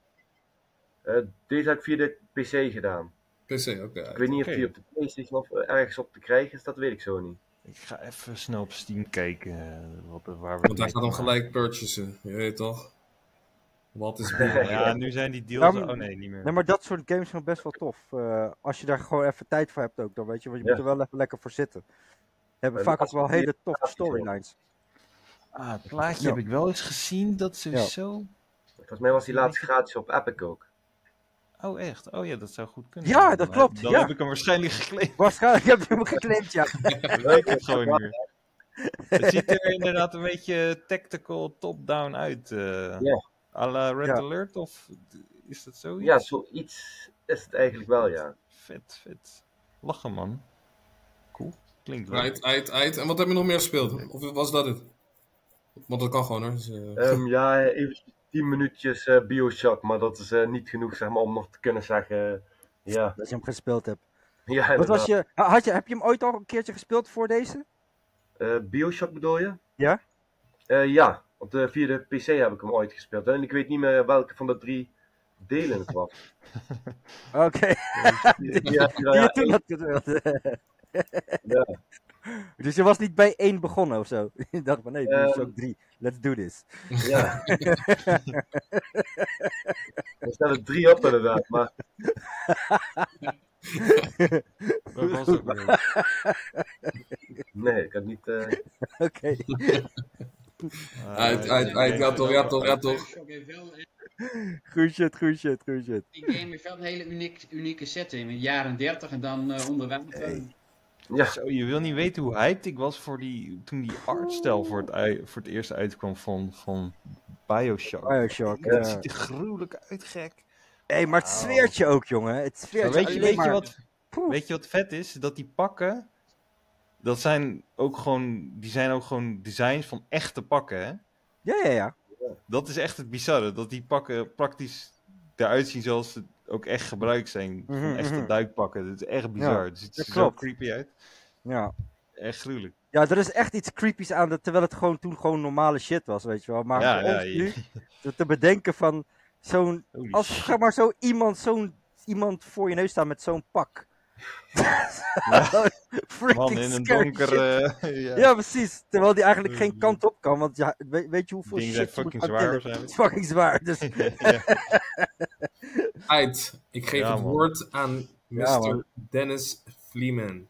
F: Deze heb ik via de PC gedaan.
E: PC, oké.
F: Ik weet niet of die op de PlayStation of ergens op te krijgen is, dat weet ik zo niet.
B: Ik ga even snel op Steam kijken. Waar
E: Want hij gaat hem gelijk purchasen, je weet toch? Wat is binnen?
B: Ja, nu zijn die deals...
C: Ja, maar-
B: Oh nee, niet meer.
C: Nee, maar dat soort games zijn best wel tof. Als je daar gewoon even tijd voor hebt ook, dan weet je, want je
F: Ja.
C: moet er wel even lekker voor zitten. Hebben
F: En
C: vaak ook
F: als
C: wel
F: het
C: hele
F: weer-
C: toffe storylines.
B: Het plaatje
C: Ja.
B: heb ik wel eens gezien, dat sowieso...
F: Volgens mij was die laatst gratis op Epic ook.
B: Oh echt? Oh ja, dat zou goed kunnen.
C: Ja, dat klopt,
B: Dan
C: ja.
B: heb ik hem waarschijnlijk geclaimd.
C: Waarschijnlijk heb je hem geclaimd, ja.
B: Dat weet ik gewoon niet meer. Het ziet er inderdaad een beetje tactical top-down uit.
F: Ja.
B: À la Red
C: Ja.
B: Alert, of is dat zoiets?
F: Ja, zoiets is het eigenlijk wel, ja.
B: Vet. Lachen, man. Cool. Klinkt leuk.
E: Uit. En wat heb je nog meer gespeeld? Of was dat het? Want dat kan gewoon hoor. Dus,
F: Ja, even 10 minuutjes Bioshock, maar dat is niet genoeg zeg maar, om nog te kunnen zeggen. Ja,
C: Dat je hem gespeeld hebt.
F: ja
C: Wat was
F: inderdaad.
C: heb je hem ooit al een keertje gespeeld voor deze?
F: Bioshock bedoel je?
C: Ja?
F: Ja, via de PC heb ik hem ooit gespeeld. En ik weet niet meer welke van de 3 delen het was.
C: Oké.
F: Ja,
C: Die je toen had gespeeld.
F: ja.
C: Dus je was niet bij 1 begonnen of zo? Je dacht van nee, dit is ook 3. Let's do this.
F: Ja. Er staan er 3 op inderdaad, maar
B: Dat was ook weer.
F: nee, ik had niet...
C: Oké.
E: Ja toch.
D: Shock heeft wel,
C: Goed shit.
D: die game heeft wel een hele unieke setting. In de jaren 30 en dan onder water.
F: Ja,
B: Zo, je wil niet weten hoe hyped ik was toen die artstijl voor het eerst uitkwam van Bioshock.
C: Bioshock.
B: Het ziet er gruwelijk uit, gek.
C: Hey, maar het zweert je ook, jongen. Het zweert
B: Maar
C: je
B: weet
C: alleen
B: je
C: maar.
B: wat weet je wat vet is? Dat die pakken, die zijn ook gewoon designs van echte pakken, hè?
C: Ja.
B: Dat is echt het bizarre, dat die pakken praktisch eruit zien zoals ze ook echt gebruikt zijn. Van
C: Mhm,
B: echte
C: mhm.
B: duikpakken. Dat is echt bizar.
C: Ja,
B: Dus het
C: dat
B: ziet er zo
C: klopt.
B: creepy uit.
C: Ja.
B: Echt gruwelijk.
C: Ja, er is echt iets creepies aan, terwijl het toen gewoon normale shit was, weet je wel. Maar
B: Ja,
C: voor
B: ja,
C: ons
B: je-
C: nu, te bedenken van
B: Holy
C: als
B: shit.
C: zeg maar iemand voor je neus staat met zo'n pak. Freaking
B: Man in een
C: scary
B: donker...
C: shit. Ja, precies. Terwijl die eigenlijk geen kant op kan, want ja, weet je hoeveel
B: Dingen
C: shit
B: zijn
C: je moet
B: fucking
C: gaan
B: zwaar
C: tillen?
B: waarschijnlijk.
C: Het is fucking zwaar, dus...
E: Uit. Ik geef
B: Ja,
E: het
B: man.
E: woord aan Mr.
C: Ja, man.
E: Dennis Fleeman.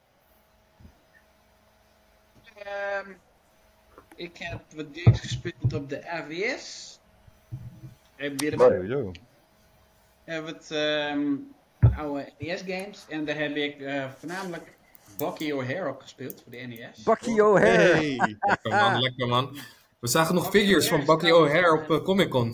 D: Ik heb wat games gespeeld op de AWS. Heb weer
B: Sowieso.
D: wat oude NES games. En daar heb ik voornamelijk Bucky O'Hare op gespeeld voor de NES.
C: Bucky O'Hare!
B: Hey.
E: Lekker man. We zagen nog figures van Bucky O'Hare op Comic Con.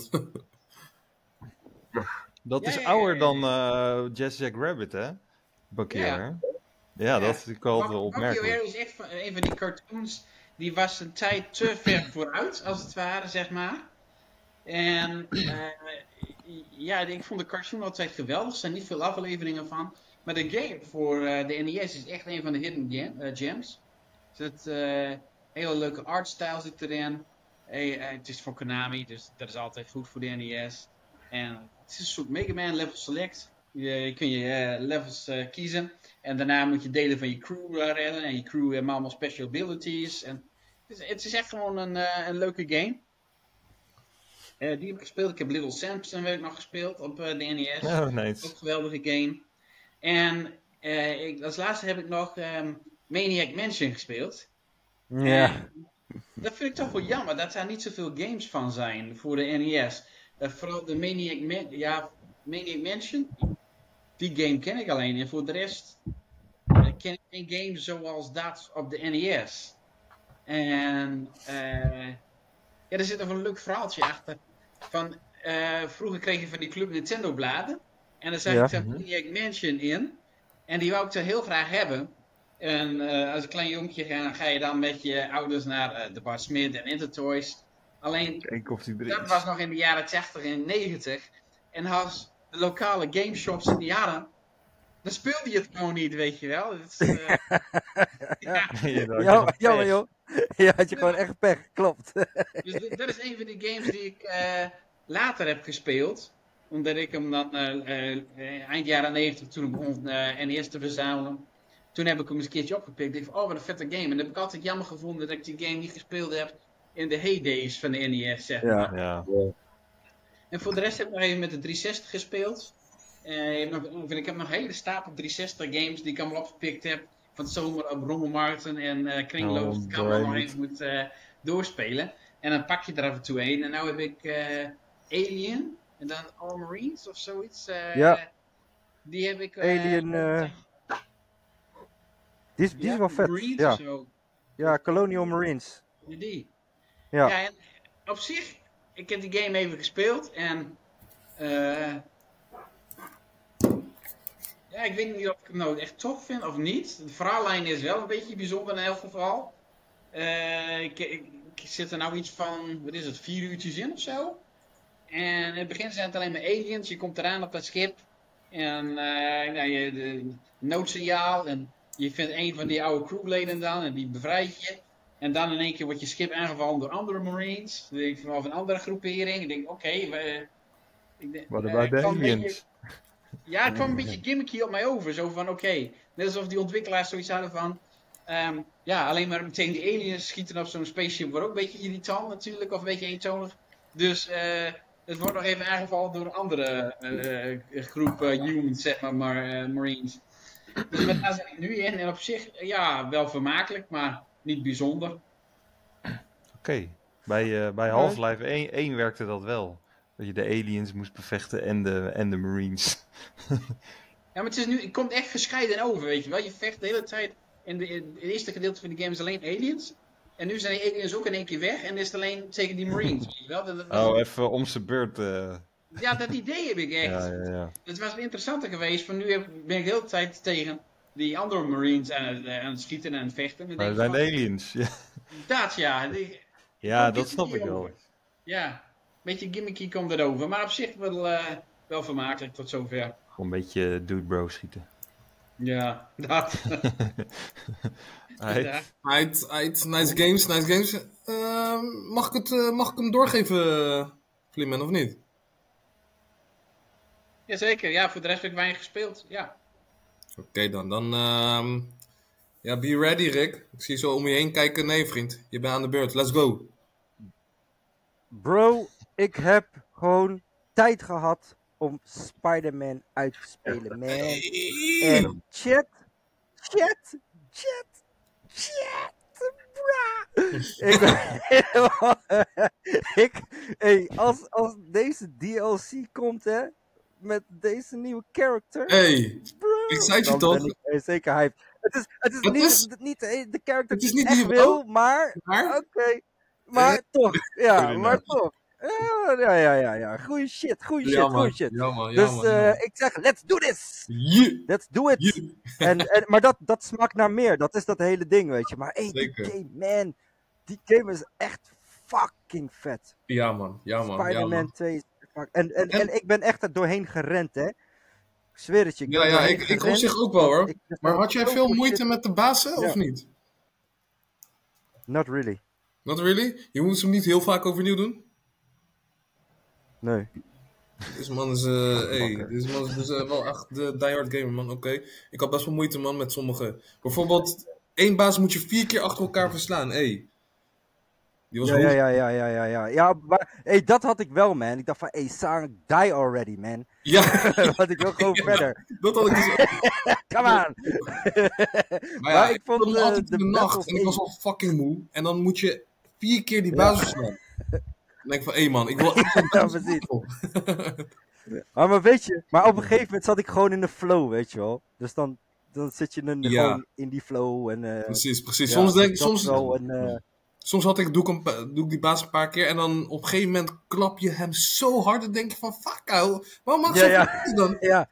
B: Dat is
D: Ja.
B: ouder dan Jazz Jack Rabbit, hè? Bucky
D: Ja.
B: O'Hare. Ja, dat is ik altijd wel
D: Bucky O'Hare
B: opmerkelijk.
D: is echt een van die cartoons. Die was een tijd te ver vooruit, als het ware, zeg maar. En ja, ik vond de cartoon altijd geweldig. Er zijn niet veel afleveringen van. Maar de game voor de NES is echt een van de hidden gems. Er zit hele leuke artstyle zit erin. Het is voor Konami, dus dat is altijd goed voor de NES. En het is een soort Mega Man level select. Je kun je levels kiezen. En daarna moet je delen van je crew redden. En je crew heeft allemaal special abilities. En het is echt gewoon een leuke game. Die heb ik gespeeld. Ik heb Little Samson heb ik nog gespeeld op de NES.
B: Oh,
D: Ook
B: nice.
D: een geweldige game. En als laatste heb ik nog Maniac Mansion gespeeld.
C: Ja.
D: Dat vind ik toch wel jammer, dat daar niet zoveel games van zijn voor de NES. Vooral de Maniac Mansion, die game ken ik alleen. En voor de rest ken ik geen game zoals dat op de NES. En ja, er zit nog een leuk verhaaltje achter. Vroeger kreeg je van die Club Nintendo bladen. En daar zag
C: Ja.
D: ik zo'n Maniac Mansion in. En die wou ik er heel graag hebben. En als een klein jongetje ga je dan met je ouders naar de Bart Smit en Intertoys. Alleen,
B: Eén koffie
D: dat was nog in de jaren 80 en 90. En als de lokale gameshops in de jaren, dan speelde je het gewoon niet, weet je wel. Dat is, ja.
C: Jammer joh. Ja, had je gewoon echt pech, klopt.
D: Dus dat is een van die games die ik later heb gespeeld. Omdat ik hem dan eind jaren 90, toen ik begon NES te verzamelen. Toen heb ik hem eens een keertje opgepikt. Ik dacht, oh wat een vette game. En dat heb ik altijd jammer gevonden dat ik die game niet gespeeld heb in de heydays van de NES, zeg maar.
B: Ja.
D: En voor de rest heb ik nog even met de 360 gespeeld. Ik heb nog een hele stapel 360 games die ik allemaal opgepikt heb. Van het zomer op rommelmarkten en kringloop. Dat ik allemaal nog even moet doorspelen. En dan pak je er af en toe een. En nu heb ik Alien. En dan All Marines of zoiets. Die heb ik...
C: Alien... Die is wel vet.
D: Marines
C: Ja.
D: of zo.
C: Ja, Colonial Marines.
D: Die.
C: Ja.
D: Ja, en op zich, ik heb die game even gespeeld en ja, ik weet niet of ik hem nou echt tof vind of niet. De verhaallijn is wel een beetje bijzonder in elk geval. Ik zit er nou iets van, wat is het, 4 uurtjes in of zo. En in het begin zijn het alleen maar aliens, je komt eraan op dat schip en de noodsignaal en je vindt een van die oude crewleden dan en die bevrijdt je. En dan in één keer wordt je schip aangevallen door andere Marines. Of een andere groepering. Ik denk, oké.
B: Wat about de aliens?
D: Ja, het kwam een beetje gimmicky op mij over. Zo van, oké. Net alsof die ontwikkelaars zoiets hadden van... alleen maar meteen die aliens schieten op zo'n spaceship wordt ook een beetje irritant natuurlijk. Of een beetje eentonig. Dus het wordt nog even aangevallen door een andere groep humans, zeg maar, Marines. Dus daar zit ik nu in. En op zich, ja, wel vermakelijk, maar... niet bijzonder.
B: Oké. Bij Half-Life 1 werkte dat wel. Dat je de aliens moest bevechten en de Marines.
D: Ja, maar het komt echt gescheiden over, weet je wel. Je vecht de hele tijd... In het eerste gedeelte van de game is alleen aliens. En nu zijn die aliens ook in één keer weg. En is het alleen tegen die Marines, weet je wel.
B: Even om zijn beurt.
D: Ja, dat idee heb ik echt.
B: Ja.
D: Het was interessanter geweest. Van nu ben ik de hele tijd tegen... die andere Marines aan het schieten en aan het vechten.
B: Maar dat zijn de aliens. Ja,
D: Dat ja.
B: dat snap ik wel.
D: Ja, een beetje gimmicky komt erover. Maar op zich wel vermakelijk tot zover.
B: Gewoon een beetje dude bro schieten.
D: Ja, dat.
E: Nice games. Mag ik hem doorgeven, Fliman, of niet?
D: Jazeker, ja, voor de rest heb ik weinig gespeeld, ja.
E: Oké dan. Ja, be ready, Rick. Ik zie je zo om je heen kijken. Nee, vriend. Je bent aan de beurt. Let's go.
C: Bro, ik heb gewoon tijd gehad om Spider-Man uit te spelen, man. En chat, als deze DLC komt, hè, met deze nieuwe character.
E: Bro, ik zei het je toch?
C: Ben ik zeker hype. Het is niet de character
E: die
C: ik echt wil, maar oké. Maar toch, ja, maar toch. Ja. Goeie shit. Dus ik zeg, let's do this! Let's do it! Maar dat smakt naar meer, dat is dat hele ding, weet je. Maar die game, man, die game is echt fucking vet.
E: Ja man.
C: Spider-Man 2 is en ik ben echt er doorheen gerend, hè. Ik zweer het je.
E: Ik op zich ook wel hoor. Maar had jij veel moeite met de bazen, of niet?
C: Not really.
E: Not really? Je moet hem niet heel vaak overnieuw doen?
C: Nee.
E: Deze man is, wel echt de diehard gamer, man. Oké. Ik had best wel moeite, man, met sommige. Bijvoorbeeld, 1 baas moet je 4 keer achter elkaar verslaan. Die was hoog.
C: Ja, maar dat had ik wel, man. Ik dacht van, Sang, die already, man.
E: Ja.
C: Want ik wil gewoon verder.
E: Dat had ik dus ook.
C: Come on.
E: Maar ik vond het altijd in de nacht en ik was al fucking moe. En dan moet je 4 keer die baas verslaan. Dan denk ik van, man, ik wil echt
C: precies. Maar weet je, maar op een gegeven moment zat ik gewoon in de flow, weet je wel. Dus dan zit je gewoon in die flow. En,
E: precies.
C: Ja, soms
E: Soms doe ik die baas een paar keer en dan op een gegeven moment klap je hem zo hard. Dan denk je van, fuck ouwe, waarom mag je dan?
C: Ja,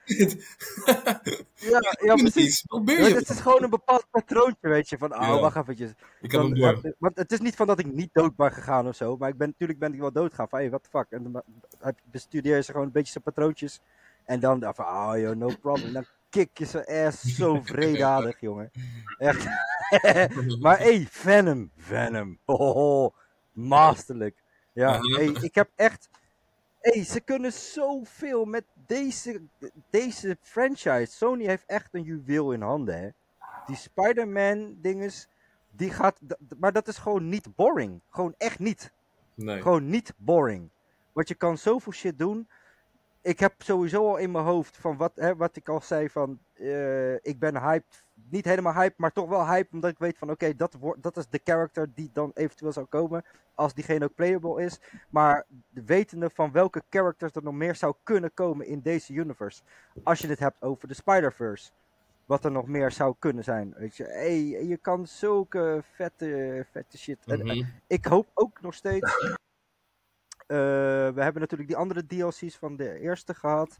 C: precies.
E: Wat ben je?
C: Het is gewoon een bepaald patroontje, weet je. Van, wacht eventjes.
E: Ik heb hem door.
C: Want het is niet van dat ik niet dood ben gegaan of zo. Maar natuurlijk ben ik wel dood gegaan. Van, hey, what the fuck. En dan bestudeer ze gewoon een beetje zijn patroontjes. En dan van, no problem. Dan kick je zijn ass zo vredadig, jongen. Echt. Maar Venom. Oh, masterlijk. Ja, ik heb echt... ze kunnen zoveel met deze franchise. Sony heeft echt een juweel in handen, hè. Die Spider-Man dinges, die gaat... Maar dat is gewoon niet boring. Gewoon echt niet.
E: Nee.
C: Gewoon niet boring. Want je kan zoveel shit doen. Ik heb sowieso al in mijn hoofd van wat ik al zei van... ik ben hyped. Niet helemaal hyped, maar toch wel hyped. Omdat ik weet van oké, dat is de character die dan eventueel zou komen. Als diegene ook playable is. Maar wetende van welke characters er nog meer zou kunnen komen in deze universe. Als je het hebt over de Spider-Verse. Wat er nog meer zou kunnen zijn. Weet je, je kan zulke vette shit. En, ik hoop ook nog steeds... we hebben natuurlijk die andere DLC's van de eerste gehad.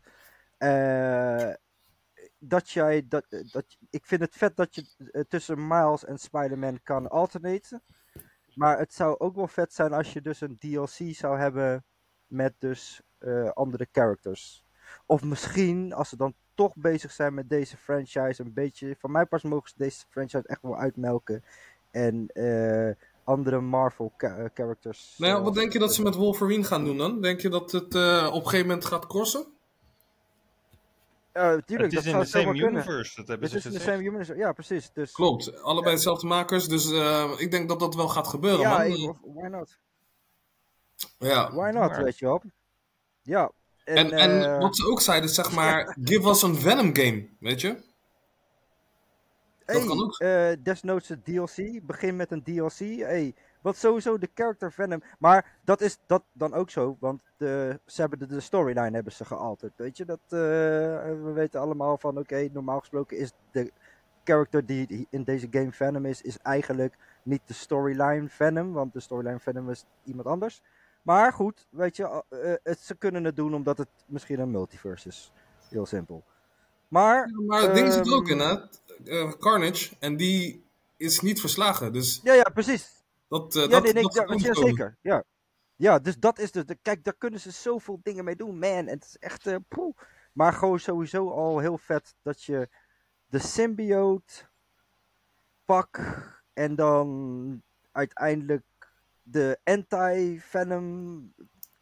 C: Ik vind het vet dat je tussen Miles en Spider-Man kan alternaten. Maar het zou ook wel vet zijn als je dus een DLC zou hebben met dus andere characters. Of misschien, als ze dan toch bezig zijn met deze franchise, een beetje... Van mij pas mogen ze deze franchise echt wel uitmelken. En... andere Marvel characters.
E: Nou ja, wat denk je dat ze met Wolverine gaan doen dan? Denk je dat het op een gegeven moment gaat crossen?
C: Tuurlijk,
B: het is in de same universe. Dat hebben ze gezegd.
C: Het is in de same universe, ja precies. Dus...
E: Klopt, allebei dezelfde makers. Dus ik denk dat dat wel gaat gebeuren,
C: ja,
E: man.
C: Why not?
E: Ja.
C: Why not, weet je wel. Ja.
E: En wat ze ook zeiden, zeg maar... give us een Venom game, weet je? Dat kan ook.
C: Desnoods een DLC. Begin met een DLC. Wat sowieso de character Venom. Maar dat is dat dan ook zo. Want ze hebben de storyline hebben ze gealterd. Weet je, we weten allemaal van oké, normaal gesproken is de character die in deze game Venom is eigenlijk niet de storyline Venom. Want de storyline Venom is iemand anders. Maar goed, weet je, ze kunnen het doen omdat het misschien een multiverse is. Heel simpel. Maar
E: het ding zit er ook in, hè? Carnage. En die is niet verslagen. Dus
C: ja, precies.
E: Zeker.
C: Ja, dus dat is kijk, daar kunnen ze zoveel dingen mee doen, man. En het is echt... Maar gewoon sowieso al heel vet dat je de symbiote pak en dan uiteindelijk de anti-venom...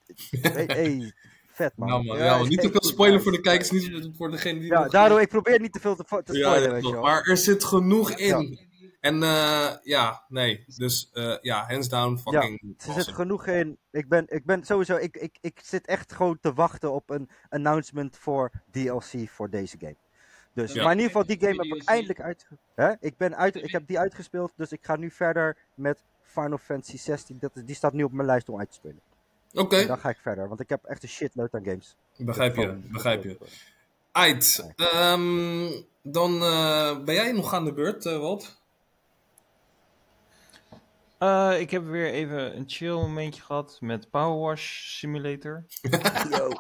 C: vet man.
E: Nou, man, niet te veel spoiler voor de kijkers, niet voor degene die...
C: Ja, daardoor, ik probeer niet te veel te spoileren, weet je wel.
E: Maar er zit genoeg in. En dus hands down fucking
C: er zit genoeg in. Ik ben sowieso, ik zit echt gewoon te wachten op een announcement voor DLC voor deze game. Dus, maar in ieder geval, die game heb ik eindelijk ik heb die uitgespeeld, dus ik ga nu verder met Final Fantasy 16. Die staat nu op mijn lijst om uit te spelen.
E: Oké.
C: Dan ga ik verder, want ik heb echt een shitload aan games.
E: Begrijp je. Aight. Dan ben jij nog aan de beurt, Walt?
B: Ik heb weer even een chill momentje gehad met Power Wash Simulator.
C: Yo.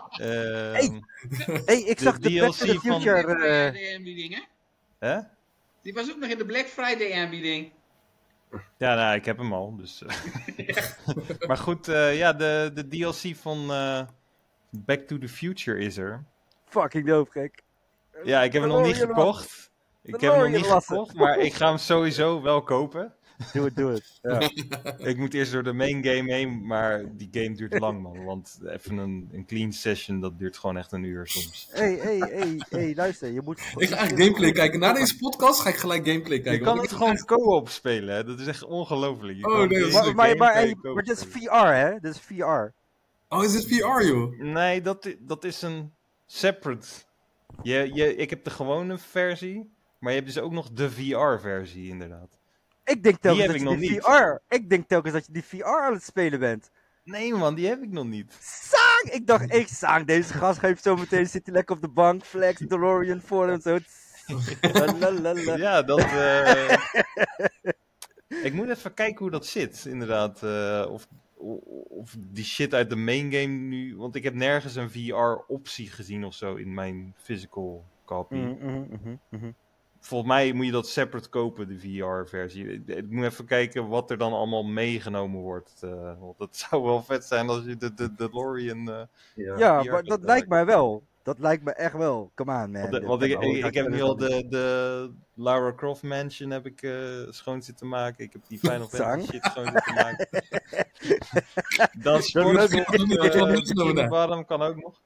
C: Ik zag de Back to the Future...
B: Hè?
D: Die was ook nog in de Black Friday aanbieding.
B: Ja, nou, ik heb hem al, dus... Maar goed, de DLC van Back to the Future is er.
C: Fucking dope, gek.
B: Ja, ik heb hem nog niet gekocht. Maar ik ga hem sowieso wel kopen.
C: Doe het. Ja.
B: Ik moet eerst door de main game heen, maar die game duurt lang, man. Want even een clean session, dat duurt gewoon echt een uur soms.
C: Hey, luister, je moet...
E: Ik ga eigenlijk gameplay kijken. Na deze podcast ga ik gelijk gameplay kijken.
B: Je kan het gewoon co-op spelen, hè. Dat is echt ongelooflijk.
C: Maar dit is VR, hè? Dit is VR.
E: Oh, is het VR, joh?
B: Nee, dat is een separate. Ik heb de gewone versie, maar je hebt dus ook nog de VR-versie, inderdaad.
C: Ik denk telkens dat je die VR aan het spelen bent.
B: Nee man, die heb ik nog niet.
C: Saang! Ik dacht, deze gast geeft zo meteen, zit hij lekker op de bank, flex, DeLorean voor en zo.
B: Ja, dat... Ik moet even kijken hoe dat zit, inderdaad. Of die shit uit de main game nu... Want ik heb nergens een VR-optie gezien of zo in mijn physical copy. Volgens mij moet je dat separate kopen, de VR-versie. Ik moet even kijken wat er dan allemaal meegenomen wordt. Want dat zou wel vet zijn als je de DeLorean...
C: Ja, maar dat lijkt mij wel. Dat lijkt me echt wel. Come on, man.
B: Want ik heb nu al de Lara Croft Mansion heb ik schoon zitten maken. Ik heb die Final Fantasy shit schoon zitten maken. Dan Sportschool, waarom kan ook nog.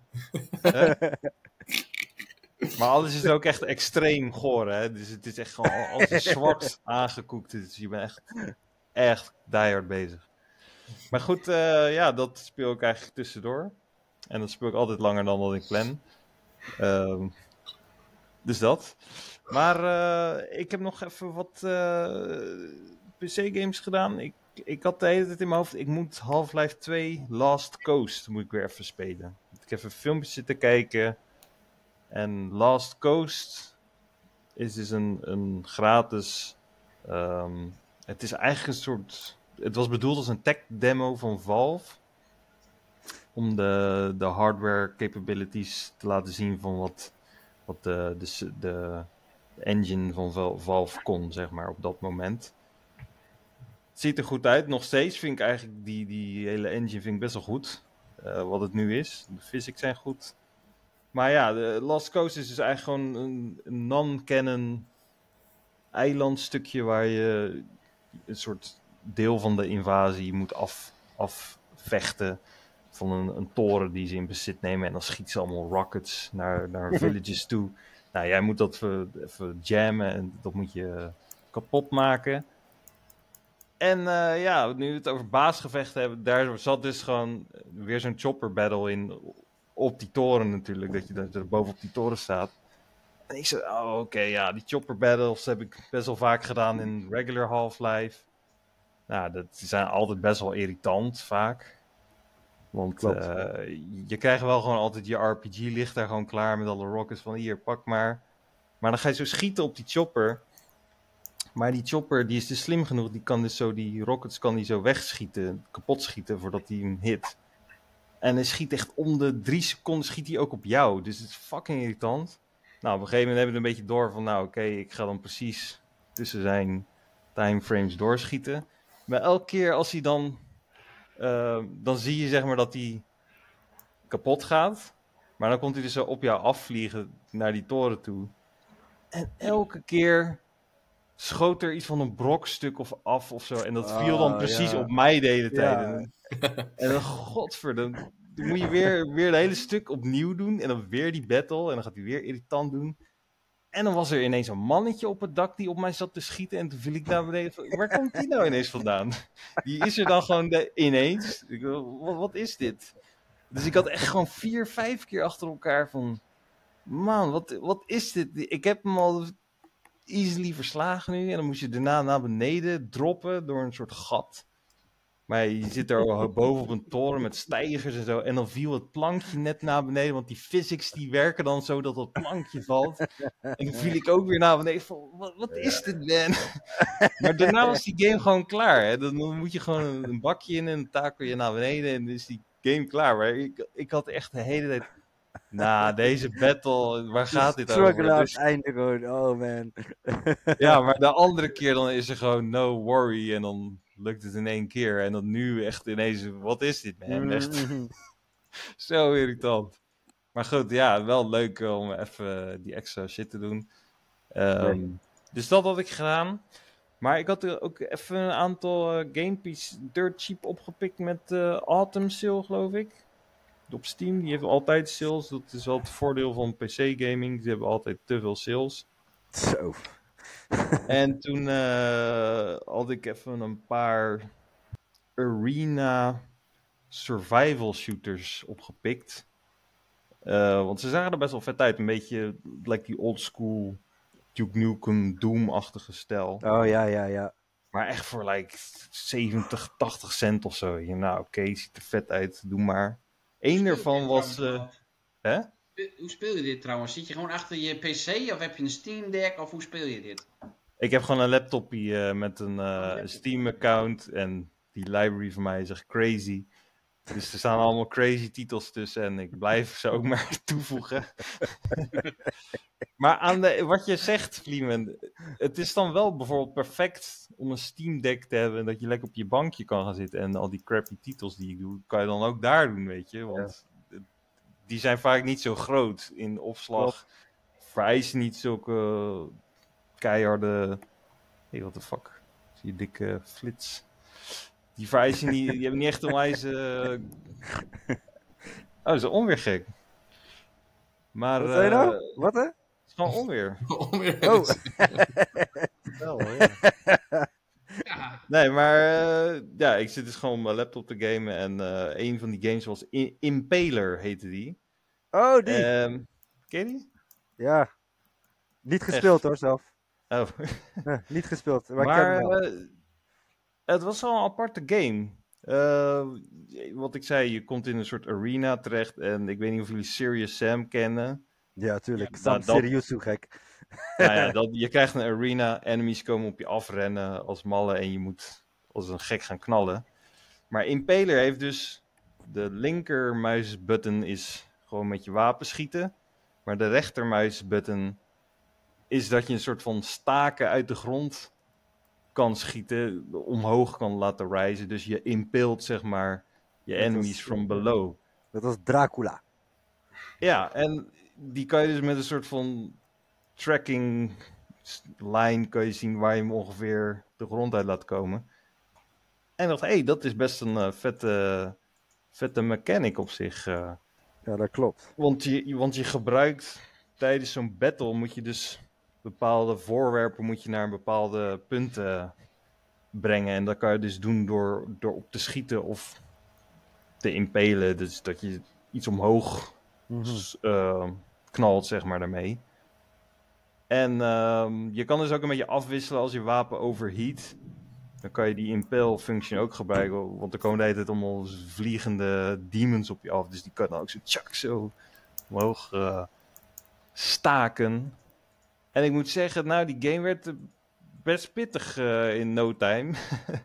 B: Maar alles is ook echt extreem goor, hè. Dus het is echt gewoon alles is zwart aangekoekt. Dus je bent echt diehard bezig. Maar goed, dat speel ik eigenlijk tussendoor. En dat speel ik altijd langer dan wat ik plan. Dus dat. Maar ik heb nog even wat PC-games gedaan. Ik had de hele tijd in mijn hoofd... Ik moet Half-Life 2 Last Coast moet ik weer even spelen. Ik heb even filmpjes zitten kijken. En Last Coast is dus een gratis... het is eigenlijk een soort... Het was bedoeld als een tech demo van Valve. Om de hardware capabilities te laten zien van wat de engine van Valve kon, zeg maar, op dat moment. Het ziet er goed uit. Nog steeds vind ik eigenlijk die hele engine vind ik best wel goed. Wat het nu is. De physics zijn goed. Maar ja, de Last Coast is dus eigenlijk gewoon een non-canon eilandstukje waar je een soort deel van de invasie moet afvechten. Van een toren die ze in bezit nemen. En dan schieten ze allemaal rockets naar villages toe. Nou, jij moet dat even jammen. En dat moet je kapot maken. En nu we het over baasgevechten hebben. Daar zat dus gewoon weer zo'n chopper battle in. Op die toren natuurlijk. Dat je er bovenop die toren staat. En ik zei, die chopper battles heb ik best wel vaak gedaan in regular Half-Life. Nou, dat zijn altijd best wel irritant vaak. Want je krijgt wel gewoon altijd je RPG ligt daar gewoon klaar met alle rockets van hier, pak maar. Maar dan ga je zo schieten op die chopper. Maar die chopper die is dus slim genoeg, die kan dus zo die rockets kan die zo wegschieten, kapot schieten voordat hij hem hit. En hij schiet echt om de 3 seconden schiet hij ook op jou. Dus het is fucking irritant. Nou, op een gegeven moment hebben we een beetje door van ik ga dan precies tussen zijn timeframes doorschieten. Maar elke keer als hij dan zie je zeg maar dat hij kapot gaat. Maar dan komt hij dus zo op jou afvliegen naar die toren toe. En elke keer schoot er iets van een brokstuk af of zo. En dat viel dan precies op mij de hele tijd. Ja. En dan, godverdomme, dan moet je weer het hele stuk opnieuw doen. En dan weer die battle. En dan gaat hij weer irritant doen. En dan was er ineens een mannetje op het dak die op mij zat te schieten. En toen viel ik naar beneden. Waar komt die nou ineens vandaan? Die is er dan gewoon ineens. Wat is dit? Dus ik had echt gewoon 4-5 keer achter elkaar van... Man, wat is dit? Ik heb hem al easily verslagen nu. En dan moest je daarna naar beneden droppen door een soort gat. Maar je zit er boven op een toren met stijgers en zo. En dan viel het plankje net naar beneden. Want die physics die werken dan zo dat het plankje valt. En dan viel ik ook weer naar beneden van... Wat is dit, man? Maar daarna was die game gewoon klaar. Hè? Dan moet je gewoon een bakje in en dan takel je naar beneden. En dan is die game klaar. Maar ik had echt de hele tijd... deze battle, waar gaat dit over?
C: Struggle aan het einde gewoon, oh man.
B: Ja, maar de andere keer dan is er gewoon no worry en dan lukt het in 1 keer. En dan nu echt ineens, wat is dit man? Echt zo irritant. Maar goed, ja, wel leuk om even die extra shit te doen. Dus dat had ik gedaan. Maar ik had er ook even een aantal gamepiece dirt cheap opgepikt met Autumn Sale, geloof ik. Op Steam, die heeft altijd sales. Dat is wel het voordeel van PC-gaming. Ze hebben altijd te veel sales.
C: Zo.
B: En toen had ik even een paar arena survival shooters opgepikt. Want ze zagen er best wel vet uit. Een beetje like die old school Duke Nukem Doom-achtige stijl.
C: Oh ja.
B: Maar echt voor like 70, 80 cent of zo. Nou oké, ziet er vet uit. Doe maar. Eén ervan was... hè?
D: Hoe speel je dit trouwens? Zit je gewoon achter je PC of heb je een Steam Deck of hoe speel je dit?
B: Ik heb gewoon een laptopje met een Steam-account en die library van mij is echt crazy. Dus er staan allemaal crazy titels tussen en ik blijf ze ook maar toevoegen. Maar aan wat je zegt, Vliemen, het is dan wel bijvoorbeeld perfect om een Steam Deck te hebben en dat je lekker op je bankje kan gaan zitten en al die crappy titels die ik doe, kan je dan ook daar doen, weet je. Want die zijn vaak niet zo groot in opslag, vereisen niet zulke keiharde... Hey, what the fuck? Zie je dikke flits. Die vereisen niet, die hebben niet echt onwijs... Oh, dat is onweer gek. Maar...
C: Wat zei je nou? Wat hè?
B: Het is gewoon onweer.
E: Onweer.
C: Oh.
B: Wel, ja.
D: Ja,
B: Nee, maar ja, ik zit dus gewoon op mijn laptop te gamen en een van die games was Impaler heette die.
C: Oh, die.
B: Ken je die?
C: Ja. Niet gespeeld hoor, zelf.
B: Oh.
C: Niet gespeeld. Maar,
B: Maar
C: ik ken hem wel.
B: het was wel een aparte game. Wat ik zei, je komt in een soort arena terecht en ik weet niet of jullie Serious Sam kennen.
C: Ja, tuurlijk.
B: nou,
C: Sam
B: dat-
C: serieus zo gek.
B: Nou ja, je krijgt een arena, enemies komen op je afrennen als mallen en je moet als een gek gaan knallen. Maar Impaler heeft dus, de linkermuisbutton is gewoon met je wapen schieten, maar de rechtermuisbutton is dat je een soort van staken uit de grond kan schieten, omhoog kan laten rijzen, dus je impeelt zeg maar je
C: Dat
B: enemies
C: is-
B: from below.
C: Dat was Dracula.
B: Ja, en die kan je dus met een soort van tracking line kan je zien waar je hem ongeveer de grond uit laat komen. En ik dacht, dat is best een vette mechanic op zich.
C: Ja, dat klopt.
B: Want je gebruikt tijdens zo'n battle moet je dus bepaalde voorwerpen moet je naar een bepaalde punten brengen. En dat kan je dus doen door op te schieten of te impelen. Dus dat je iets omhoog knalt, zeg maar, daarmee. En je kan dus ook een beetje afwisselen als je wapen overheat. Dan kan je die impel function ook gebruiken. Want er komen de hele tijd allemaal vliegende demons op je af. Dus die kan dan ook zo omhoog staken. En ik moet zeggen, nou, die game werd best pittig in no time.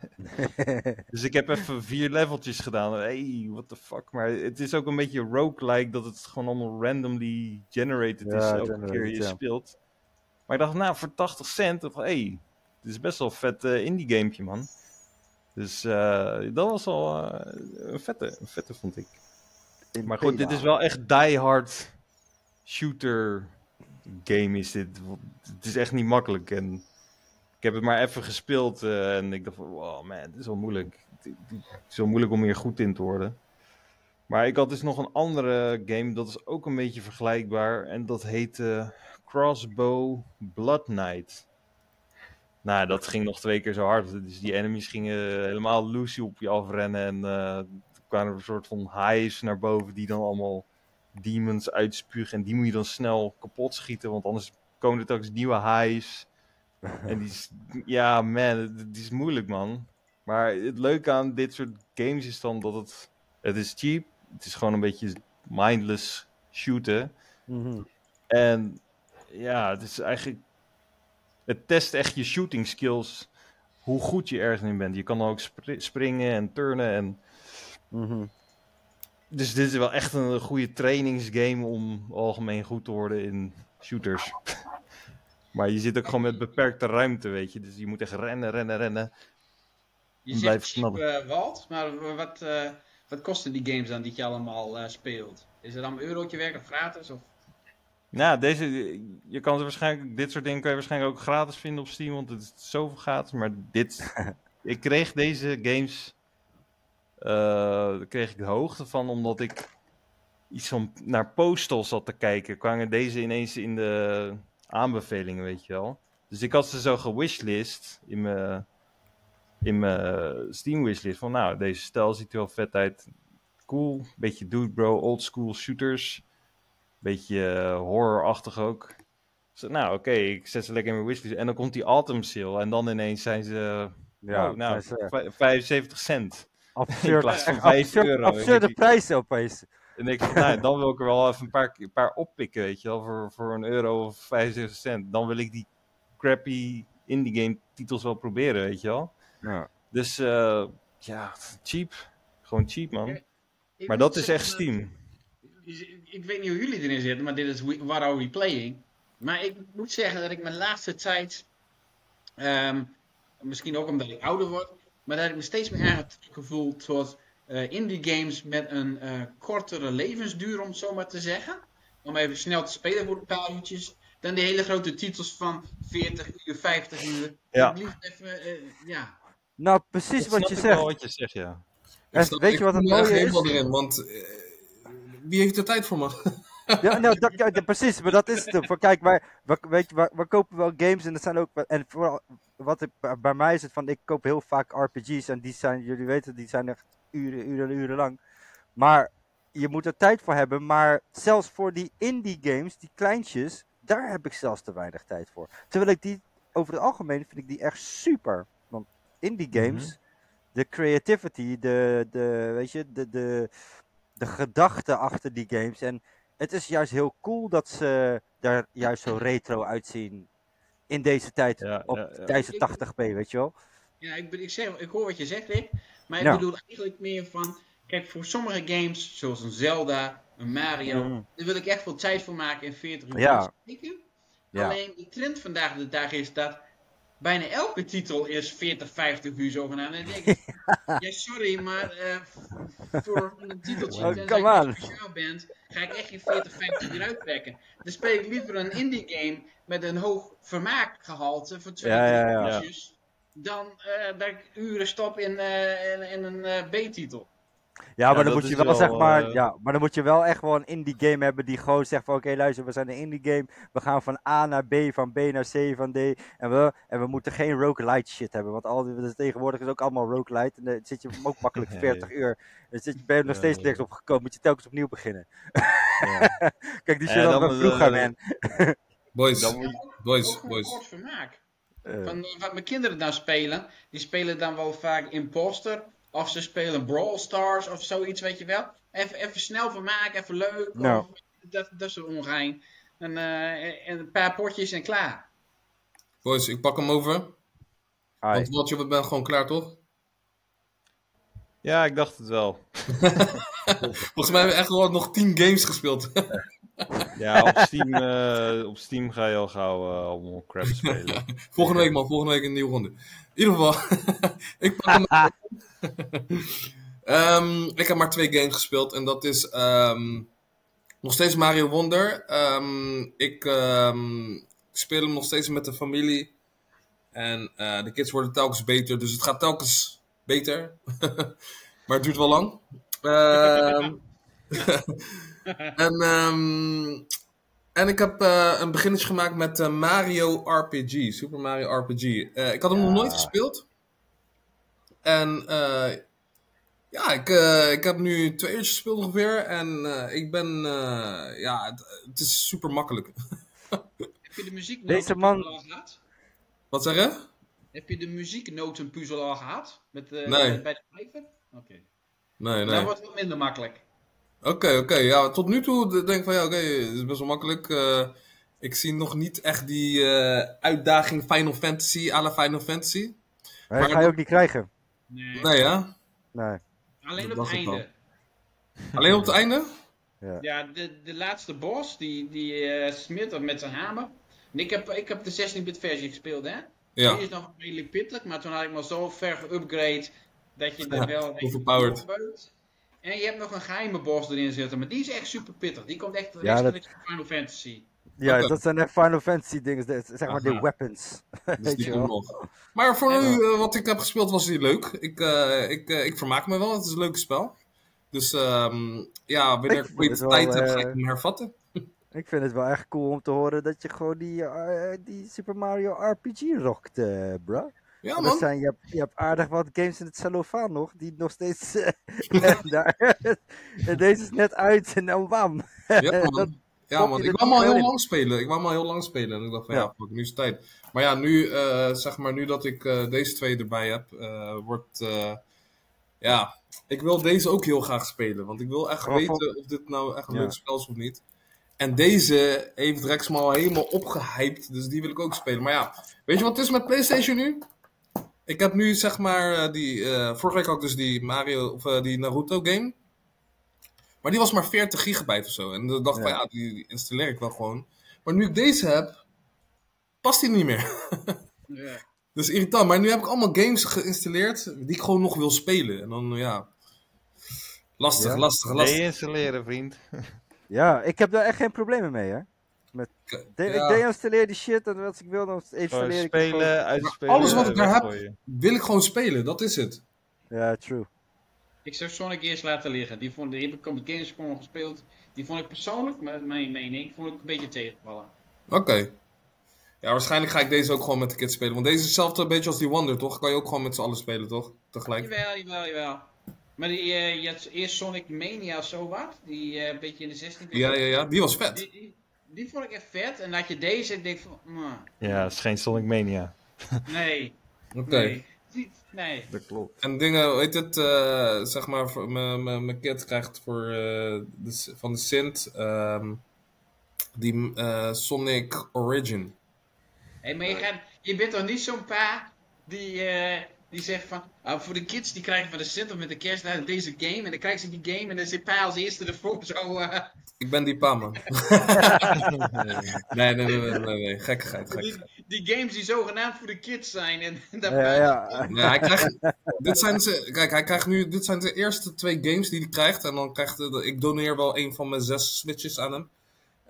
B: Dus ik heb even 4 leveltjes gedaan. Hey, what the fuck. Maar het is ook een beetje roguelike dat het gewoon allemaal randomly generated is. Elke keer je speelt. Maar ik dacht, nou, voor 80 cent. Of, dit is best wel een vet indie gamepje, man. Dus dat was al een vette vond ik. Maar goed, dit is wel echt die-hard shooter game is dit. Het is echt niet makkelijk. En ik heb het maar even gespeeld en ik dacht van, wow man, dit is wel moeilijk. Het is wel moeilijk om hier goed in te worden. Maar ik had dus nog een andere game, dat is ook een beetje vergelijkbaar. En dat heette Crossbow Blood Knight. Nou, dat ging nog 2 keer zo hard. Dus die enemies gingen helemaal loosey op je afrennen. En er kwamen een soort van hives naar boven die dan allemaal demons uitspugen. En die moet je dan snel kapot schieten, want anders komen er telkens nieuwe hives. En ja man, die is moeilijk man. Maar het leuke aan dit soort games is dan dat het is cheap. Het is gewoon een beetje mindless shooten. En ja, het is eigenlijk... Het test echt je shooting skills. Hoe goed je ergens in bent. Je kan dan ook springen en turnen. En... Dus dit is wel echt een goede trainingsgame om algemeen goed te worden in shooters. Maar je zit ook gewoon met beperkte ruimte, weet je. Dus je moet echt rennen.
D: Je zegt cheap, Walt, maar wat kosten die games dan die je allemaal speelt? Is het dan een eurotje werk of gratis? Of?
B: Nou, je kan ze waarschijnlijk, dit soort dingen kan je waarschijnlijk ook gratis vinden op Steam, want het is zoveel gratis. Maar ik kreeg deze games, kreeg ik de hoogte van, omdat ik iets van naar Postal zat te kijken. Kwamen deze ineens in de aanbevelingen, weet je wel. Dus ik had ze zo gewishlist in mijn Steam wishlist. Van nou, deze stijl ziet er wel vet uit. Cool, beetje dude bro, old school shooters. Beetje horrorachtig ook. Dus, nou, oké, ik zet ze lekker in mijn wishlist. En dan komt die autumn sale. En dan ineens zijn ze...
C: Ja,
B: 75 cent.
C: Absurd,
B: in plaats van 5 euro.
C: Absurde prijzen opeens.
B: En ik nou, dan wil ik er wel even een paar oppikken, weet je wel. Voor €1 of 75 cent. Dan wil ik die crappy indie game titels wel proberen, weet je wel.
C: Ja.
B: Dus cheap. Gewoon cheap, man.
D: Ja,
B: Maar dat is echt Steam.
D: Ik weet niet hoe jullie erin zitten, maar dit is What Are We Playing? Maar ik moet zeggen dat ik mijn laatste tijd, misschien ook omdat ik ouder word, maar dat ik me steeds meer aangetrokken voel tot indie games met een kortere levensduur, om het zo maar te zeggen. Om even snel te spelen voor een paar uurtjes. Dan die hele grote titels van 40 uur, 50 uur.
B: Ja.
D: Ik liefst even,
C: Nou, precies
B: Dat
C: wat
B: snap
C: je
B: ik
C: zegt.
B: wel wat je zegt, ja.
C: Weet je wat het mooie is?
E: helemaal erin, want wie heeft er tijd voor, man?
C: Ja, nou, precies, maar dat is het. Voor, kijk, wij kopen wel games en dat zijn ook. En vooral, bij mij is het van, ik koop heel vaak RPG's en die zijn, jullie weten, die zijn echt uren lang. Maar je moet er tijd voor hebben, maar zelfs voor die indie games, die kleintjes, daar heb ik zelfs te weinig tijd voor. Terwijl ik die, over het algemeen vind ik die echt super. Want indie games, de creativity, weet je, de gedachte achter die games. En het is juist heel cool dat ze daar juist zo retro uitzien in deze tijd, tijdens de 80p, weet je wel.
D: Ja, ik hoor wat je zegt, Rick. Maar ik
C: Ja.
D: bedoel eigenlijk meer van... Kijk, voor sommige games, zoals een Zelda, een Mario... Daar wil ik echt veel tijd voor maken in 40 uur.
C: Ja.
D: Ja. Alleen, de trend vandaag de dag is dat... Bijna elke titel is 40, 50 uur zogenaamd. En dan denk ik... ja, sorry, maar... voor een titeltje, tenzij je speciaal bent... Ga ik echt geen 40, 50 uur uittrekken. Dan speel ik liever een indie game... met een hoog vermaakgehalte... voor 2 uurtjes... dan dat ik uren stop in een B-titel.
C: Ja, maar dan
B: dat
C: moet je
B: is
C: wel, zeg
B: wel,
C: maar, maar dan moet je wel echt wel een indie game hebben die gewoon zegt van oké, luister, we zijn een indie game, we gaan van A naar B, van B naar C, van D, en we moeten geen roguelite shit hebben, want tegenwoordig is ook allemaal roguelite, en dan zit je ook makkelijk 40 uur, dan ben je nog steeds niks opgekomen, moet je telkens opnieuw beginnen. Kijk, die shit hadden we vroeger, man.
E: Boys.
D: Ook een kort vermaak. Van wat mijn kinderen dan spelen, die spelen dan wel vaak Imposter, of ze spelen Brawl Stars of zoiets, weet je wel. Even snel vermaken, even leuk, of dat soort ongein. En een paar potjes en klaar.
E: Boys, ik pak hem over. Want Watje, we zijn gewoon klaar, toch?
B: Ja, ik dacht het wel.
E: Volgens mij hebben we echt gewoon nog 10 games gespeeld.
B: Ja, op Steam ga je al gauw allemaal crap spelen.
E: Volgende week, man. Volgende week een nieuwe ronde. In ieder geval, ik pak hem. Ik heb maar 2 games gespeeld. En dat is nog steeds Mario Wonder. Ik speel hem nog steeds met de familie. En de kids worden telkens beter. Dus het gaat telkens beter. Maar het duurt wel lang. En ik heb een beginnetje gemaakt met Mario RPG. Super Mario RPG. Ik had hem nog nooit gespeeld. En ik heb nu 2 uurtjes gespeeld ongeveer. En ik ben... het is super makkelijk.
D: Heb je de
C: muzieknotenpuzzel
D: al gehad?
E: Wat zeg je?
D: Heb je de muzieknotenpuzzel al gehad?
E: Nee.
D: Bij de vijver? Oké.
E: Nee.
D: Dan wordt het wat minder makkelijk.
E: Oké. Ja, tot nu toe denk ik van het is best wel makkelijk. Ik zie nog niet echt die uitdaging Final Fantasy à la Final Fantasy.
C: Maar dat ga je ook niet krijgen.
E: Nee, ja?
C: Nee.
D: Alleen op het einde.
E: Alleen op het einde?
D: Ja, de laatste boss, die Smith met zijn hamer. En ik heb de 16-bit versie gespeeld, hè?
E: Ja.
D: Die is nog redelijk pittig, maar toen had ik me zo ver geupgrade dat je er wel...
E: Overpowered.
D: En je hebt nog een geheime boss erin zitten, maar die is echt super pittig. Die komt echt rechtstreeks van Final Fantasy.
C: Ja, dat zijn echt Final Fantasy dingen, zeg maar de weapons.
E: Dus die komt nog. Maar voor nu, wat ik heb gespeeld, was die leuk. Ik vermaak me wel, het is een leuk spel. Dus wanneer ik ooit tijd heb, ga ik hem hervatten.
C: Ik vind het wel echt cool om te horen dat je gewoon die Super Mario RPG rockt, bro.
E: Ja, man.
C: Je hebt aardig wat games in het cellofaan nog, die nog steeds daar... En deze is net uit en dan bam.
E: Ja, man. Ik wou hem al heel lang spelen. En ik dacht van, fuck, nu is het tijd. Maar ja, nu, nu dat ik deze 2 erbij heb, ik wil deze ook heel graag spelen. Want ik wil echt weten of dit nou echt een leuk spel is of niet. En deze heeft Rex me al helemaal opgehyped. Dus die wil ik ook spelen. Maar ja, weet je wat het is met PlayStation nu? Ik heb nu zeg maar vorige week had ik dus die Mario of die Naruto game. Maar die was maar 40 gigabyte of zo. En dan dacht ik van ja, die installeer ik wel gewoon. Maar nu ik deze heb, past die niet meer.
D: Ja.
E: Dus irritant. Maar nu heb ik allemaal games geïnstalleerd die ik gewoon nog wil spelen. En dan ja, lastig.
B: Deinstalleren, vriend.
C: Ja, ik heb daar echt geen problemen mee, hè. Ik deinstalleer die shit en als ik wil, dan installeer ik het gewoon.
B: Spelen, uitspelen.
E: Alles wat ik daar heb,
B: weggooien.
E: wil ik gewoon spelen. Dat is het.
C: Ja, true.
D: Ik zou Sonic eerst laten liggen. Die heb ik op de Gamescom gespeeld. Die vond ik persoonlijk, met mijn mening, vond ik een beetje tegenvallen.
E: Oké. Ja, waarschijnlijk ga ik deze ook gewoon met de kids spelen. Want deze is hetzelfde een beetje als die Wonder, toch? Kan je ook gewoon met z'n allen spelen, toch? Tegelijk.
D: Jawel. Maar je had eerst Sonic Mania of zo wat. Die een beetje in de 16
E: Ja. Die was vet.
D: Die vond ik echt vet. En dat je deze en denk van...
B: Ja, het is geen Sonic Mania.
D: Nee.
E: Oké.
D: Nee.
B: Dat klopt.
E: En dingen, hoe heet het, zeg maar, mijn kid krijgt van de Sint die Sonic Origin.
D: Hé, maar je bent toch niet zo'n pa die zegt van... voor de kids die krijgen van de Sint of met de kerst deze game. En dan krijgen ze die game en dan zit pa als eerste ervoor zo...
E: Ik ben die pa, man. Nee. Gekkigheid.
D: Die games die zogenaamd voor de kids zijn. En
E: Nee, hij krijgt... Dit zijn de eerste 2 games die hij krijgt. En dan krijgt ik doneer wel een van mijn 6 Switches aan hem.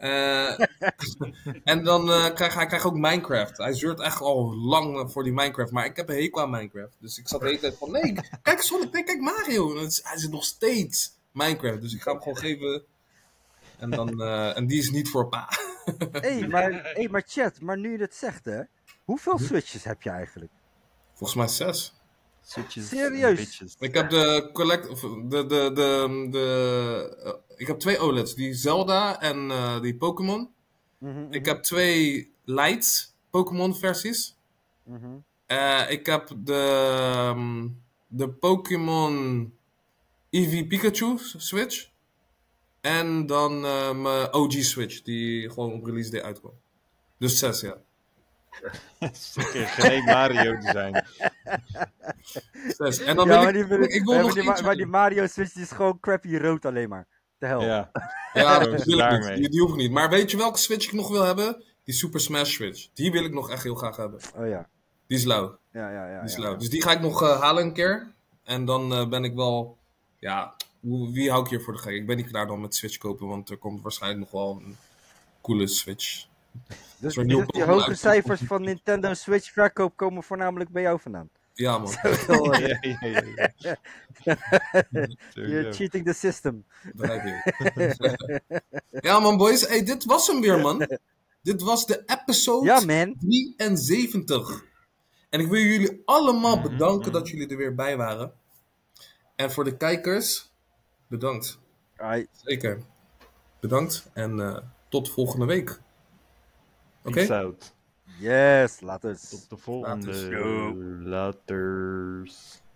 E: En dan krijgt ook Minecraft. Hij zeurt echt al lang voor die Minecraft. Maar ik heb een hekel aan Minecraft. Dus ik zat de hele tijd van... Nee, kijk Sonic, nee, kijk Mario. En hij zit nog steeds Minecraft. Dus ik ga hem gewoon geven... En die is niet voor pa.
C: maar chat, maar nu je het zegt, hè. Hoeveel Switches heb je eigenlijk?
E: Volgens mij 6.
B: Switches.
C: Serieus?
E: Ik heb ik heb 2 OLEDs. Die Zelda en die Pokémon. Ik heb 2 Lite Pokémon versies. Ik heb de Pokémon Eevee Pikachu Switch. En dan mijn OG Switch, die gewoon op release day uitkwam. Dus 6, ja.
B: Geen Mario design.
E: 6. En dan
C: Ja,
E: ik wil nog eentje.
C: maar die Mario Switch die is gewoon crappy rood alleen maar. De hel.
B: Ja.
E: Ja, dat wil ik
B: daarmee.
E: niet. Die hoef ik niet. Maar weet je welke Switch ik nog wil hebben? Die Super Smash Switch. Die wil ik nog echt heel graag hebben.
C: Oh ja.
E: Die is lauw.
C: Ja.
E: Die is lauw. Dus die ga ik nog halen een keer. En dan ben ik wel... Ja, wie hou ik hier voor de gek? Ik ben niet klaar dan met Switch kopen, want er komt waarschijnlijk nog wel een coole Switch.
C: Dus die hoge cijfers van Nintendo Switch verkoop komen voornamelijk bij jou vandaan.
E: Ja, man.
B: Ja.
C: You're cheating the system.
E: Ja, man, boys. Hey, dit was hem weer, man. Dit was de episode 73. En ik wil jullie allemaal bedanken dat jullie er weer bij waren. En voor de kijkers, bedankt. Zeker. Bedankt en tot volgende week. Oké?
B: Peace out.
C: Yes, later.
B: Tot de volgende.
E: Laters.
B: Laters.